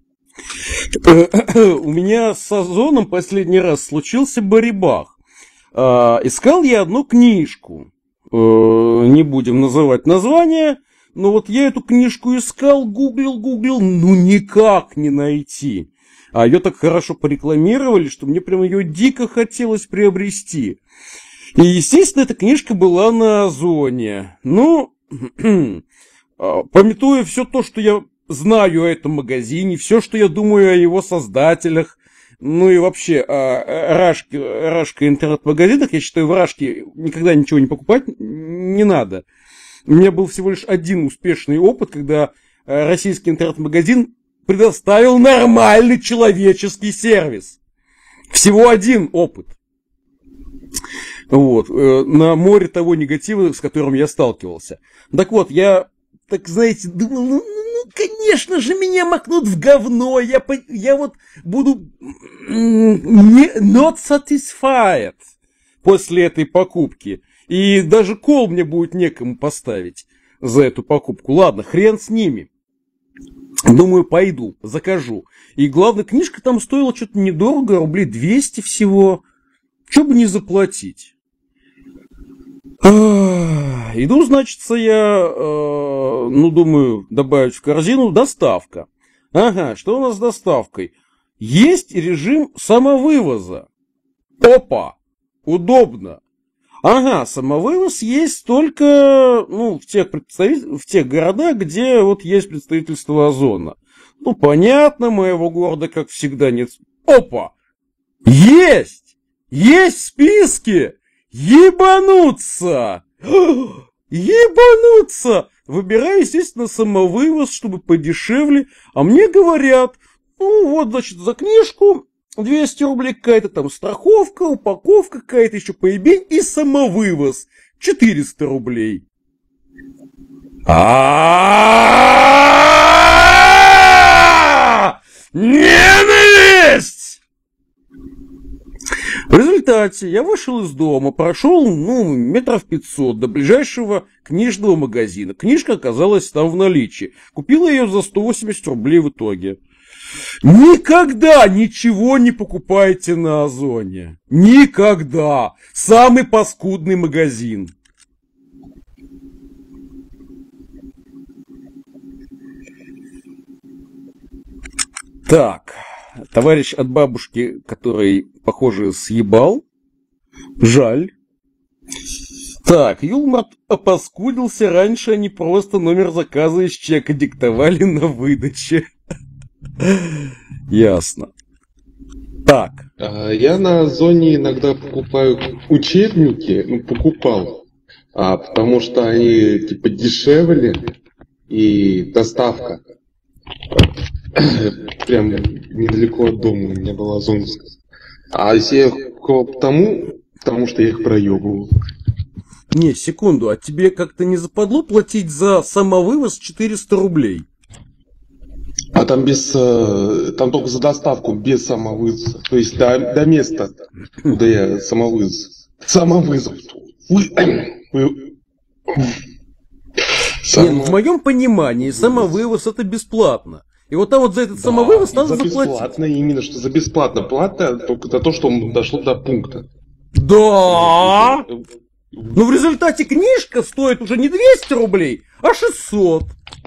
У меня с Озоном последний раз случился барибах. Искал я одну книжку. Не будем называть название, но вот я эту книжку искал, гуглил, гуглил, ну никак не найти. А ее так хорошо порекламировали, что мне прям ее дико хотелось приобрести. И, естественно, эта книжка была на Озоне. Ну, памятуя все то, что я знаю о этом магазине, все, что я думаю о его создателях, ну и вообще о Рашке, Рашке интернет-магазинах, я считаю, в Рашке никогда ничего не покупать не надо. У меня был всего лишь один успешный опыт, когда российский интернет-магазин предоставил нормальный человеческий сервис. Всего один опыт. Вот. На море того негатива, с которым я сталкивался. Так вот, я, так знаете, думал, ну, ну конечно же, меня макнут в говно. Я, я вот буду не, not satisfied после этой покупки. И даже кол мне будет некому поставить за эту покупку. Ладно, хрен с ними. Думаю, пойду, закажу. И главное, книжка там стоила что-то недорого, рублей двести всего. Че бы не заплатить? Иду, значит, я, э, ну, думаю, добавить в корзину доставка. Ага, что у нас с доставкой? Есть режим самовывоза. Опа! Удобно. Ага, самовывоз есть только, ну, в тех, представитель... в тех городах, где вот есть представительство Озона. Ну, понятно, моего города, как всегда, нет. Опа! Есть! Есть в списке! Ебануться! Ебануться! Выбираю, естественно, самовывоз, чтобы подешевле. А мне говорят, ну, вот, значит, за книжку двести рублей какая-то там страховка, упаковка какая-то, еще поебень и самовывоз четыреста рублей. А-а-а! Ненависть! В результате я вышел из дома, прошел, ну, метров пятьсот до ближайшего книжного магазина. Книжка оказалась там в наличии. Купила ее за сто восемьдесят рублей в итоге. Никогда ничего не покупайте на Озоне. Никогда. Самый паскудный магазин. Так, товарищ от бабушки, который, похоже, съебал. Жаль. Так, Юлмарт опаскудился. Раньше они просто номер заказа из чека диктовали на выдаче. Ясно. Так. Я на Озоне иногда покупаю учебники, ну, покупал, а, потому что они типа дешевле и доставка. Прям недалеко от дома у меня была Озоновская. А если я покупал потому, потому что я их проебывал. Не, секунду, а тебе как-то не западло платить за самовывоз четыреста рублей? А там без, там только за доставку, без самовывоза. То есть до, до места, куда я самовывоз. Самовывоз. Вы, вы, Само... Нет, в моем понимании самовывоз это бесплатно. И вот там вот за этот да, самовывоз надо за заплатить. Бесплатно, именно что за бесплатно. Плата только за то, что он дошло до пункта. Да! Но в результате книжка стоит уже не двести рублей, а шестьсот.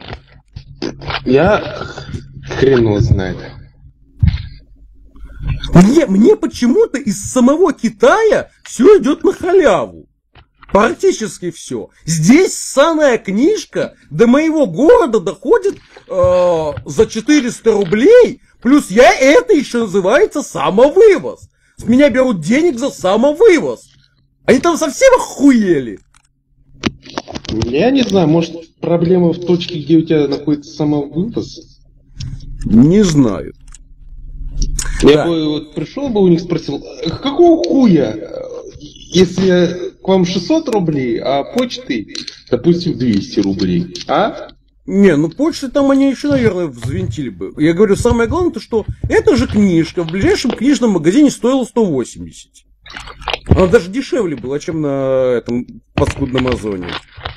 Я хрен его знает. Мне, мне почему-то из самого Китая все идет на халяву. Практически все. Здесь ссаная книжка до моего города доходит э, за четыреста рублей, плюс я это еще называется самовывоз. С меня берут денег за самовывоз. Они там совсем охуели? Я не знаю, может проблема в точке, где у тебя находится самовывоз? Не знаю. Я да. бы вот пришел бы у них спросил, какого хуя, если к вам шестьсот рублей, а почты, допустим, двести рублей, а? Не, ну почты там они еще, наверное, взвинтили бы. Я говорю, самое главное, то что эта же книжка в ближайшем книжном магазине стоила сто восемьдесят. Она даже дешевле была, чем на этом паскудном Озоне.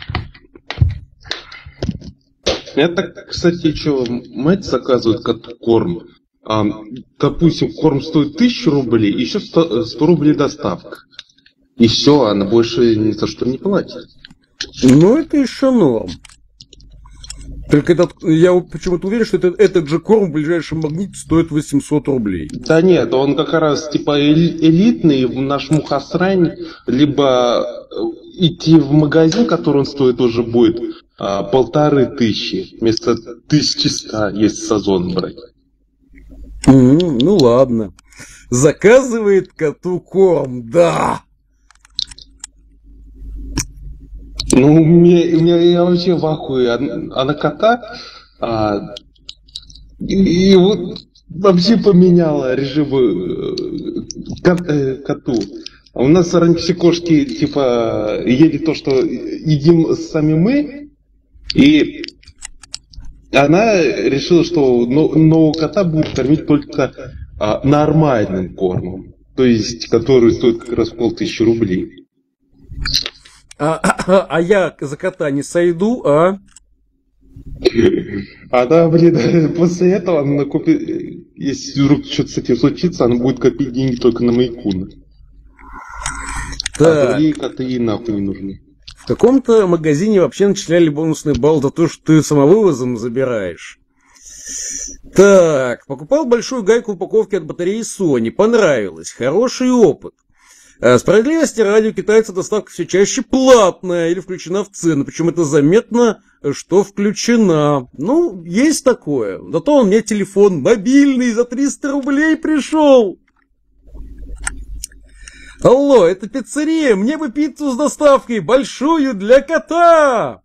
Это, кстати, что, мать заказывает коту корм. А, допустим, корм стоит тысячу рублей, еще сто, сто рублей доставка. И все, она больше ни за что не платит. Ну, это еще норм. Только этот, я почему-то уверен, что этот, этот же корм в ближайшем магните стоит восемьсот рублей. Да нет, он как раз типа элитный в наш мухосрань, либо идти в магазин, который он стоит уже будет а, полторы тысячи, вместо тысячи ста, если с Озон брать. Mm, ну ладно. Заказывает коту корм, да. Ну, у меня, у меня я вообще в ахуе. Она кота, а, и, и вот вообще поменяла режим кот, э, коту. А у нас раньше все кошки, типа, ели то, что едим сами мы, и она решила, что нового кота будет кормить только а, нормальным кормом, то есть, который стоит как раз полтысячи рублей. А, а, а я за кота не сойду, а? Она, блин, после этого она купит, если вдруг что-то с этим случится, она будет копить деньги только на Майкун. А другие коты ей нахуй не нужны. В каком-то магазине вообще начисляли бонусный балл за то, что ты самовывозом забираешь. Так, покупал большую гайку упаковки от батареи Sony. Понравилось. Хороший опыт. А справедливости ради, у китайцев доставка все чаще платная или включена в цену. Причем это заметно, что включена. Ну, есть такое. Зато у меня телефон мобильный за триста рублей пришел. Алло, это пиццерия. Мне бы пиццу с доставкой. Большую для кота.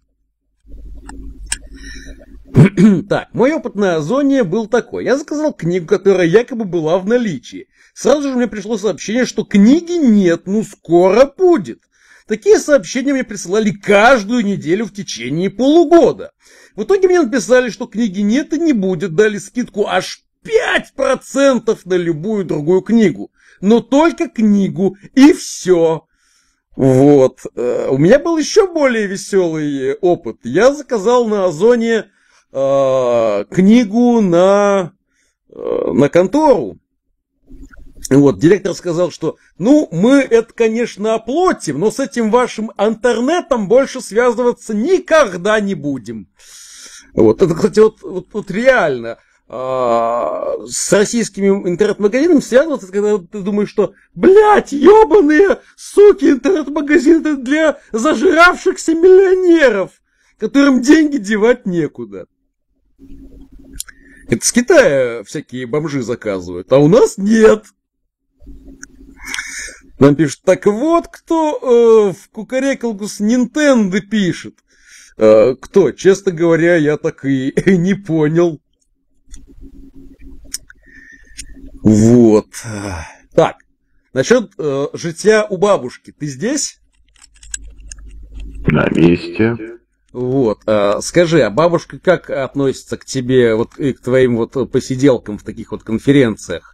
Так, мой опыт на Озоне был такой. Я заказал книгу, которая якобы была в наличии. Сразу же мне пришло сообщение, что книги нет, ну скоро будет. Такие сообщения мне присылали каждую неделю в течение полугода. В итоге мне написали, что книги нет и не будет. Дали скидку аж пять процентов на любую другую книгу. Но только книгу, и все. Вот. У меня был еще более веселый опыт. Я заказал на Озоне э, книгу на, э, на контору. Вот, директор сказал, что, ну, мы это, конечно, оплатим, но с этим вашим интернетом больше связываться никогда не будем. Вот, это, кстати, вот, вот, вот реально, а, с российскими интернет-магазинами связываться, когда ты думаешь, что, блядь, ебаные суки, интернет-магазины для зажиравшихся миллионеров, которым деньги девать некуда. Это с Китая всякие бомжи заказывают, а у нас нет. Нам пишут, так вот кто э, в кукарекалку с Nintendo пишет. Э, кто? Честно говоря, я так и не понял. Вот. Так, насчет э, житья у бабушки. Ты здесь? На месте. Вот. Э, скажи, а бабушка как относится к тебе, вот и к твоим вот посиделкам в таких вот конференциях?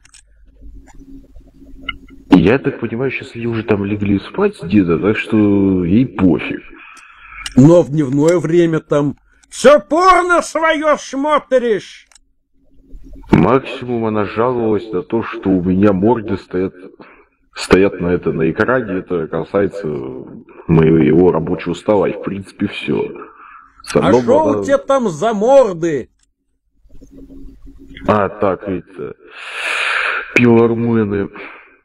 Я так понимаю, сейчас они уже там легли спать где-то, так что ей пофиг. Но в дневное время там все порно свое смотришь. Максимум она жаловалась на то, что у меня морды стоят, стоят на это на экране. Это касается моего рабочего стола. И в принципе все. А что она... у тебя там за морды? А, так, это... Пилормены.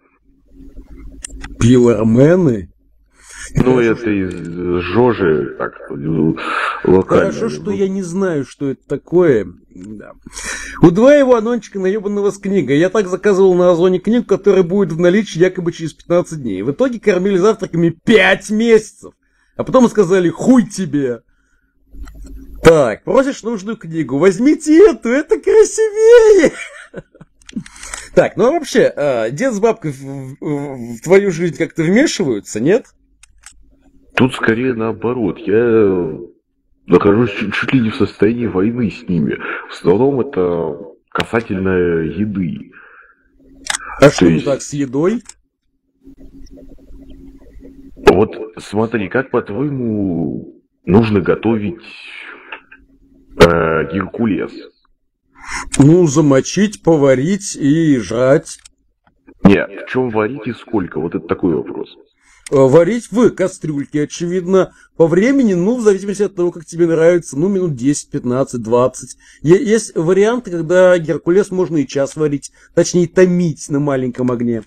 Пилормены? Ну, это из Жожи, так, локально. Хорошо, что я не знаю, что это такое. Да. Удваиваю анончика наебанного с книгой. Я так заказывал на Озоне книгу, которая будет в наличии якобы через пятнадцать дней. В итоге кормили завтраками пять месяцев. А потом сказали, хуй тебе. Так, просишь нужную книгу. Возьмите эту, это красивее. Так, ну а вообще, дед с бабкой в, в, в твою жизнь как-то вмешиваются, нет? Тут скорее наоборот. Я нахожусь чуть, чуть ли не в состоянии войны с ними. В основном это касательно еды. А что не так с едой? Вот смотри, как по-твоему нужно готовить э, геркулес? Ну, замочить, поварить и жрать. Нет, в чем варить и сколько? Вот это такой вопрос. Варить в кастрюльке, очевидно, по времени, ну, в зависимости от того, как тебе нравится, ну, минут десять, пятнадцать, двадцать. Есть варианты, когда геркулес можно и час варить, точнее, томить на маленьком огне.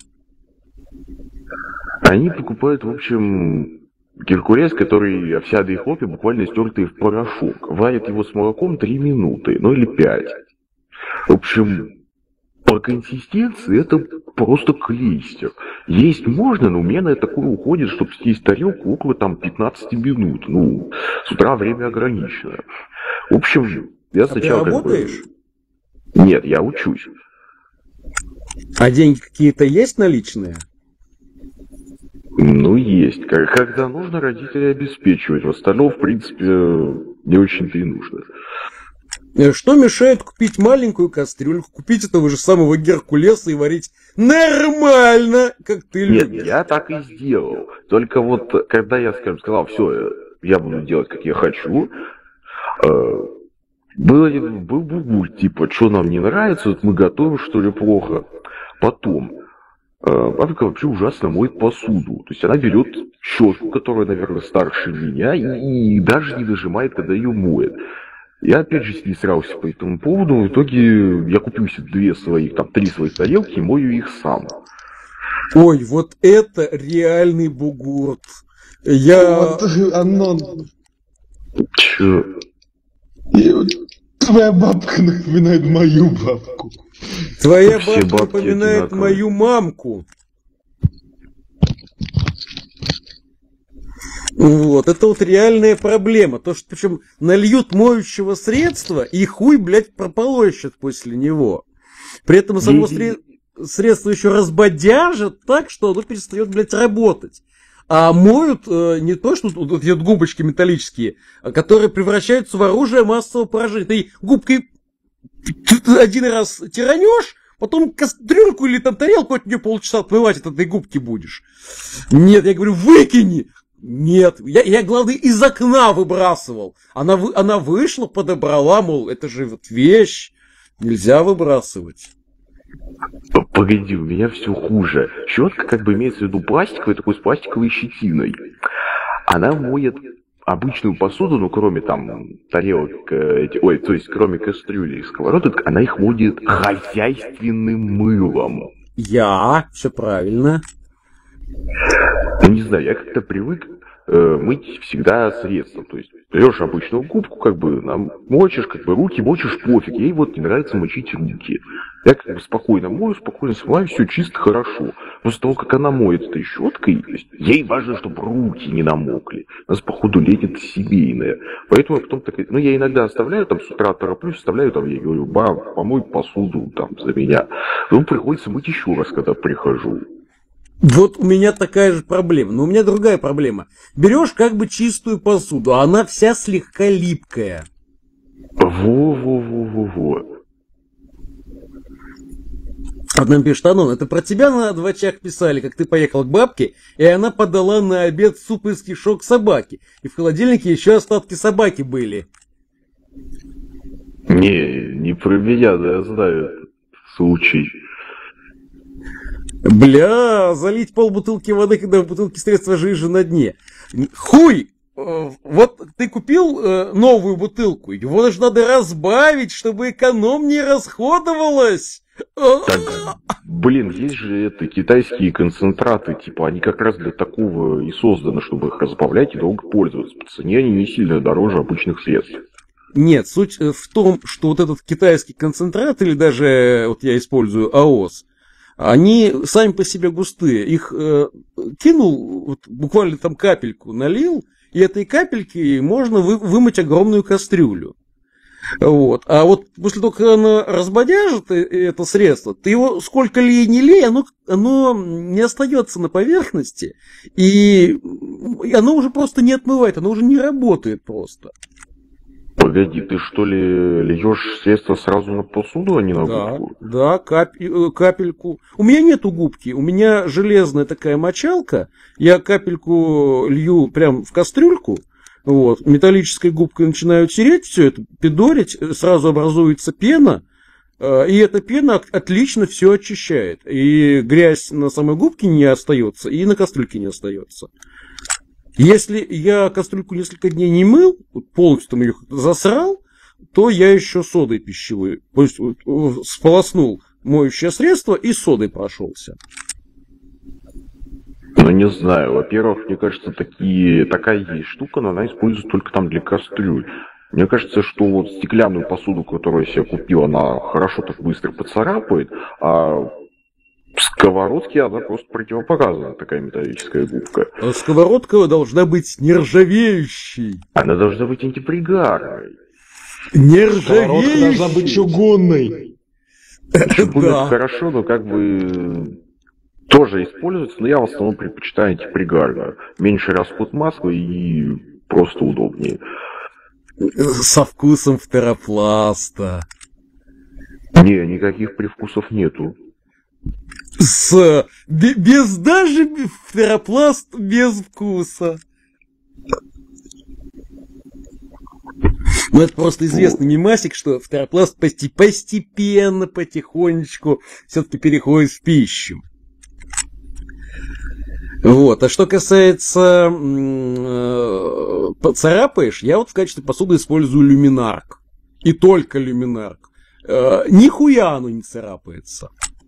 Они покупают, в общем, геркулес, который овсяные хлопья буквально стертые в порошок. Варят его с молоком три минуты, ну или пять. В общем, по консистенции это просто клейстер. Есть можно, но у меня на такое уходит, чтобы съесть тарелку, около там пятнадцать минут. Ну, с утра время ограничено. В общем, я сначала... А ты работаешь? Как бы... Нет, я учусь. А деньги какие-то есть наличные? Ну, есть. Когда нужно, родители обеспечивать. В остальном, в принципе, не очень-то и нужно. Что мешает купить маленькую кастрюльку, купить этого же самого геркулеса и варить нормально, как ты любишь? Нет, я так и сделал. Только вот, когда я, скажем, сказал, все, я буду делать, как я хочу, э, Был, был бугуль, типа, что нам не нравится, вот мы готовим, что ли, плохо. Потом, э, бабка вообще ужасно моет посуду. То есть она берет щетку, которая, наверное, старше меня, и, и даже не нажимает, когда ее моет. Я опять же с ней срался по этому поводу, в итоге я купил себе две своих, там, три своих тарелки и мою их сам. Ой, вот это реальный бугурт. Я... Вот оно... Чё? Твоя бабка напоминает мою бабку. Твоя Все бабка бабки напоминает одинаковые. мою мамку. Вот, это вот реальная проблема. То, что причем нальют моющего средства, и хуй, блядь, прополощет после него. При этом само сре- средство еще разбодяжит так, что оно перестает, блядь, работать. А моют э, не то, что вот, вот эти вот губочки металлические, а которые превращаются в оружие массового поражения. Ты губкой один раз тиранешь, потом кастрюльку или там тарелку от нее полчаса отмывать от этой губки будешь. Нет, я говорю, выкини! Нет, я, я, главное, из окна выбрасывал. Она, вы, она вышла, подобрала, мол, это же вот вещь, нельзя выбрасывать. Погоди, у меня все хуже. Щетка как бы имеется в виду пластиковая, такой с пластиковой щетиной. Она моет обычную посуду, ну кроме там тарелок, эти, ой, то есть кроме кастрюли и сковородок, она их моет хозяйственным мылом. Я, все правильно. Ну не знаю, я как-то привык э, мыть всегда средством. То есть берешь обычную губку, как бы нам мочишь, как бы руки мочишь, пофиг. Ей вот не нравится мочить руки. Я как бы спокойно мою, спокойно смываю, все чисто, хорошо. После того, как она моет этой щеткой, то есть, ей важно, чтобы руки не намокли. У нас, походу, летит семейное. Поэтому я потом так, ну я иногда оставляю, там с утра тороплюсь, оставляю, там, я говорю, ба, помой посуду там за меня. Ну, приходится мыть еще раз, когда прихожу. Вот у меня такая же проблема, но у меня другая проблема. Берешь как бы чистую посуду, а она вся слегка липкая. Во-во-во-во-во. Вот нам пишет, Анон, это про тебя на двачах писали, как ты поехал к бабке, и она подала на обед суп из кишок собаки. И в холодильнике еще остатки собаки были. Не, не про меня, да, я знаю этот случай. Бля, залить полбутылки воды, когда в бутылке средства жижи на дне. Хуй! Вот ты купил новую бутылку, его же надо разбавить, чтобы экономнее расходовалось. Так, блин, есть же это китайские концентраты, типа, они как раз для такого и созданы, чтобы их разбавлять и долго пользоваться. По цене они не сильно дороже обычных средств. Нет, суть в том, что вот этот китайский концентрат, или даже вот я использую АОС, они сами по себе густые. Их э, кинул, вот, буквально там капельку налил, и этой капельки можно вы, вымыть огромную кастрюлю. Вот. А вот после того, как оно разбодяжит это средство, ты его сколько лей не лей, оно, оно не остается на поверхности, и оно уже просто не отмывает, оно уже не работает просто. Погоди, ты что ли льешь средство сразу на посуду, а не на Да, губку? да, кап, капельку. У меня нету губки, у меня железная такая мочалка. Я капельку лью прям в кастрюльку. Вот, металлической губкой начинаю тереть все это, пидорить, сразу образуется пена. И эта пена отлично все очищает. И грязь на самой губке не остается, и на кастрюльке не остается. Если я кастрюльку несколько дней не мыл, полностью там ее засрал, то я еще содой пищевой, то есть сполоснул моющее средство и содой прошелся. Ну, не знаю. Во-первых, мне кажется, такие, такая есть штука, но она используется только там для кастрюль. Мне кажется, что вот стеклянную посуду, которую я себе купил, она хорошо так быстро поцарапает, а сковородки она просто противопоказана, такая металлическая губка. А сковородка должна быть нержавеющей. Она должна быть антипригарной. Нержавеющей. Должна быть чугунной. Чугун Да. это хорошо, но как бы тоже используется, но я в основном предпочитаю антипригарную. Меньше расход масла и просто удобнее. Со вкусом фтеропласта. Не, никаких привкусов нету. С... Без даже фтеропласт без вкуса. Ну, это просто известный мемасик, что фторопласт постепенно, потихонечку все-таки переходит в пищу. Вот. А что касается э, царапаешь, я вот в качестве посуды использую люминарк. И только люминарк. Э, нихуя оно не царапается.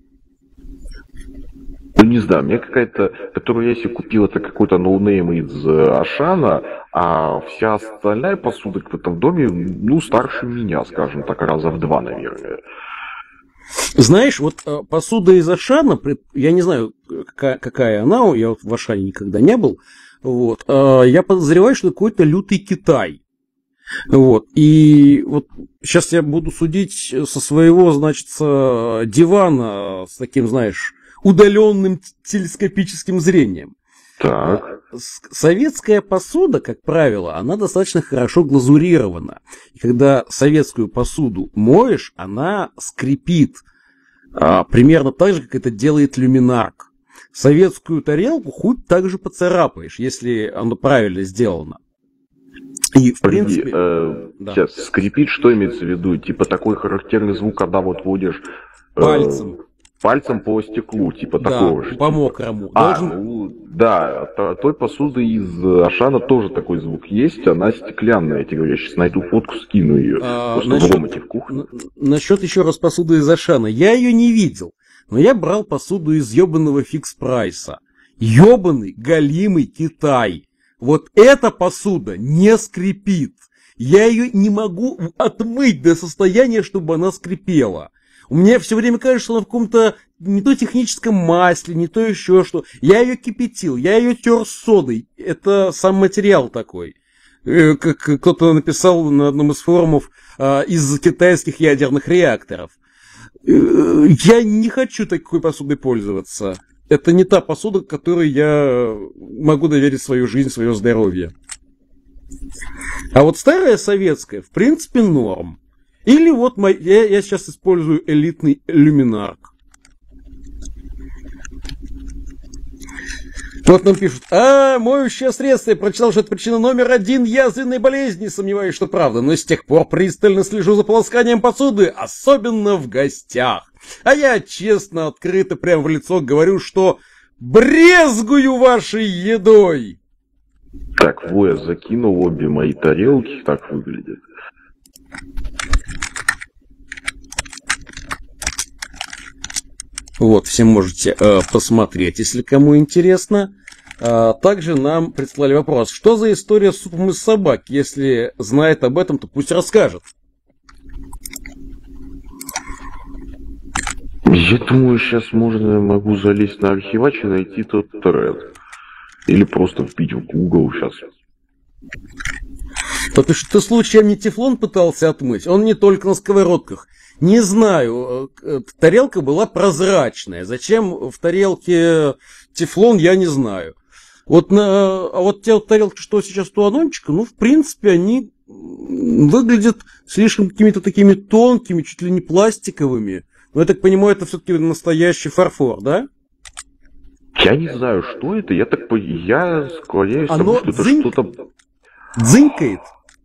Ну, не знаю, мне какая-то, которую я себе купил, это какой-то ноунейм из Ашана, а вся остальная посуда в этом доме, ну, старше меня, скажем так, раза в два, наверное. Знаешь, вот посуда из Ашана, я не знаю, какая, какая она, я вот в Ашане никогда не был, вот, я подозреваю, что это какой-то лютый Китай. Вот, и вот сейчас я буду судить со своего, значит, дивана с таким, знаешь, удаленным телескопическим зрением. Так. Советская посуда, как правило, она достаточно хорошо глазурирована. И когда советскую посуду моешь, она скрипит. А, примерно так же, как это делает люминарк. Советскую тарелку хуй так же поцарапаешь, если оно правильно сделано. И, в Погоди, принципе... э, да. Сейчас, скрипит, что имеется в виду? Типа такой характерный звук, когда вот водишь... Э, Пальцем. Пальцем по стеклу, типа да, такого же. по типа. мокрому. А, Должен... ну, да, той посуды из Ашана тоже такой звук есть, она стеклянная, я тебе говорю, я сейчас найду фотку, скину ее. А, просто насчет... в ломате в кухне. Насчет еще раз посуды из Ашана. Я ее не видел, но я брал посуду из ебаного фикс-прайса. Ебаный, галимый Китай. Вот эта посуда не скрипит. Я ее не могу отмыть до состояния, чтобы она скрипела. У меня все время кажется, что она в каком-то не то техническом масле, не то еще что. Я ее кипятил, я ее тер содой. Это сам материал такой. Как кто-то написал на одном из форумов из китайских ядерных реакторов. Я не хочу такой посудой пользоваться. Это не та посуда, которой я могу доверить свою жизнь, свое здоровье. А вот старая советская, в принципе, норм. Или вот мой, я, я сейчас использую элитный люминарк. Вот нам пишут, а, моющее средство, я прочитал, что это причина номер один язвенной болезни, сомневаюсь, что правда, но с тех пор пристально слежу за полосканием посуды, особенно в гостях. А я честно, открыто, прямо в лицо говорю, что брезгую вашей едой. Так, во, я закинул обе мои тарелки, так выглядит. Вот, все можете э, посмотреть, если кому интересно. А, также нам прислали вопрос, что за история с супом из собак? Если знает об этом, то пусть расскажет. Я думаю, сейчас можно, могу залезть на архивач и найти тот тред. Или просто вбить в Google сейчас. Вот ты, ты случаем не тефлон пытался отмыть? Он не только на сковородках. Не знаю, тарелка была прозрачная. Зачем в тарелке тефлон, я не знаю. Вот, на, а вот те вот тарелки, что сейчас у Анончика, ну, в принципе, они выглядят слишком какими-то такими тонкими, чуть ли не пластиковыми. Но я так понимаю, это все-таки настоящий фарфор, да? Я не знаю, что это, я так понимаю, я склоняюсь к тому, что это дзынь... что-то... Дзынькает?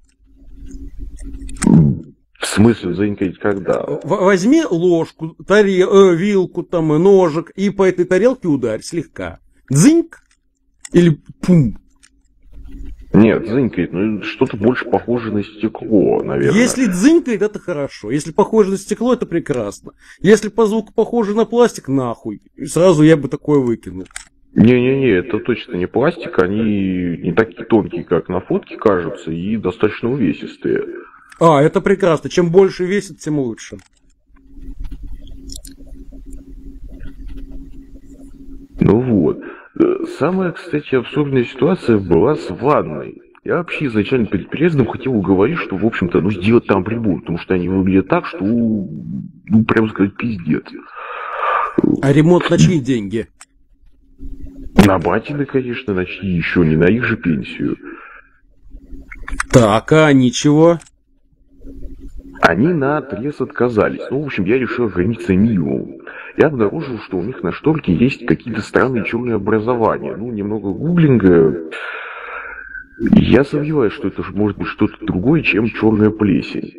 В смысле дзынькает когда? Возьми ложку, таре... э, вилку, там, ножик, и по этой тарелке ударь слегка. Дзыньк? Или пум? Нет, дзынькает, ну что-то больше похоже на стекло, наверное. Если дзынькает, это хорошо. Если похоже на стекло, это прекрасно. Если по звуку похоже на пластик, нахуй. Сразу я бы такое выкинул. Не-не-не, это точно не пластик, они не такие тонкие, как на фотке кажутся, и достаточно увесистые. А, это прекрасно. Чем больше весит, тем лучше. Ну вот. Самая, кстати, абсурдная ситуация была с ванной. Я вообще изначально перед переездом хотел уговорить, что, в общем-то, ну, сделать там прибор, потому что они выглядят так, что, ну, прям сказать, пиздец. А ремонт на чьи деньги? На батины, конечно, на чьи еще, не на их же пенсию. Так, а ничего. Они наотрез отказались. Ну, в общем, я решил ограничиться минимумом. Я обнаружил, что у них на шторке есть какие-то странные черные образования. Ну, немного гуглинга. Я сомневаюсь, что это может быть что-то другое, чем черная плесень.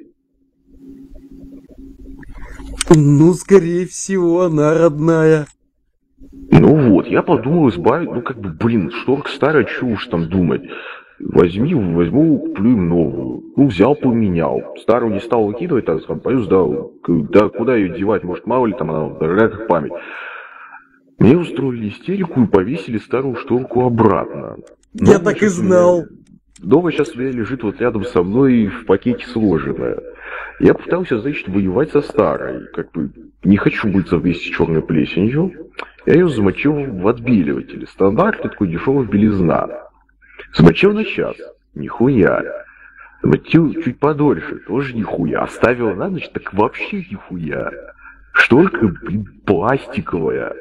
Ну, скорее всего, она родная. Ну вот, я подумал избавить, ну как бы, блин, шторка старая, чего уж там думать. Возьми, возьму, куплю им новую. Ну, взял, поменял. Старую не стал выкидывать, так сказать, пою сдал. Да куда ее девать, может, мало ли там она, дорогая как память. Мне устроили истерику и повесили старую шторку обратно. Новая я так и знал. Меня... Новая сейчас у меня лежит вот рядом со мной в пакете сложенная. Я пытался, значит, воевать со старой. Как бы не хочу быть вместе с черной плесенью. Я ее замочил в отбеливателе. Стандартный такой дешевый белизна. Замочил на час. Нихуя. Замочил чуть подольше. Тоже нихуя. Оставил на ночь, так вообще нихуя. Шторка, блин, пластиковая.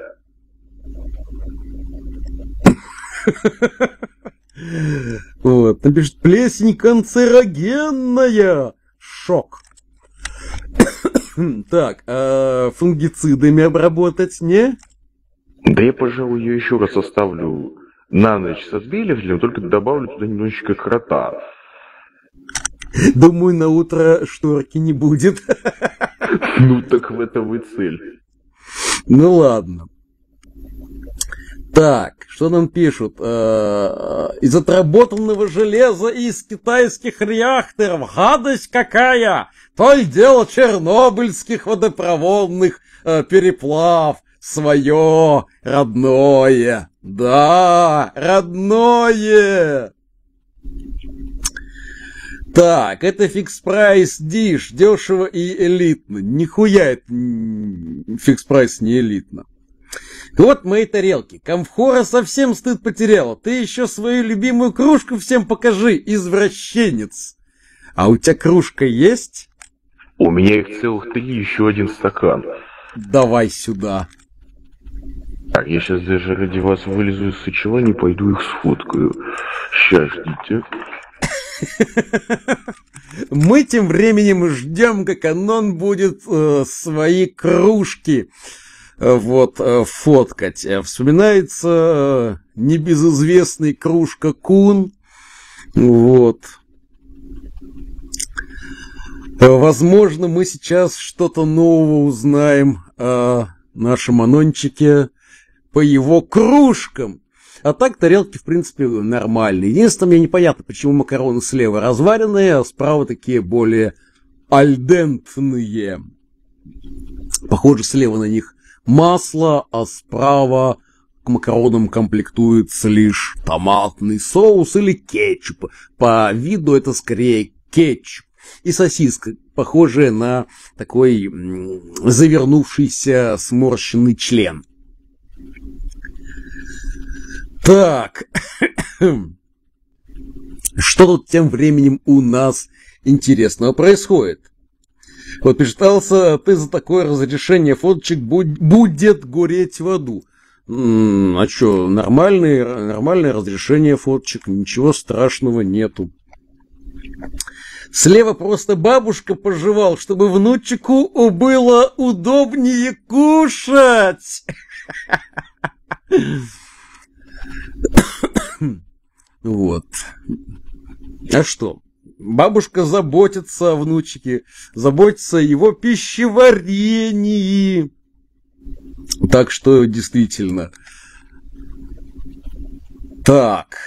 Вот, напишет, плесень канцерогенная. Шок. Так, а фунгицидами обработать не? Да я, пожалуй, ее еще раз оставлю на ночь с отбеливателем, только добавлю туда немножечко крота. Думаю, на утро шторки не будет. Ну так в этом и цель. Ну ладно. Так, что нам пишут? Из отработанного железа и из китайских реакторов. Гадость какая! То ли дело чернобыльских водопроводных э, переплав. Свое родное. Да, родное. Так, это фикс-прайс диш. Дешево и элитно. Нихуя это фикс-прайс не элитно. Вот мои тарелки. Камфора совсем стыд потеряла. Ты еще свою любимую кружку всем покажи, извращенец. А у тебя кружка есть? У меня их целых три, еще один стакан. Давай сюда. Так, я сейчас даже ради вас вылезу из сочелания, пойду их сфоткаю. Сейчас, ждите. Мы тем временем ждем, как Анон будет э, свои кружки э, вот, э, фоткать. Вспоминается э, небезызвестный кружка Кун. Вот. Возможно, мы сейчас что-то нового узнаем о нашем Анончике по его кружкам. А так тарелки, в принципе, нормальные. Единственное, мне непонятно, почему макароны слева разваренные, а справа такие более альдентные. Похоже, слева на них масло, а справа к макаронам комплектуется лишь томатный соус или кетчуп. По виду это скорее кетчуп. И сосиска, похожая на такой завернувшийся сморщенный член. Так, что тут тем временем у нас интересного происходит? Вот пишется, ты за такое разрешение фоточек будет гореть в аду. М-м, а что, нормальное, нормальное разрешение фоточек, ничего страшного нету. Слева просто бабушка пожевал, чтобы внучику было удобнее кушать. Вот. А что? Бабушка заботится о внучике, заботится о его пищеварении. Так что, действительно. Так.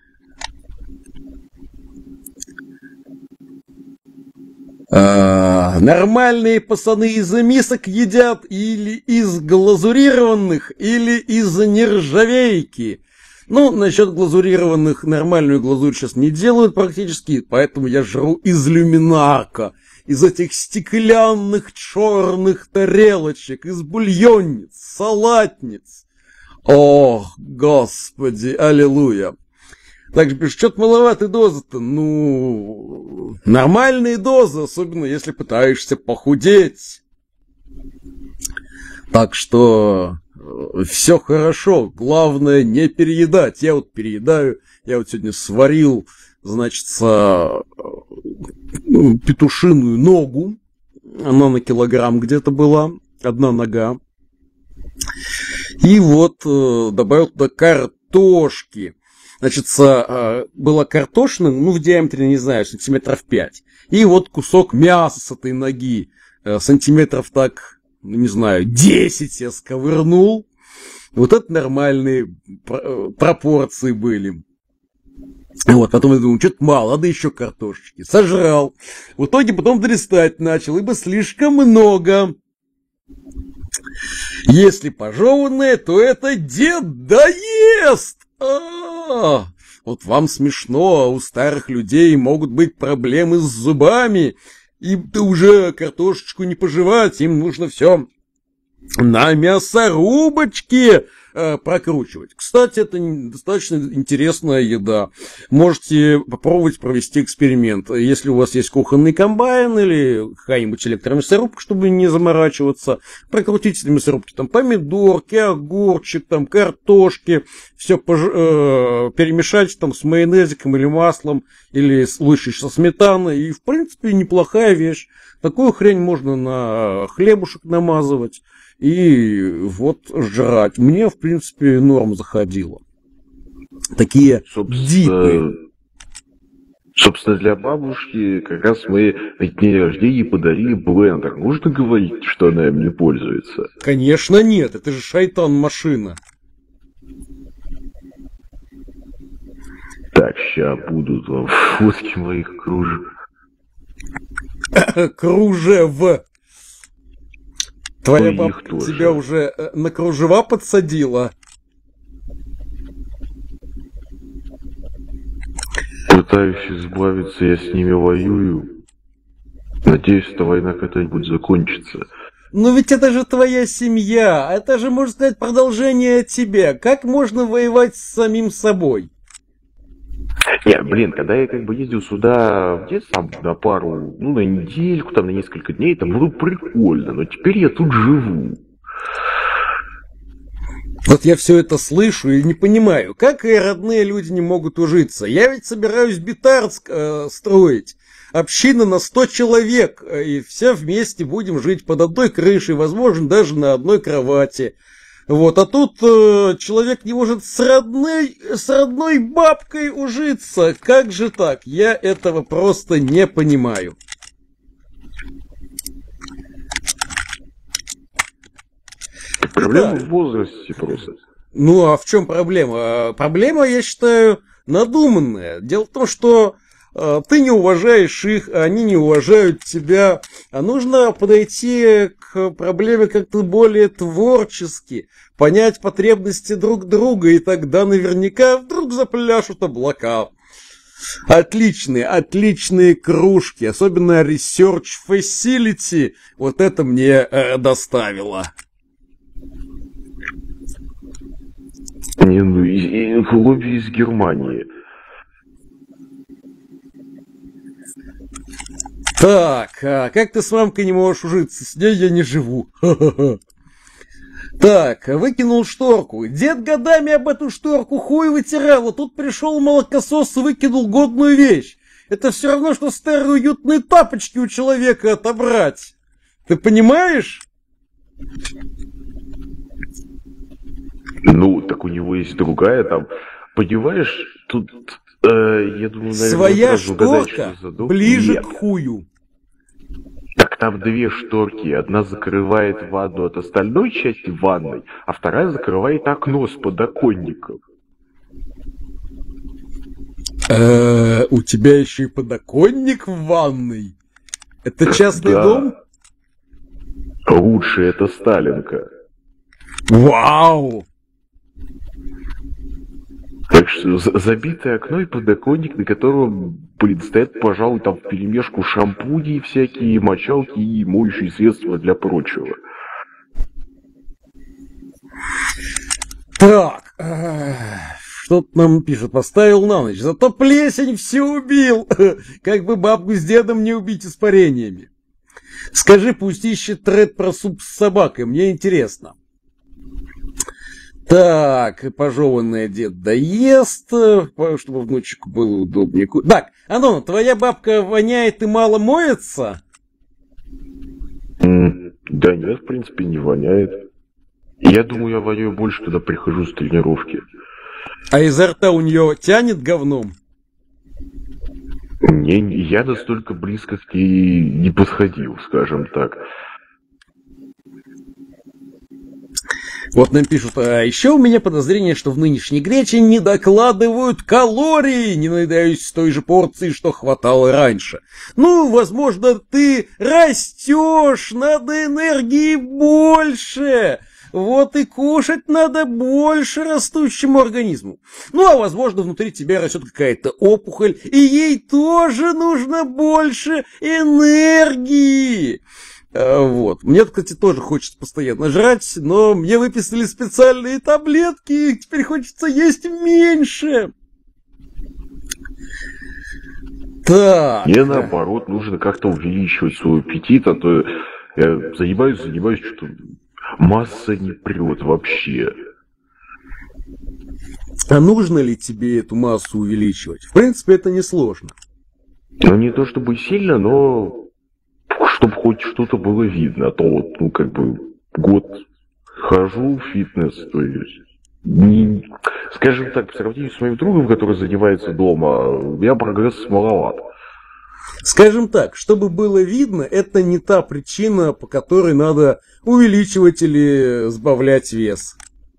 А, нормальные пацаны из мисок едят или из глазурированных, или из нержавейки. Ну, насчет глазурированных, нормальную глазурь сейчас не делают практически, поэтому я жру из люминарка, из этих стеклянных черных тарелочек, из бульонниц, салатниц. Ох, господи, аллилуйя. Также пишет, что-то маловато дозы-то. Ну, нормальные дозы, особенно если пытаешься похудеть. Так что все хорошо, главное не переедать. Я вот переедаю, я вот сегодня сварил, значит, петушиную ногу. Она на килограмм где-то была, одна нога. И вот добавил туда картошки. Значит, была картошина, ну, в диаметре, не знаю, сантиметров пять. И вот кусок мяса с этой ноги, сантиметров так, ну, не знаю, десять я сковырнул. Вот это нормальные пропорции были. Вот, потом я думаю, что-то мало, надо еще картошечки. Сожрал. В итоге потом дорастать начал, ибо слишком много. Если пожеванное, то это дед доест. А-а-а. Вот вам смешно, а у старых людей могут быть проблемы с зубами. Им-то уже картошечку не пожевать, им нужно все на мясорубочке э, прокручивать. Кстати, это достаточно интересная еда. Можете попробовать провести эксперимент. Если у вас есть кухонный комбайн или какая-нибудь электромясорубка, чтобы не заморачиваться, прокрутите на мясорубке там помидорки, огурчик, там картошки, все пож- э, перемешайте там с майонезиком или маслом, или лучше со сметаной. И, в принципе, неплохая вещь. Такую хрень можно на хлебушек намазывать. И вот жрать. Мне, в принципе, норм заходило. Такие дикие. Собственно, для бабушки как раз мы на дне рождения подарили блендер. Нужно говорить, что она им не пользуется? Конечно нет, это же шайтан-машина. Так, ща будут вам фотки моих кружев. Кружев. Твоя ну, бабка тебя уже на кружева подсадила? Пытаюсь избавиться, я с ними воюю. Надеюсь, эта война когда-нибудь закончится. Но ведь это же твоя семья, это же, можно сказать, продолжение тебя. Как можно воевать с самим собой? Не, блин, когда я как бы ездил сюда в детстве, там, на пару, ну, на недельку, там, на несколько дней, это было прикольно, но теперь я тут живу. Вот я все это слышу и не понимаю, как и родные люди не могут ужиться. Я ведь собираюсь Битарск э, строить. Община на сто человек, и все вместе будем жить под одной крышей, возможно, даже на одной кровати. Вот, а тут э, человек не может с родной, с родной бабкой ужиться. Как же так? Я этого просто не понимаю. Проблема да. в возрасте просто. Ну, а в чем проблема? Проблема, я считаю, надуманная. Дело в том, что э, ты не уважаешь их, а они не уважают тебя. А нужно подойти к проблеме как-то более творчески, понять потребности друг друга, и тогда наверняка вдруг запляшут облака. Отличные, отличные кружки, особенно Research Facility, вот это мне э, доставило. Не, ну, и, и хлопья из Германии. Так, а как ты с мамкой не можешь ужиться? С ней я не живу. Ха-ха-ха. Так, выкинул шторку. Дед годами об эту шторку хуй вытирал, а тут пришел молокосос и выкинул годную вещь. Это все равно, что старые уютные тапочки у человека отобрать. Ты понимаешь? Ну, так у него есть другая там. Понимаешь, тут, э, я думаю, наверное, своя шторка ближе Нет. к хую. Так там две шторки. Одна закрывает ванну от остальной части ванной, а вторая закрывает окно с подоконником. Э-э, у тебя еще и подоконник в ванной? Это частный да. дом? Лучше это Сталинка. Вау! Так что забитое окно и подоконник, на котором, блин, стоят, пожалуй, там вперемешку шампуни всякие, мочалки и моющие средства для прочего. Так, что-то нам пишет, поставил на ночь, зато плесень все убил. Как бы бабку с дедом не убить испарениями. Скажи, пусть ищет тред про суп с собакой, мне интересно. Так, пожеванный дед доест, чтобы внучку было удобнее. Так, Антон, твоя бабка воняет и мало моется? Mm, да нет, в принципе, не воняет. Я думаю, я воняю больше, когда прихожу с тренировки. А изо рта у нее тянет говном? Не, я настолько близко к ней не подходил, скажем так. Вот нам пишут, а еще у меня подозрение, что в нынешней грече не докладывают калории, не наедаюсь с той же порции, что хватало раньше. Ну, возможно, ты растешь, надо энергии больше. Вот и кушать надо больше растущему организму. Ну, а возможно, внутри тебя растет какая-то опухоль, и ей тоже нужно больше энергии. Вот. Мне, кстати, тоже хочется постоянно жрать, но мне выписали специальные таблетки, и теперь хочется есть меньше. Так. Мне, наоборот, нужно как-то увеличивать свой аппетит, а то я занимаюсь, занимаюсь, что-то масса не прет вообще. А нужно ли тебе эту массу увеличивать? В принципе, это несложно. Ну, не то чтобы сильно, но чтобы хоть что-то было видно, а то вот, ну, как бы, год хожу в фитнес, то есть, не, скажем так, по сравнению с моим другом, который занимается дома, у меня прогресс маловат. Скажем так, чтобы было видно, это не та причина, по которой надо увеличивать или сбавлять вес.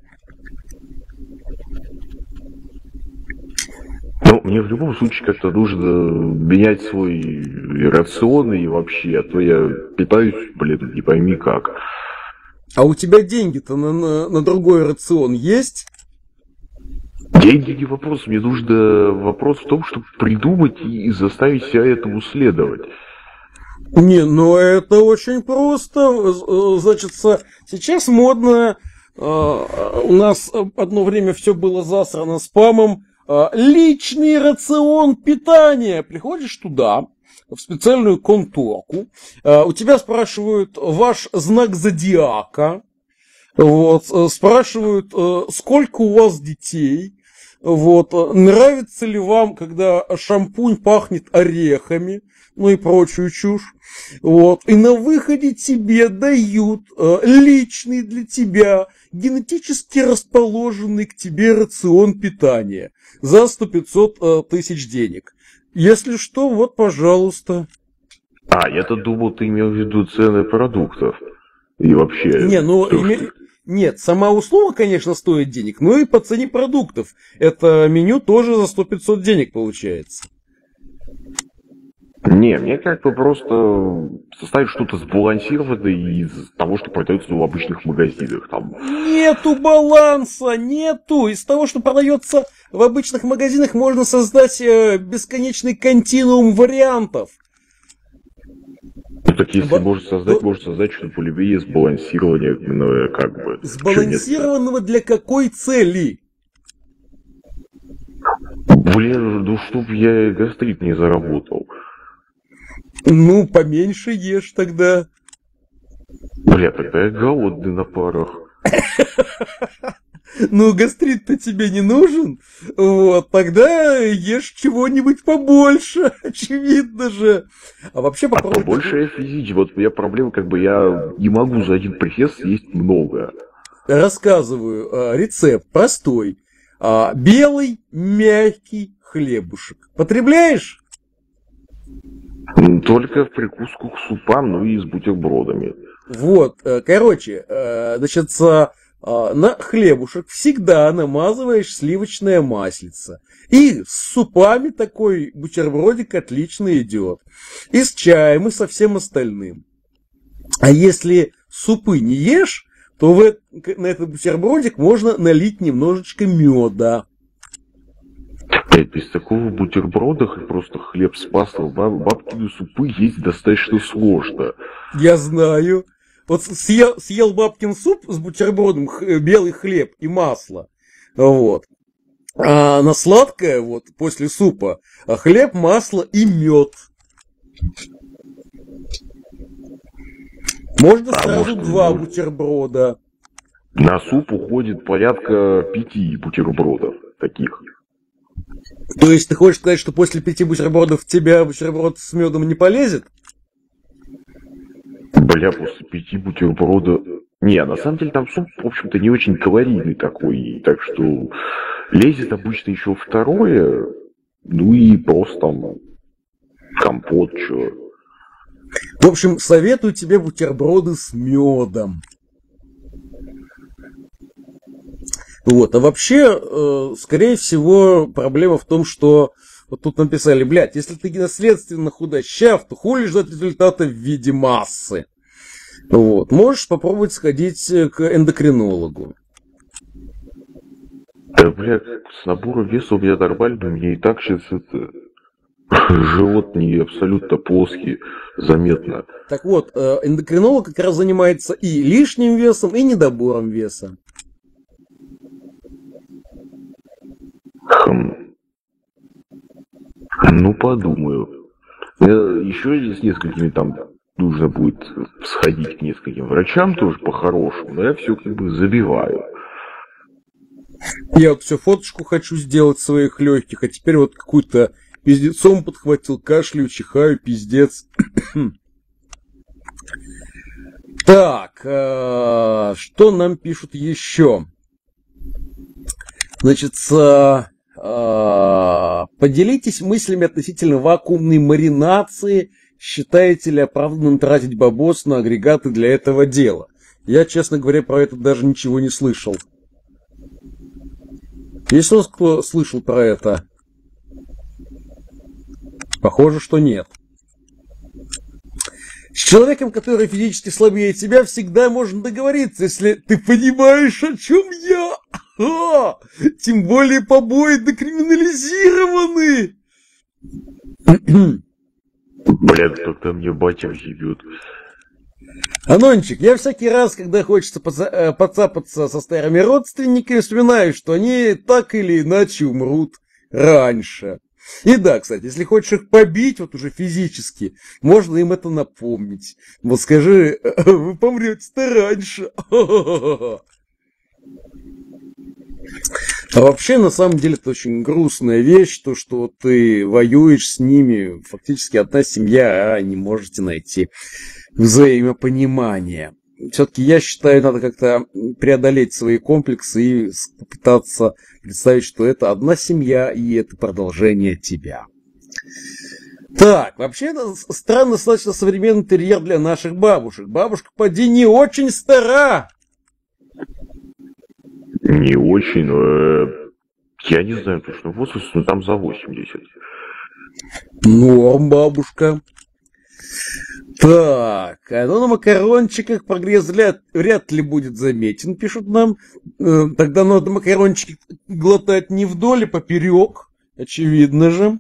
Ну, мне в любом случае как-то нужно менять свой рацион и вообще, а то я питаюсь, блин, не пойми как. А у тебя деньги-то на, на, на другой рацион есть? Деньги не вопрос, мне нужно вопрос в том, чтобы придумать и заставить себя этому следовать. Не, ну это очень просто. Значит, сейчас модно, у нас одно время все было засрано спамом. Личный рацион питания. Приходишь туда, в специальную конторку, у тебя спрашивают ваш знак зодиака, вот, спрашивают, сколько у вас детей, вот, нравится ли вам, когда шампунь пахнет орехами, ну и прочую чушь, вот, и на выходе тебе дают личный для тебя, генетически расположенный к тебе рацион питания за сто-пятьсот тысяч денег. Если что, вот, пожалуйста. А, я-то думал, ты имел в виду цены продуктов. И вообще... Не, ну, то, име... что... нет, сама услуга, конечно, стоит денег, но и по цене продуктов. Это меню тоже за сто-пятьсот денег получается. Не, мне как бы просто составить что-то сбалансированное из того, что продается в обычных магазинах. Там. Нету баланса, нету. Из того, что продается в обычных магазинах, можно создать э, бесконечный континуум вариантов. Ну так если Ба- можно создать, то- можно создать что-то более сбалансированное, как бы. Сбалансированного для какой цели? Блин, ну чтоб я гастрит не заработал. Ну, поменьше ешь тогда. Бля, тогда я голодный на парах. Ну, гастрит-то тебе не нужен. Вот, тогда ешь чего-нибудь побольше, очевидно же. А вообще А попробуй... побольше я физически. Вот у меня проблема, как бы я не могу за один присест съесть много. Рассказываю а, рецепт простой. А, белый мягкий хлебушек. Потребляешь? Только в прикуску к супам, ну и с бутербродами. Вот, э, короче, э, значит, а, на хлебушек всегда намазываешь сливочное маслице. И с супами такой бутербродик отлично идет. И с чаем, и со всем остальным. А если супы не ешь, то в, на этот бутербродик можно налить немножечко меда. Блять, без такого бутерброда просто хлеб с маслом, бабкины супы есть достаточно сложно. Я знаю. Вот съел, съел бабкин суп с бутербродом, х, белый хлеб и масло. Вот. А на сладкое, вот, после супа, хлеб, масло и мед. Можно А сразу может, два может... бутерброда. На суп уходит порядка пяти бутербродов таких. То есть ты хочешь сказать, что после пяти бутербродов в тебя бутерброд с медом не полезет? Бля, после пяти бутерброда... Не, на самом деле там суп, в общем-то, не очень калорийный такой, так что Лезет обычно еще второе, ну и просто там компот, чё. В общем, советую тебе бутерброды с медом. Вот, а вообще, э, скорее всего, проблема в том, что вот тут написали, блядь, если ты наследственно худощав, то хули ждать результата в виде массы. Вот, можешь попробовать сходить к эндокринологу. Да, блядь, с набором веса у меня нормально, у меня и так сейчас это... живот не абсолютно плоский, заметно. Так вот, эндокринолог как раз занимается и лишним весом, и недобором веса. Хм. Ну, подумаю. Еще с несколькими там нужно будет сходить к нескольким врачам тоже по-хорошему, но я все как бы забиваю. Я вот все фоточку хочу сделать своих легких, а теперь вот какую-то пиздецом подхватил, кашляю, чихаю, пиздец. Так, что нам пишут еще? Значит, поделитесь мыслями относительно вакуумной маринации. Считаете ли оправданным тратить бабос на агрегаты для этого дела? Я, честно говоря, про это даже ничего не слышал. Есть у нас кто слышал про это? Похоже, что нет. С человеком, который физически слабее тебя, всегда можно договориться, если ты понимаешь, о чем я. А, тем более побои декриминализированы. Блядь, как-то мне батя въебет. Анончик, я всякий раз, когда хочется поца- поцапаться со старыми родственниками, вспоминаю, что они так или иначе умрут раньше. И да, кстати, если хочешь их побить, вот уже физически, можно им это напомнить. Вот скажи, вы помрете-то раньше. А вообще, на самом деле, это очень грустная вещь, то, что ты воюешь с ними, фактически одна семья, а не можете найти взаимопонимание. Все-таки я считаю, надо как-то преодолеть свои комплексы и попытаться представить, что это одна семья и это продолжение тебя. Так, вообще это странно достаточно современный интерьер для наших бабушек. Бабушка, поди, не очень стара. Не очень, но я не знаю точно возраст, но там за восемьдесят. Норм, бабушка. Так, оно на макарончиках прогресс вряд, вряд ли будет заметен, пишут нам. Тогда надо макарончики глотать не вдоль, а поперек, очевидно же.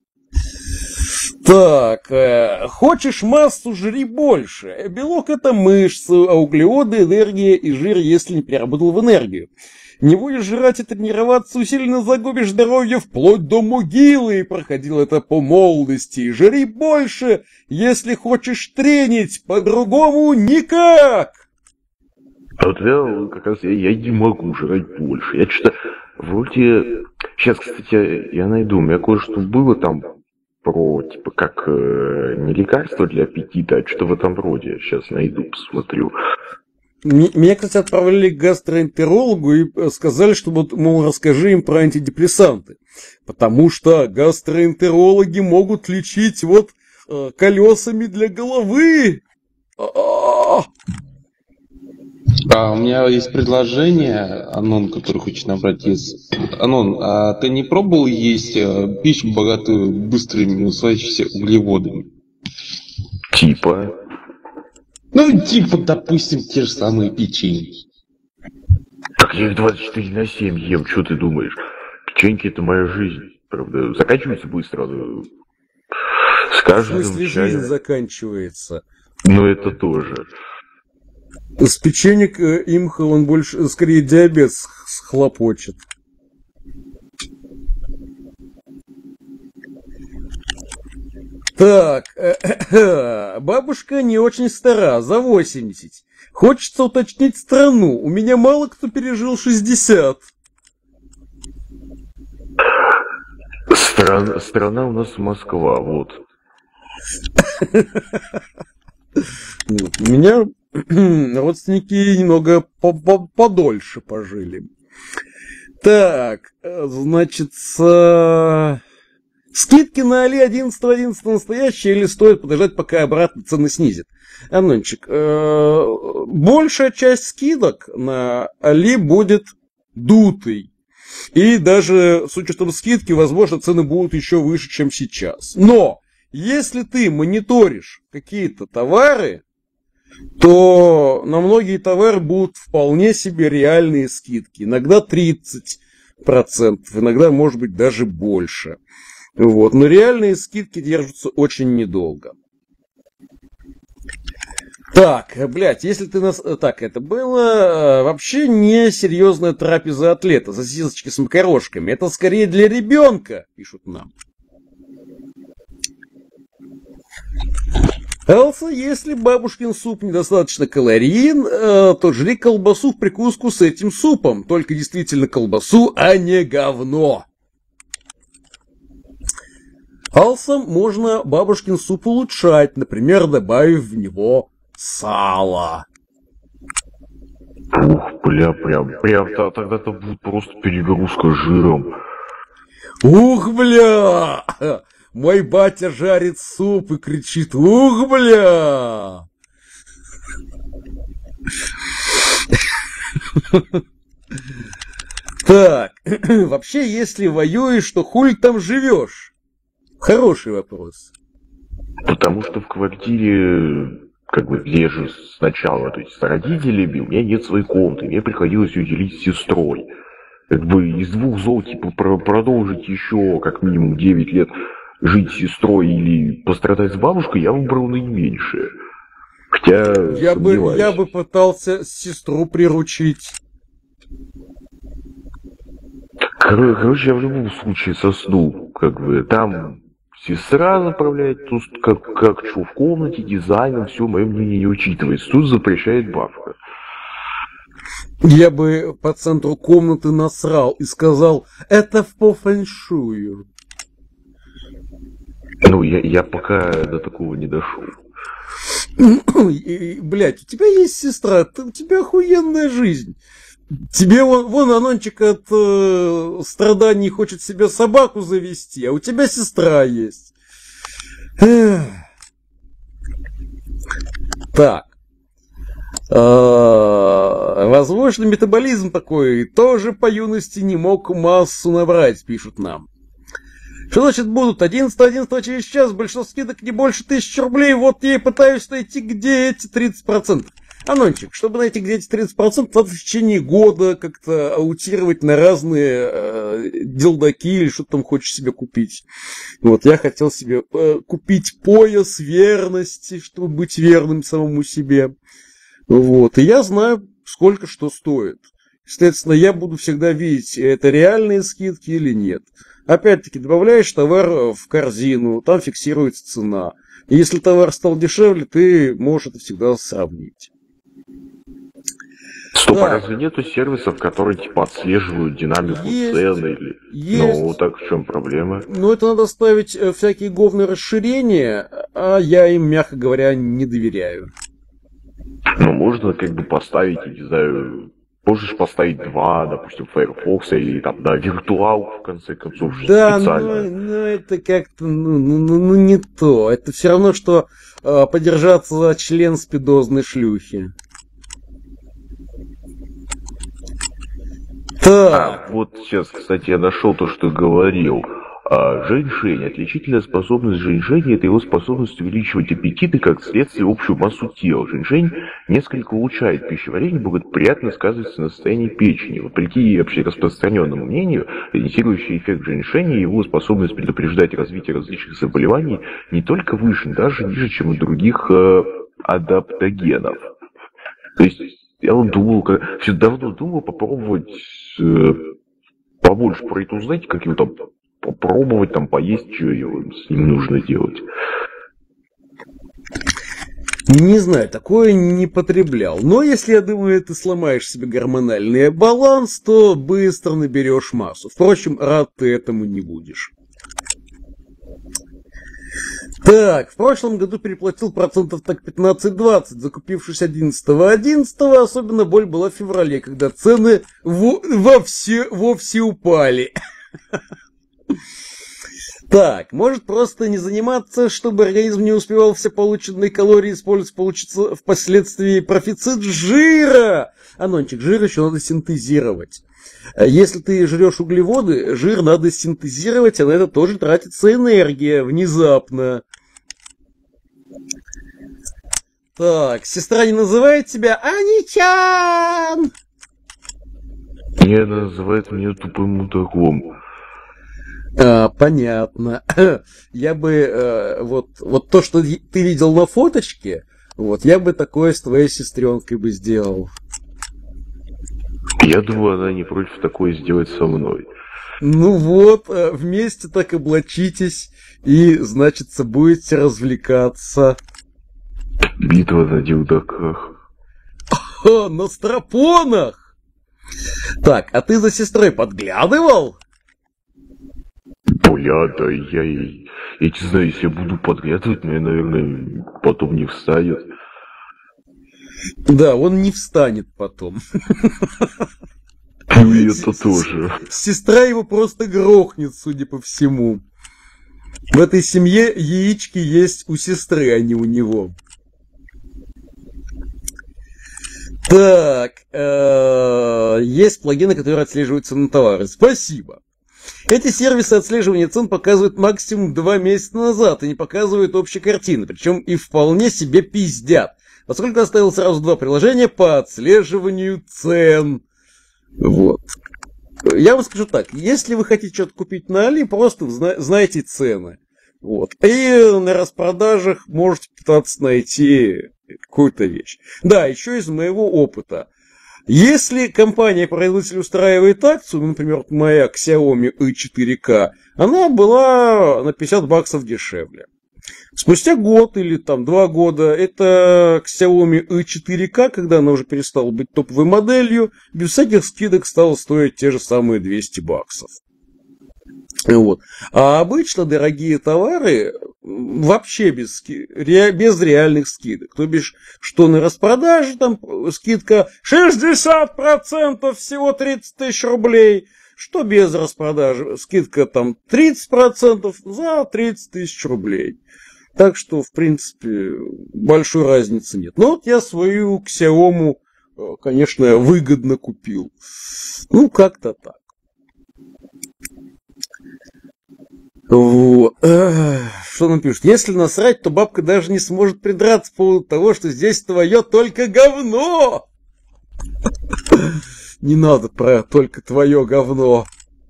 Так, э, хочешь массу, жри больше. Белок это мышцы, а углеводы, энергия и жир, если не переработал в энергию. Не будешь жрать и тренироваться, усиленно загубишь здоровье вплоть до могилы. И проходил это по молодости. Жри больше, если хочешь тренить, по-другому никак. А вот я как раз я, я не могу жрать больше. Я что-то вроде... Сейчас, кстати, я найду. У меня кое-что было там про, типа, как э, не лекарство для аппетита, а что-то в этом роде. Сейчас найду, посмотрю. Меня, кстати, отправили к гастроэнтерологу и сказали, что, вот, мол, расскажи им про антидепрессанты. Потому что гастроэнтерологи могут лечить вот э, колесами для головы. А-а-а! А, у меня есть предложение, Анон, который хочет набрать из... Анон, а ты не пробовал есть э, пищу, богатую быстрыми усваивающимися углеводами? Типа... Ну, типа, допустим, те же самые печеньки. Так я их двадцать четыре на семь ем, что ты думаешь? Печеньки — это моя жизнь, правда, заканчивается быстро. С каждым В смысле, чаем... жизнь заканчивается? Ну, это тоже. С печенек имха он больше, скорее, диабет схлопочет. Так, бабушка не очень стара, за восемьдесят. Хочется уточнить страну. У меня мало кто пережил шестьдесят. Страна, страна у нас Москва, вот. У меня родственники немного подольше пожили. Так, значит, с... скидки на Али одиннадцатого одиннадцатого настоящие или стоит подождать, пока обратно цены снизит? Анончик, э, большая часть скидок на Али будет дутой. И даже с учетом скидки, возможно, цены будут еще выше, чем сейчас. Но, если ты мониторишь какие-то товары, то на многие товары будут вполне себе реальные скидки. Иногда тридцать процентов, иногда, может быть, даже больше. Вот. Но реальные скидки держатся очень недолго. Так, блядь, если ты нас... Так, это было вообще не серьезная трапеза атлета, сосисочки с макарошками. Это скорее для ребенка, пишут нам. Элса, если бабушкин суп недостаточно калорийен, то жри колбасу в прикуску с этим супом. Только действительно колбасу, а не говно. Элса, можно бабушкин суп улучшать, например, добавив в него сало. Ух, бля, прям, прям, тогда-то будет просто перегрузка жиром. Ух, бля! Мой батя жарит суп и кричит: ух, бля! Так, вообще, если воюешь, то хуй там живешь? Хороший вопрос. Потому что в квартире, как бы, где же сначала, то есть с родителями, у меня нет своей комнаты, мне приходилось ее делить с сестрой. Как бы из двух зол, типа, про- продолжить еще как минимум девять лет жить с сестрой или пострадать с бабушкой, я выбрал наименьшее. Хотя, Я бы, я бы пытался сестру приручить. Кор- Короче, я в любом случае сосну, как бы, там сестра направляет, тут как, как что в комнате, дизайном, все, мое мнение не учитывается. Тут запрещает бабка. Я бы по центру комнаты насрал и сказал: это по фэншую. Ну, я, я пока до такого не дошел. Блять, у тебя есть сестра, ты, у тебя охуенная жизнь. Тебе вон, вон Анончик от э, страданий хочет себе собаку завести, а у тебя сестра есть. Эх. Так. А, возможно, метаболизм такой тоже по юности не мог массу набрать, пишут нам. Что значит будут? одиннадцатого одиннадцатого через час, большинство скидок не больше тысячи рублей, вот я и пытаюсь найти, где эти тридцать процентов. Анончик, чтобы найти, где эти тридцать процентов, надо в течение года как-то аутировать на разные э, делдаки или что ты там хочешь себе купить. Вот, я хотел себе э, купить пояс верности, чтобы быть верным самому себе. Вот, и я знаю, сколько что стоит. Соответственно, я буду всегда видеть, это реальные скидки или нет. Опять-таки, добавляешь товар в корзину, там фиксируется цена. И если товар стал дешевле, ты можешь это всегда сравнить. Стоп, Да. а разве нету сервисов, которые типа отслеживают динамику Есть. цены или... Есть. Ну, так в чем проблема? Но это надо ставить э, всякие говные расширения, а я им, мягко говоря, не доверяю. Ну, можно как бы поставить, я не знаю, можешь поставить два, допустим, Firefox или там, да, виртуал, в конце концов, Да, специально. но, но это как-то, ну, ну, ну, ну, не то. Это все равно, что э, подержаться за член спидозной шлюхи. Так. А, вот сейчас, кстати, я нашел то, что говорил. А, Женьшень. Отличительная способность женьшеня – это его способность увеличивать аппетит и, как следствие, общую массу тела. Женьшень несколько улучшает пищеварение, благоприятно сказывается на состоянии печени. Вопреки общераспространенному мнению, тонизирующий эффект женьшеня и его способность предупреждать развитие различных заболеваний не только выше, даже ниже, чем у других э, адаптогенов. То есть я вот думал, как... все давно думал попробовать э, побольше про это узнать, как его там попробовать, там поесть, что его с ним нужно делать. Не знаю, такое не потреблял. Но если, я думаю, ты сломаешь себе гормональный баланс, то быстро наберешь массу. Впрочем, рад ты этому не будешь. Так, в прошлом году переплатил процентов так пятнадцать-двадцать, закупившись одиннадцатого одиннадцатого, особенно боль была в феврале, когда цены во, во все, вовсе упали. Так, может просто не заниматься, чтобы организм не успевал все полученные калории использовать, получится впоследствии профицит жира. Анончик, жир еще надо синтезировать. Если ты жрешь углеводы, жир надо синтезировать, а на это тоже тратится энергия внезапно. Так, сестра не называет тебя Аничан? Не, она называет меня тупым мудаком. А, понятно. Я бы э, вот, вот то, что ты видел на фоточке, вот я бы такое с твоей сестренкой бы сделал. Я думаю, она не против такое сделать со мной. Ну вот, вместе так облачитесь и, значит, будете развлекаться. Битва на дилдаках. О, на стропонах! Так, а ты за сестрой подглядывал? Бля, да я и... Я не знаю, если я буду подглядывать, мне, наверное, потом не встанет. Да, он не встанет потом. Ну и это тоже. Сестра его просто грохнет, судя по всему. В этой семье яички есть у сестры, а не у него. Так, есть плагины, которые отслеживают цены на товары. Спасибо. Эти сервисы отслеживания цен показывают максимум два месяца назад и не показывают общей картины, причем и вполне себе пиздят. Поскольку оставил сразу два приложения по отслеживанию цен. Вот. Я вам скажу так, если вы хотите что-то купить на Али, просто зна- знаете цены. Вот. И на распродажах можете пытаться найти какую-то вещь. Да, еще из моего опыта. Если компания-производитель устраивает акцию, ну, например, моя Xiaomi и четыре ка, она была на пятьдесят баксов дешевле. Спустя год или там два года эта Xiaomi и четыре ка, когда она уже перестала быть топовой моделью, без всяких скидок стала стоить те же самые двести баксов. Вот. А обычно дорогие товары вообще без, ски... ре... без реальных скидок. То бишь, что на распродаже там скидка шестьдесят процентов, всего тридцать тысяч рублей, что без распродажи скидка там тридцать процентов за тридцать тысяч рублей. Так что, в принципе, большой разницы нет. Но вот я свою Xiaomi, конечно, выгодно купил. Ну, как-то так. Вот. Что нам пишут? Если насрать, то бабка даже не сможет придраться по поводу того, что здесь твое только говно. Не надо про только твое говно.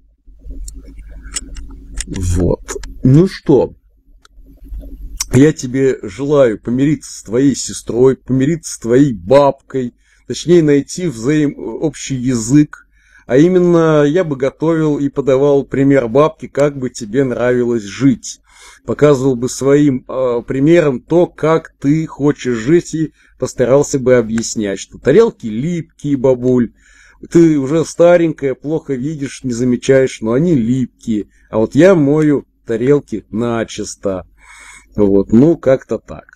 Вот. Ну что? Я тебе желаю помириться с твоей сестрой, помириться с твоей бабкой, точнее найти взаим... общий язык. А именно, я бы готовил и подавал пример бабки, как бы тебе нравилось жить. Показывал бы своим э, примером то, как ты хочешь жить, и постарался бы объяснять, что тарелки липкие, бабуль, ты уже старенькая, плохо видишь, не замечаешь, но они липкие. А вот я мою тарелки начисто. Вот, ну, как-то так.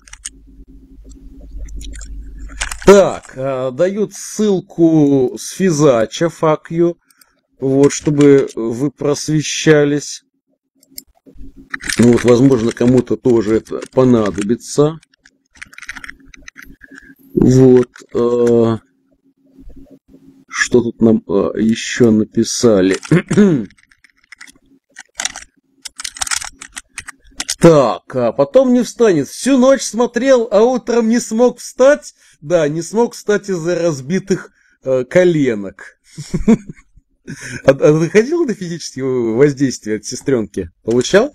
Так, э, дают ссылку с Физача, fuck you, вот, чтобы вы просвещались. Вот, возможно, кому-то тоже это понадобится. Вот. Э, что тут нам э, еще написали? Так, а потом не встанет. Всю ночь смотрел, а утром не смог встать. Да, не смог встать из-за разбитых э, коленок. А, а ты ходил на физические воздействия от сестренки? Получал?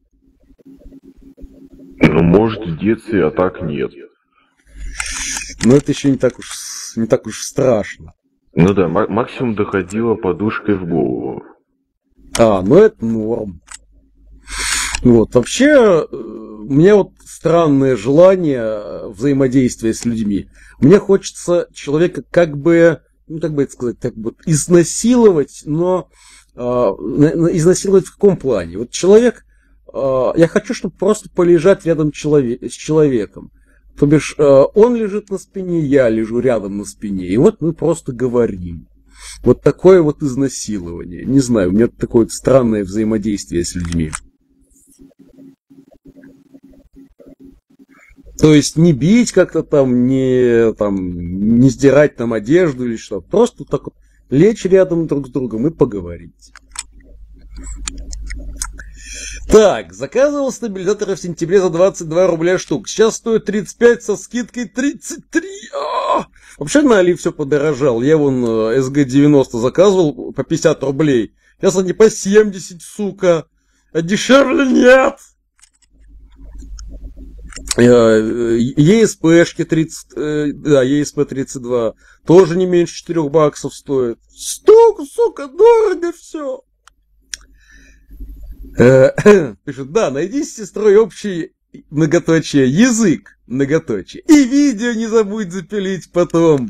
Ну, может, в детстве, а так нет. Но это еще не так уж, не так уж страшно. Ну да, м- максимум доходила подушкой в голову. А, ну это норм. Вот, вообще, у меня вот странное желание взаимодействия с людьми. Мне хочется человека как бы, ну, как бы это сказать, так вот, изнасиловать, но э, изнасиловать в каком плане? Вот человек, э, э, я хочу, чтобы просто полежать рядом человек, с человеком. То бишь, э, он лежит на спине, я лежу рядом на спине, и вот мы просто говорим. Вот такое вот изнасилование. Не знаю, у меня такое вот странное взаимодействие с людьми. То есть не бить как-то там, не, там, не сдирать там одежду или что. Просто так вот лечь рядом друг с другом и поговорить. Так, заказывал стабилизаторы в сентябре за двадцать два рубля штук. Сейчас стоит тридцать пять со скидкой тридцать три. А-а-а! Вообще на Али все подорожал. Я вон эс джи девяносто заказывал по пятьдесят рублей. Сейчас они по семьдесят, сука. А дешевле нет. и эс пи-шки тридцать, да, и эс пи тридцать два тоже не меньше четырех баксов стоит. Столько, сука, дорого все. Пишет, да, найди с сестрой общий, многоточие, язык, многоточие. И видео не забудь запилить потом.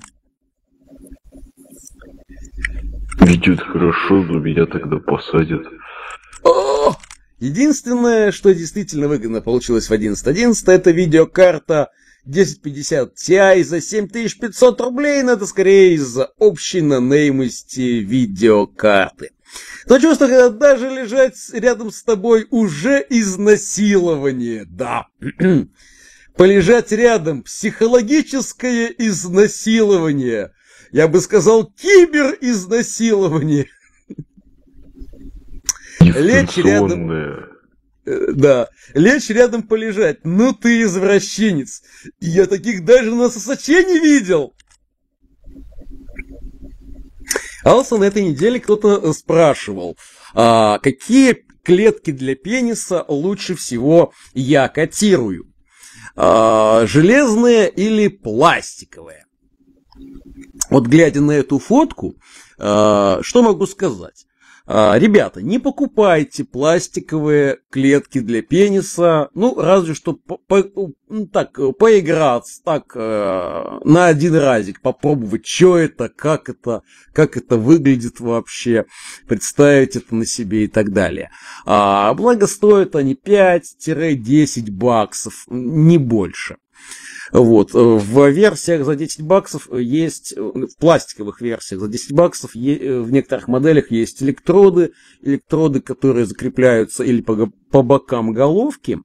Видео хорошо, но меня тогда посадят. О! Единственное, что действительно выгодно получилось в одиннадцать одиннадцать, это видеокарта десять пятьдесят Ti за семь тысяч пятьсот рублей, но это скорее из-за общей нонеймости видеокарты. Но чувство, когда даже лежать рядом с тобой уже изнасилование, да. Полежать рядом — психологическое изнасилование. Я бы сказал, киберизнасилование. Лечь рядом... Да, лечь рядом полежать. Ну ты извращенец. Я таких даже на сосаче не видел. Also, на этой неделе кто-то спрашивал, а, какие клетки для пениса лучше всего я котирую? А, железные или пластиковые? Вот глядя на эту фотку, а, что могу сказать? А, ребята, не покупайте пластиковые клетки для пениса, ну, разве что по, по, ну, так, поиграться, так, э, на один разик, попробовать, что это, как это, как это выглядит вообще, представить это на себе и так далее. А, благо стоят они пять-десять баксов, не больше. Вот. В версиях за десять баксов есть, в пластиковых версиях за десять баксов в некоторых моделях есть электроды, электроды, которые закрепляются или по, по бокам головки,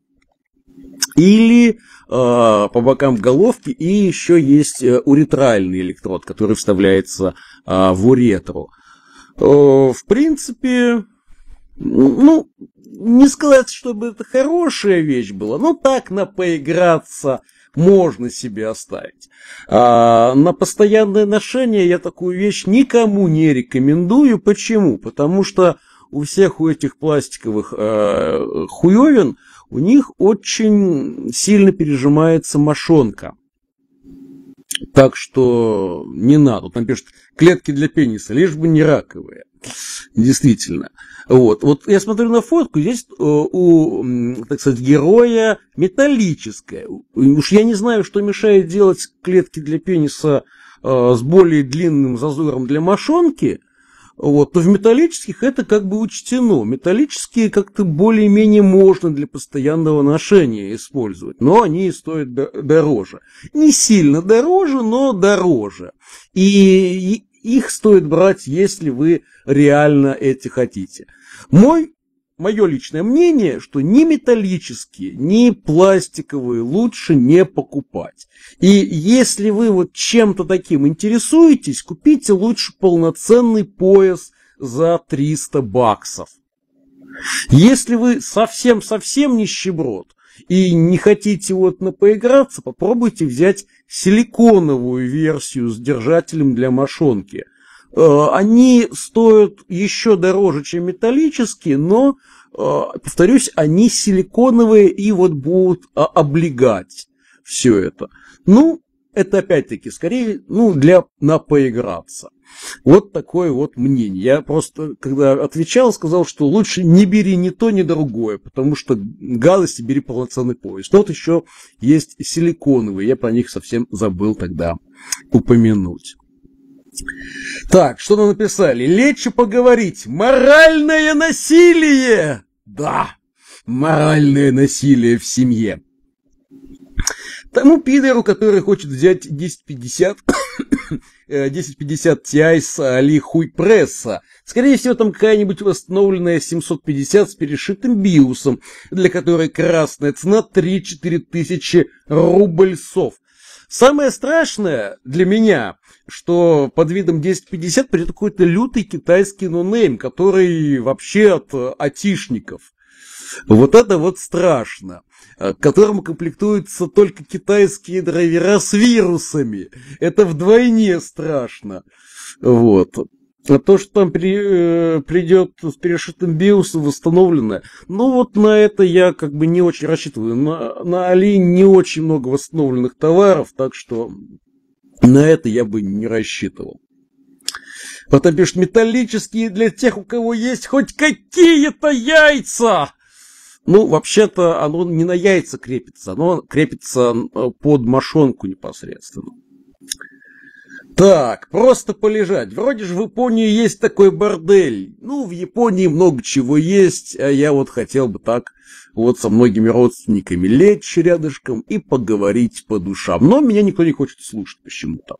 или э, по бокам головки, и еще есть уретральный электрод, который вставляется э, в уретру. Э, в принципе, ну, не сказать, чтобы это хорошая вещь была, но так на поиграться можно себе оставить. А на постоянное ношение я такую вещь никому не рекомендую. Почему? Потому что у всех у этих пластиковых э, хуёвин у них очень сильно пережимается мошонка. Так что не надо. Там пишут, клетки для пениса, лишь бы не раковые. Действительно. Вот. Вот я смотрю на фотку, здесь у, так сказать, героя металлическая. Уж я не знаю, что мешает делать клетки для пениса э, с более длинным зазором для мошонки. Вот. Но в металлических это как бы учтено. Металлические как-то более-менее можно для постоянного ношения использовать. Но они стоят дороже. Не сильно дороже, но дороже. И их стоит брать, если вы реально эти хотите. Мой, мое личное мнение, что ни металлические, ни пластиковые лучше не покупать. И если вы вот чем-то таким интересуетесь, купите лучше полноценный пояс за триста баксов. Если вы совсем-совсем нищеброд и не хотите вот на поиграться, попробуйте взять силиконовую версию с держателем для мошонки. Они стоят еще дороже, чем металлические, но, повторюсь, они силиконовые и вот будут облегать все это. Ну, это опять-таки скорее, ну, для на поиграться. Вот такое вот мнение. Я просто, когда отвечал, сказал, что лучше не бери ни то, ни другое, потому что гадости, бери полноценный пояс. Но вот еще есть силиконовые, я про них совсем забыл тогда упомянуть. Так, что нам написали? Лечь и поговорить. Моральное насилие! Да. моральное насилие в семье. Тому пидору, который хочет взять десять пятьдесят десять пятьдесят Ti с Али хуй пресса. Скорее всего, там какая-нибудь восстановленная семьсот пятьдесят с перешитым биосом, для которой красная цена три-четыре тысячи рубльсов. Самое страшное для меня, что под видом десять пятьдесят придет какой-то лютый китайский нонейм, который вообще от атишников. Вот это вот страшно. К которому комплектуются только китайские драйвера с вирусами. Это вдвойне страшно. Вот. А то, что там при, э, придет с перешитым биосом восстановленное, ну вот на это я как бы не очень рассчитываю. На, на Али не очень много восстановленных товаров, так что на это я бы не рассчитывал. Потом пишут, металлические для тех, у кого есть хоть какие-то яйца. Ну, вообще-то оно не на яйца крепится, оно крепится под мошонку непосредственно. Так, просто полежать. Вроде же в Японии есть такой бордель. Ну, в Японии много чего есть, а я вот хотел бы так вот со многими родственниками лечь рядышком и поговорить по душам. Но меня никто не хочет слушать почему-то.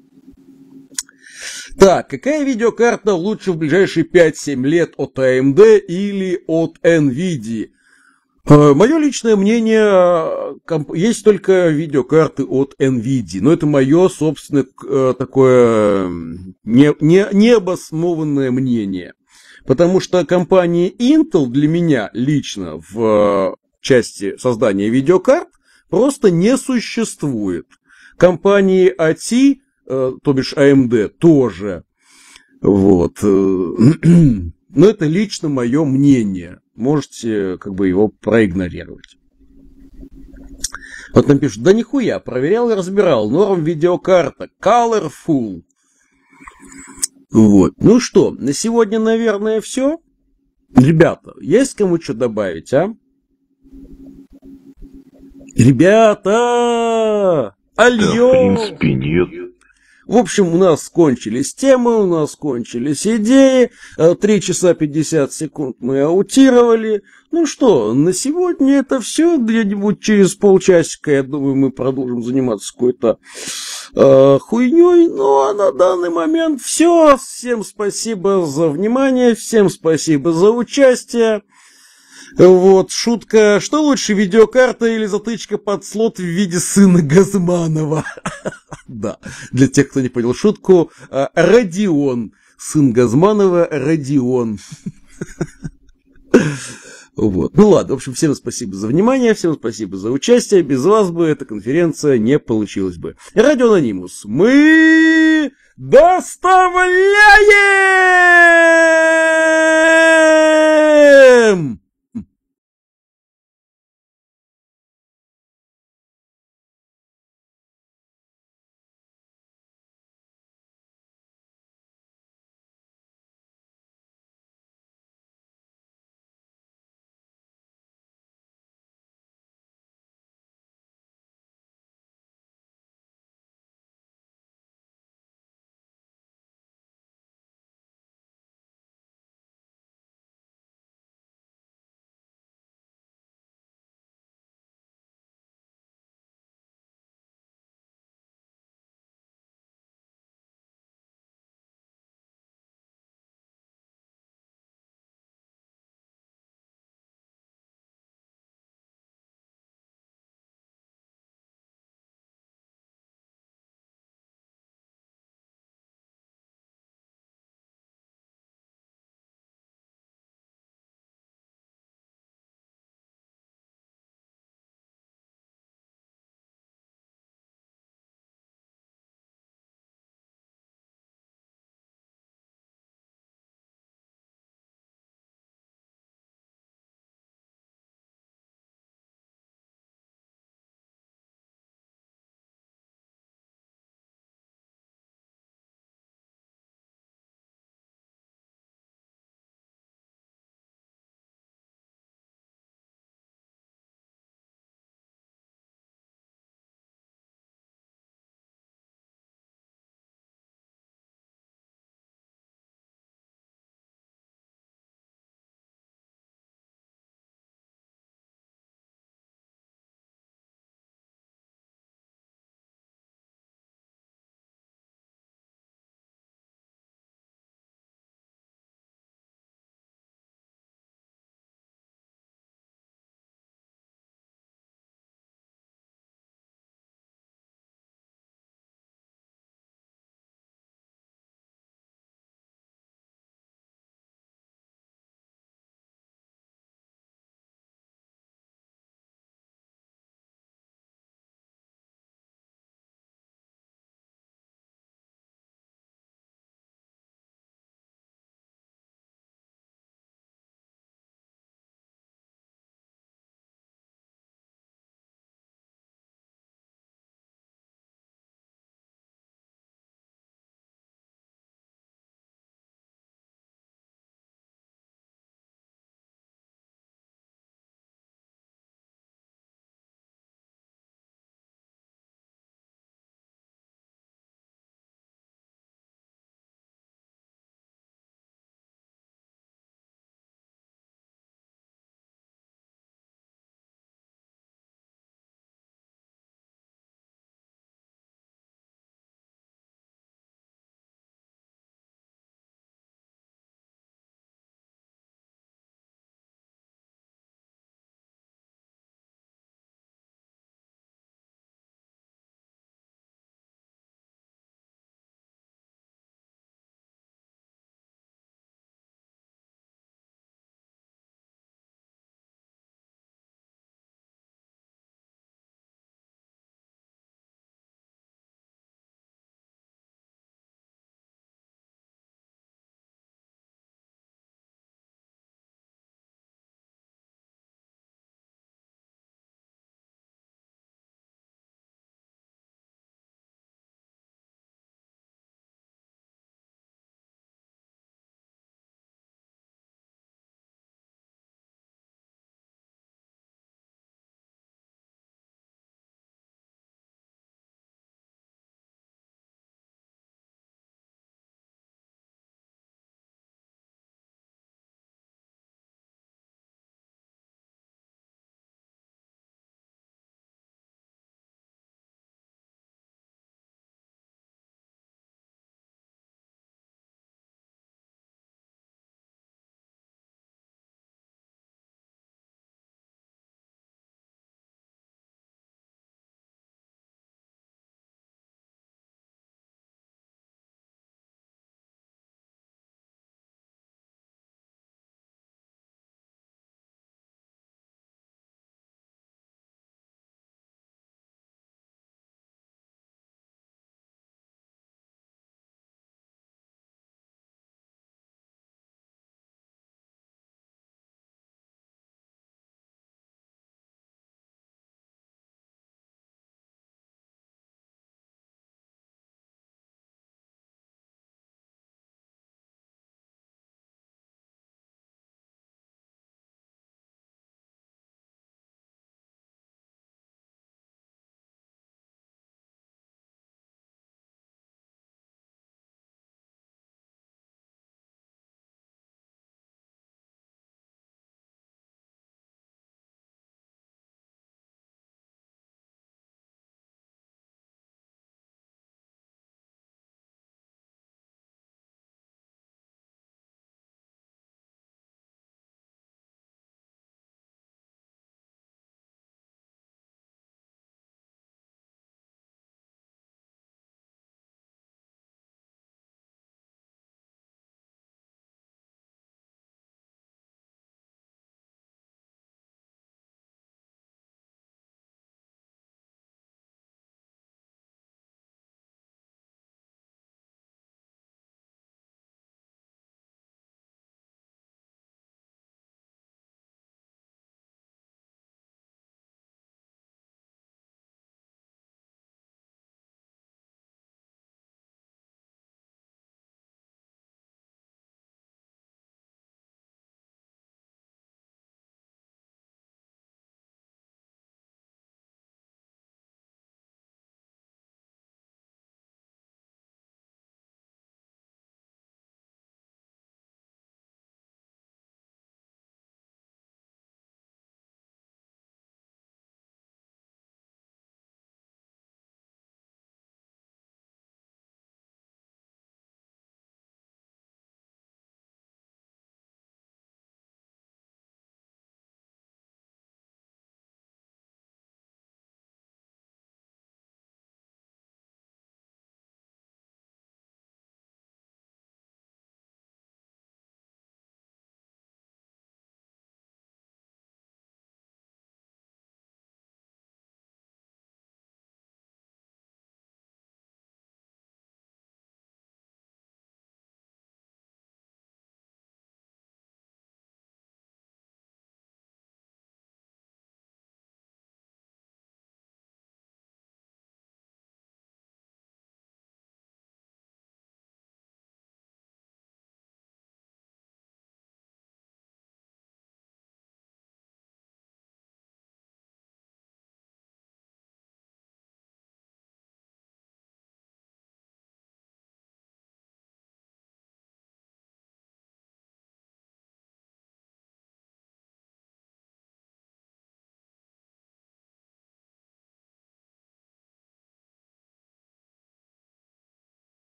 Так, какая видеокарта лучше в ближайшие пять-семь лет от эй эм ди или от NVIDIA? Мое личное мнение, есть только видеокарты от NVIDIA, но это мое собственное такое не, не, необоснованное мнение. Потому что компания Intel для меня лично в части создания видеокарт просто не существует. Компании эй ти, то бишь эй эм ди, тоже. Вот. Но это лично мое мнение. Можете как бы его проигнорировать. Вот нам пишут, да нихуя, проверял и разбирал. Норм видеокарта, colorful. Вот. Ну что, на сегодня, наверное, все. Ребята, есть кому что добавить, а? Ребята! Алло! Да, в принципе, нет. В общем, у нас кончились темы, у нас кончились идеи. три часа пятьдесят секунд мы аутировали. Ну что, на сегодня это все. Где-нибудь через полчасика, я думаю, мы продолжим заниматься какой-то э, хуйней. Ну а на данный момент все. Всем спасибо за внимание, всем спасибо за участие. Вот, шутка. Что лучше, видеокарта или затычка под слот в виде сына Газманова? Да, для тех, кто не понял шутку, Родион. Сын Газманова, Родион. Вот. Ну ладно, в общем, всем спасибо за внимание, всем спасибо за участие. Без вас бы эта конференция не получилась бы. Радио Анонимус. Мы доставляем!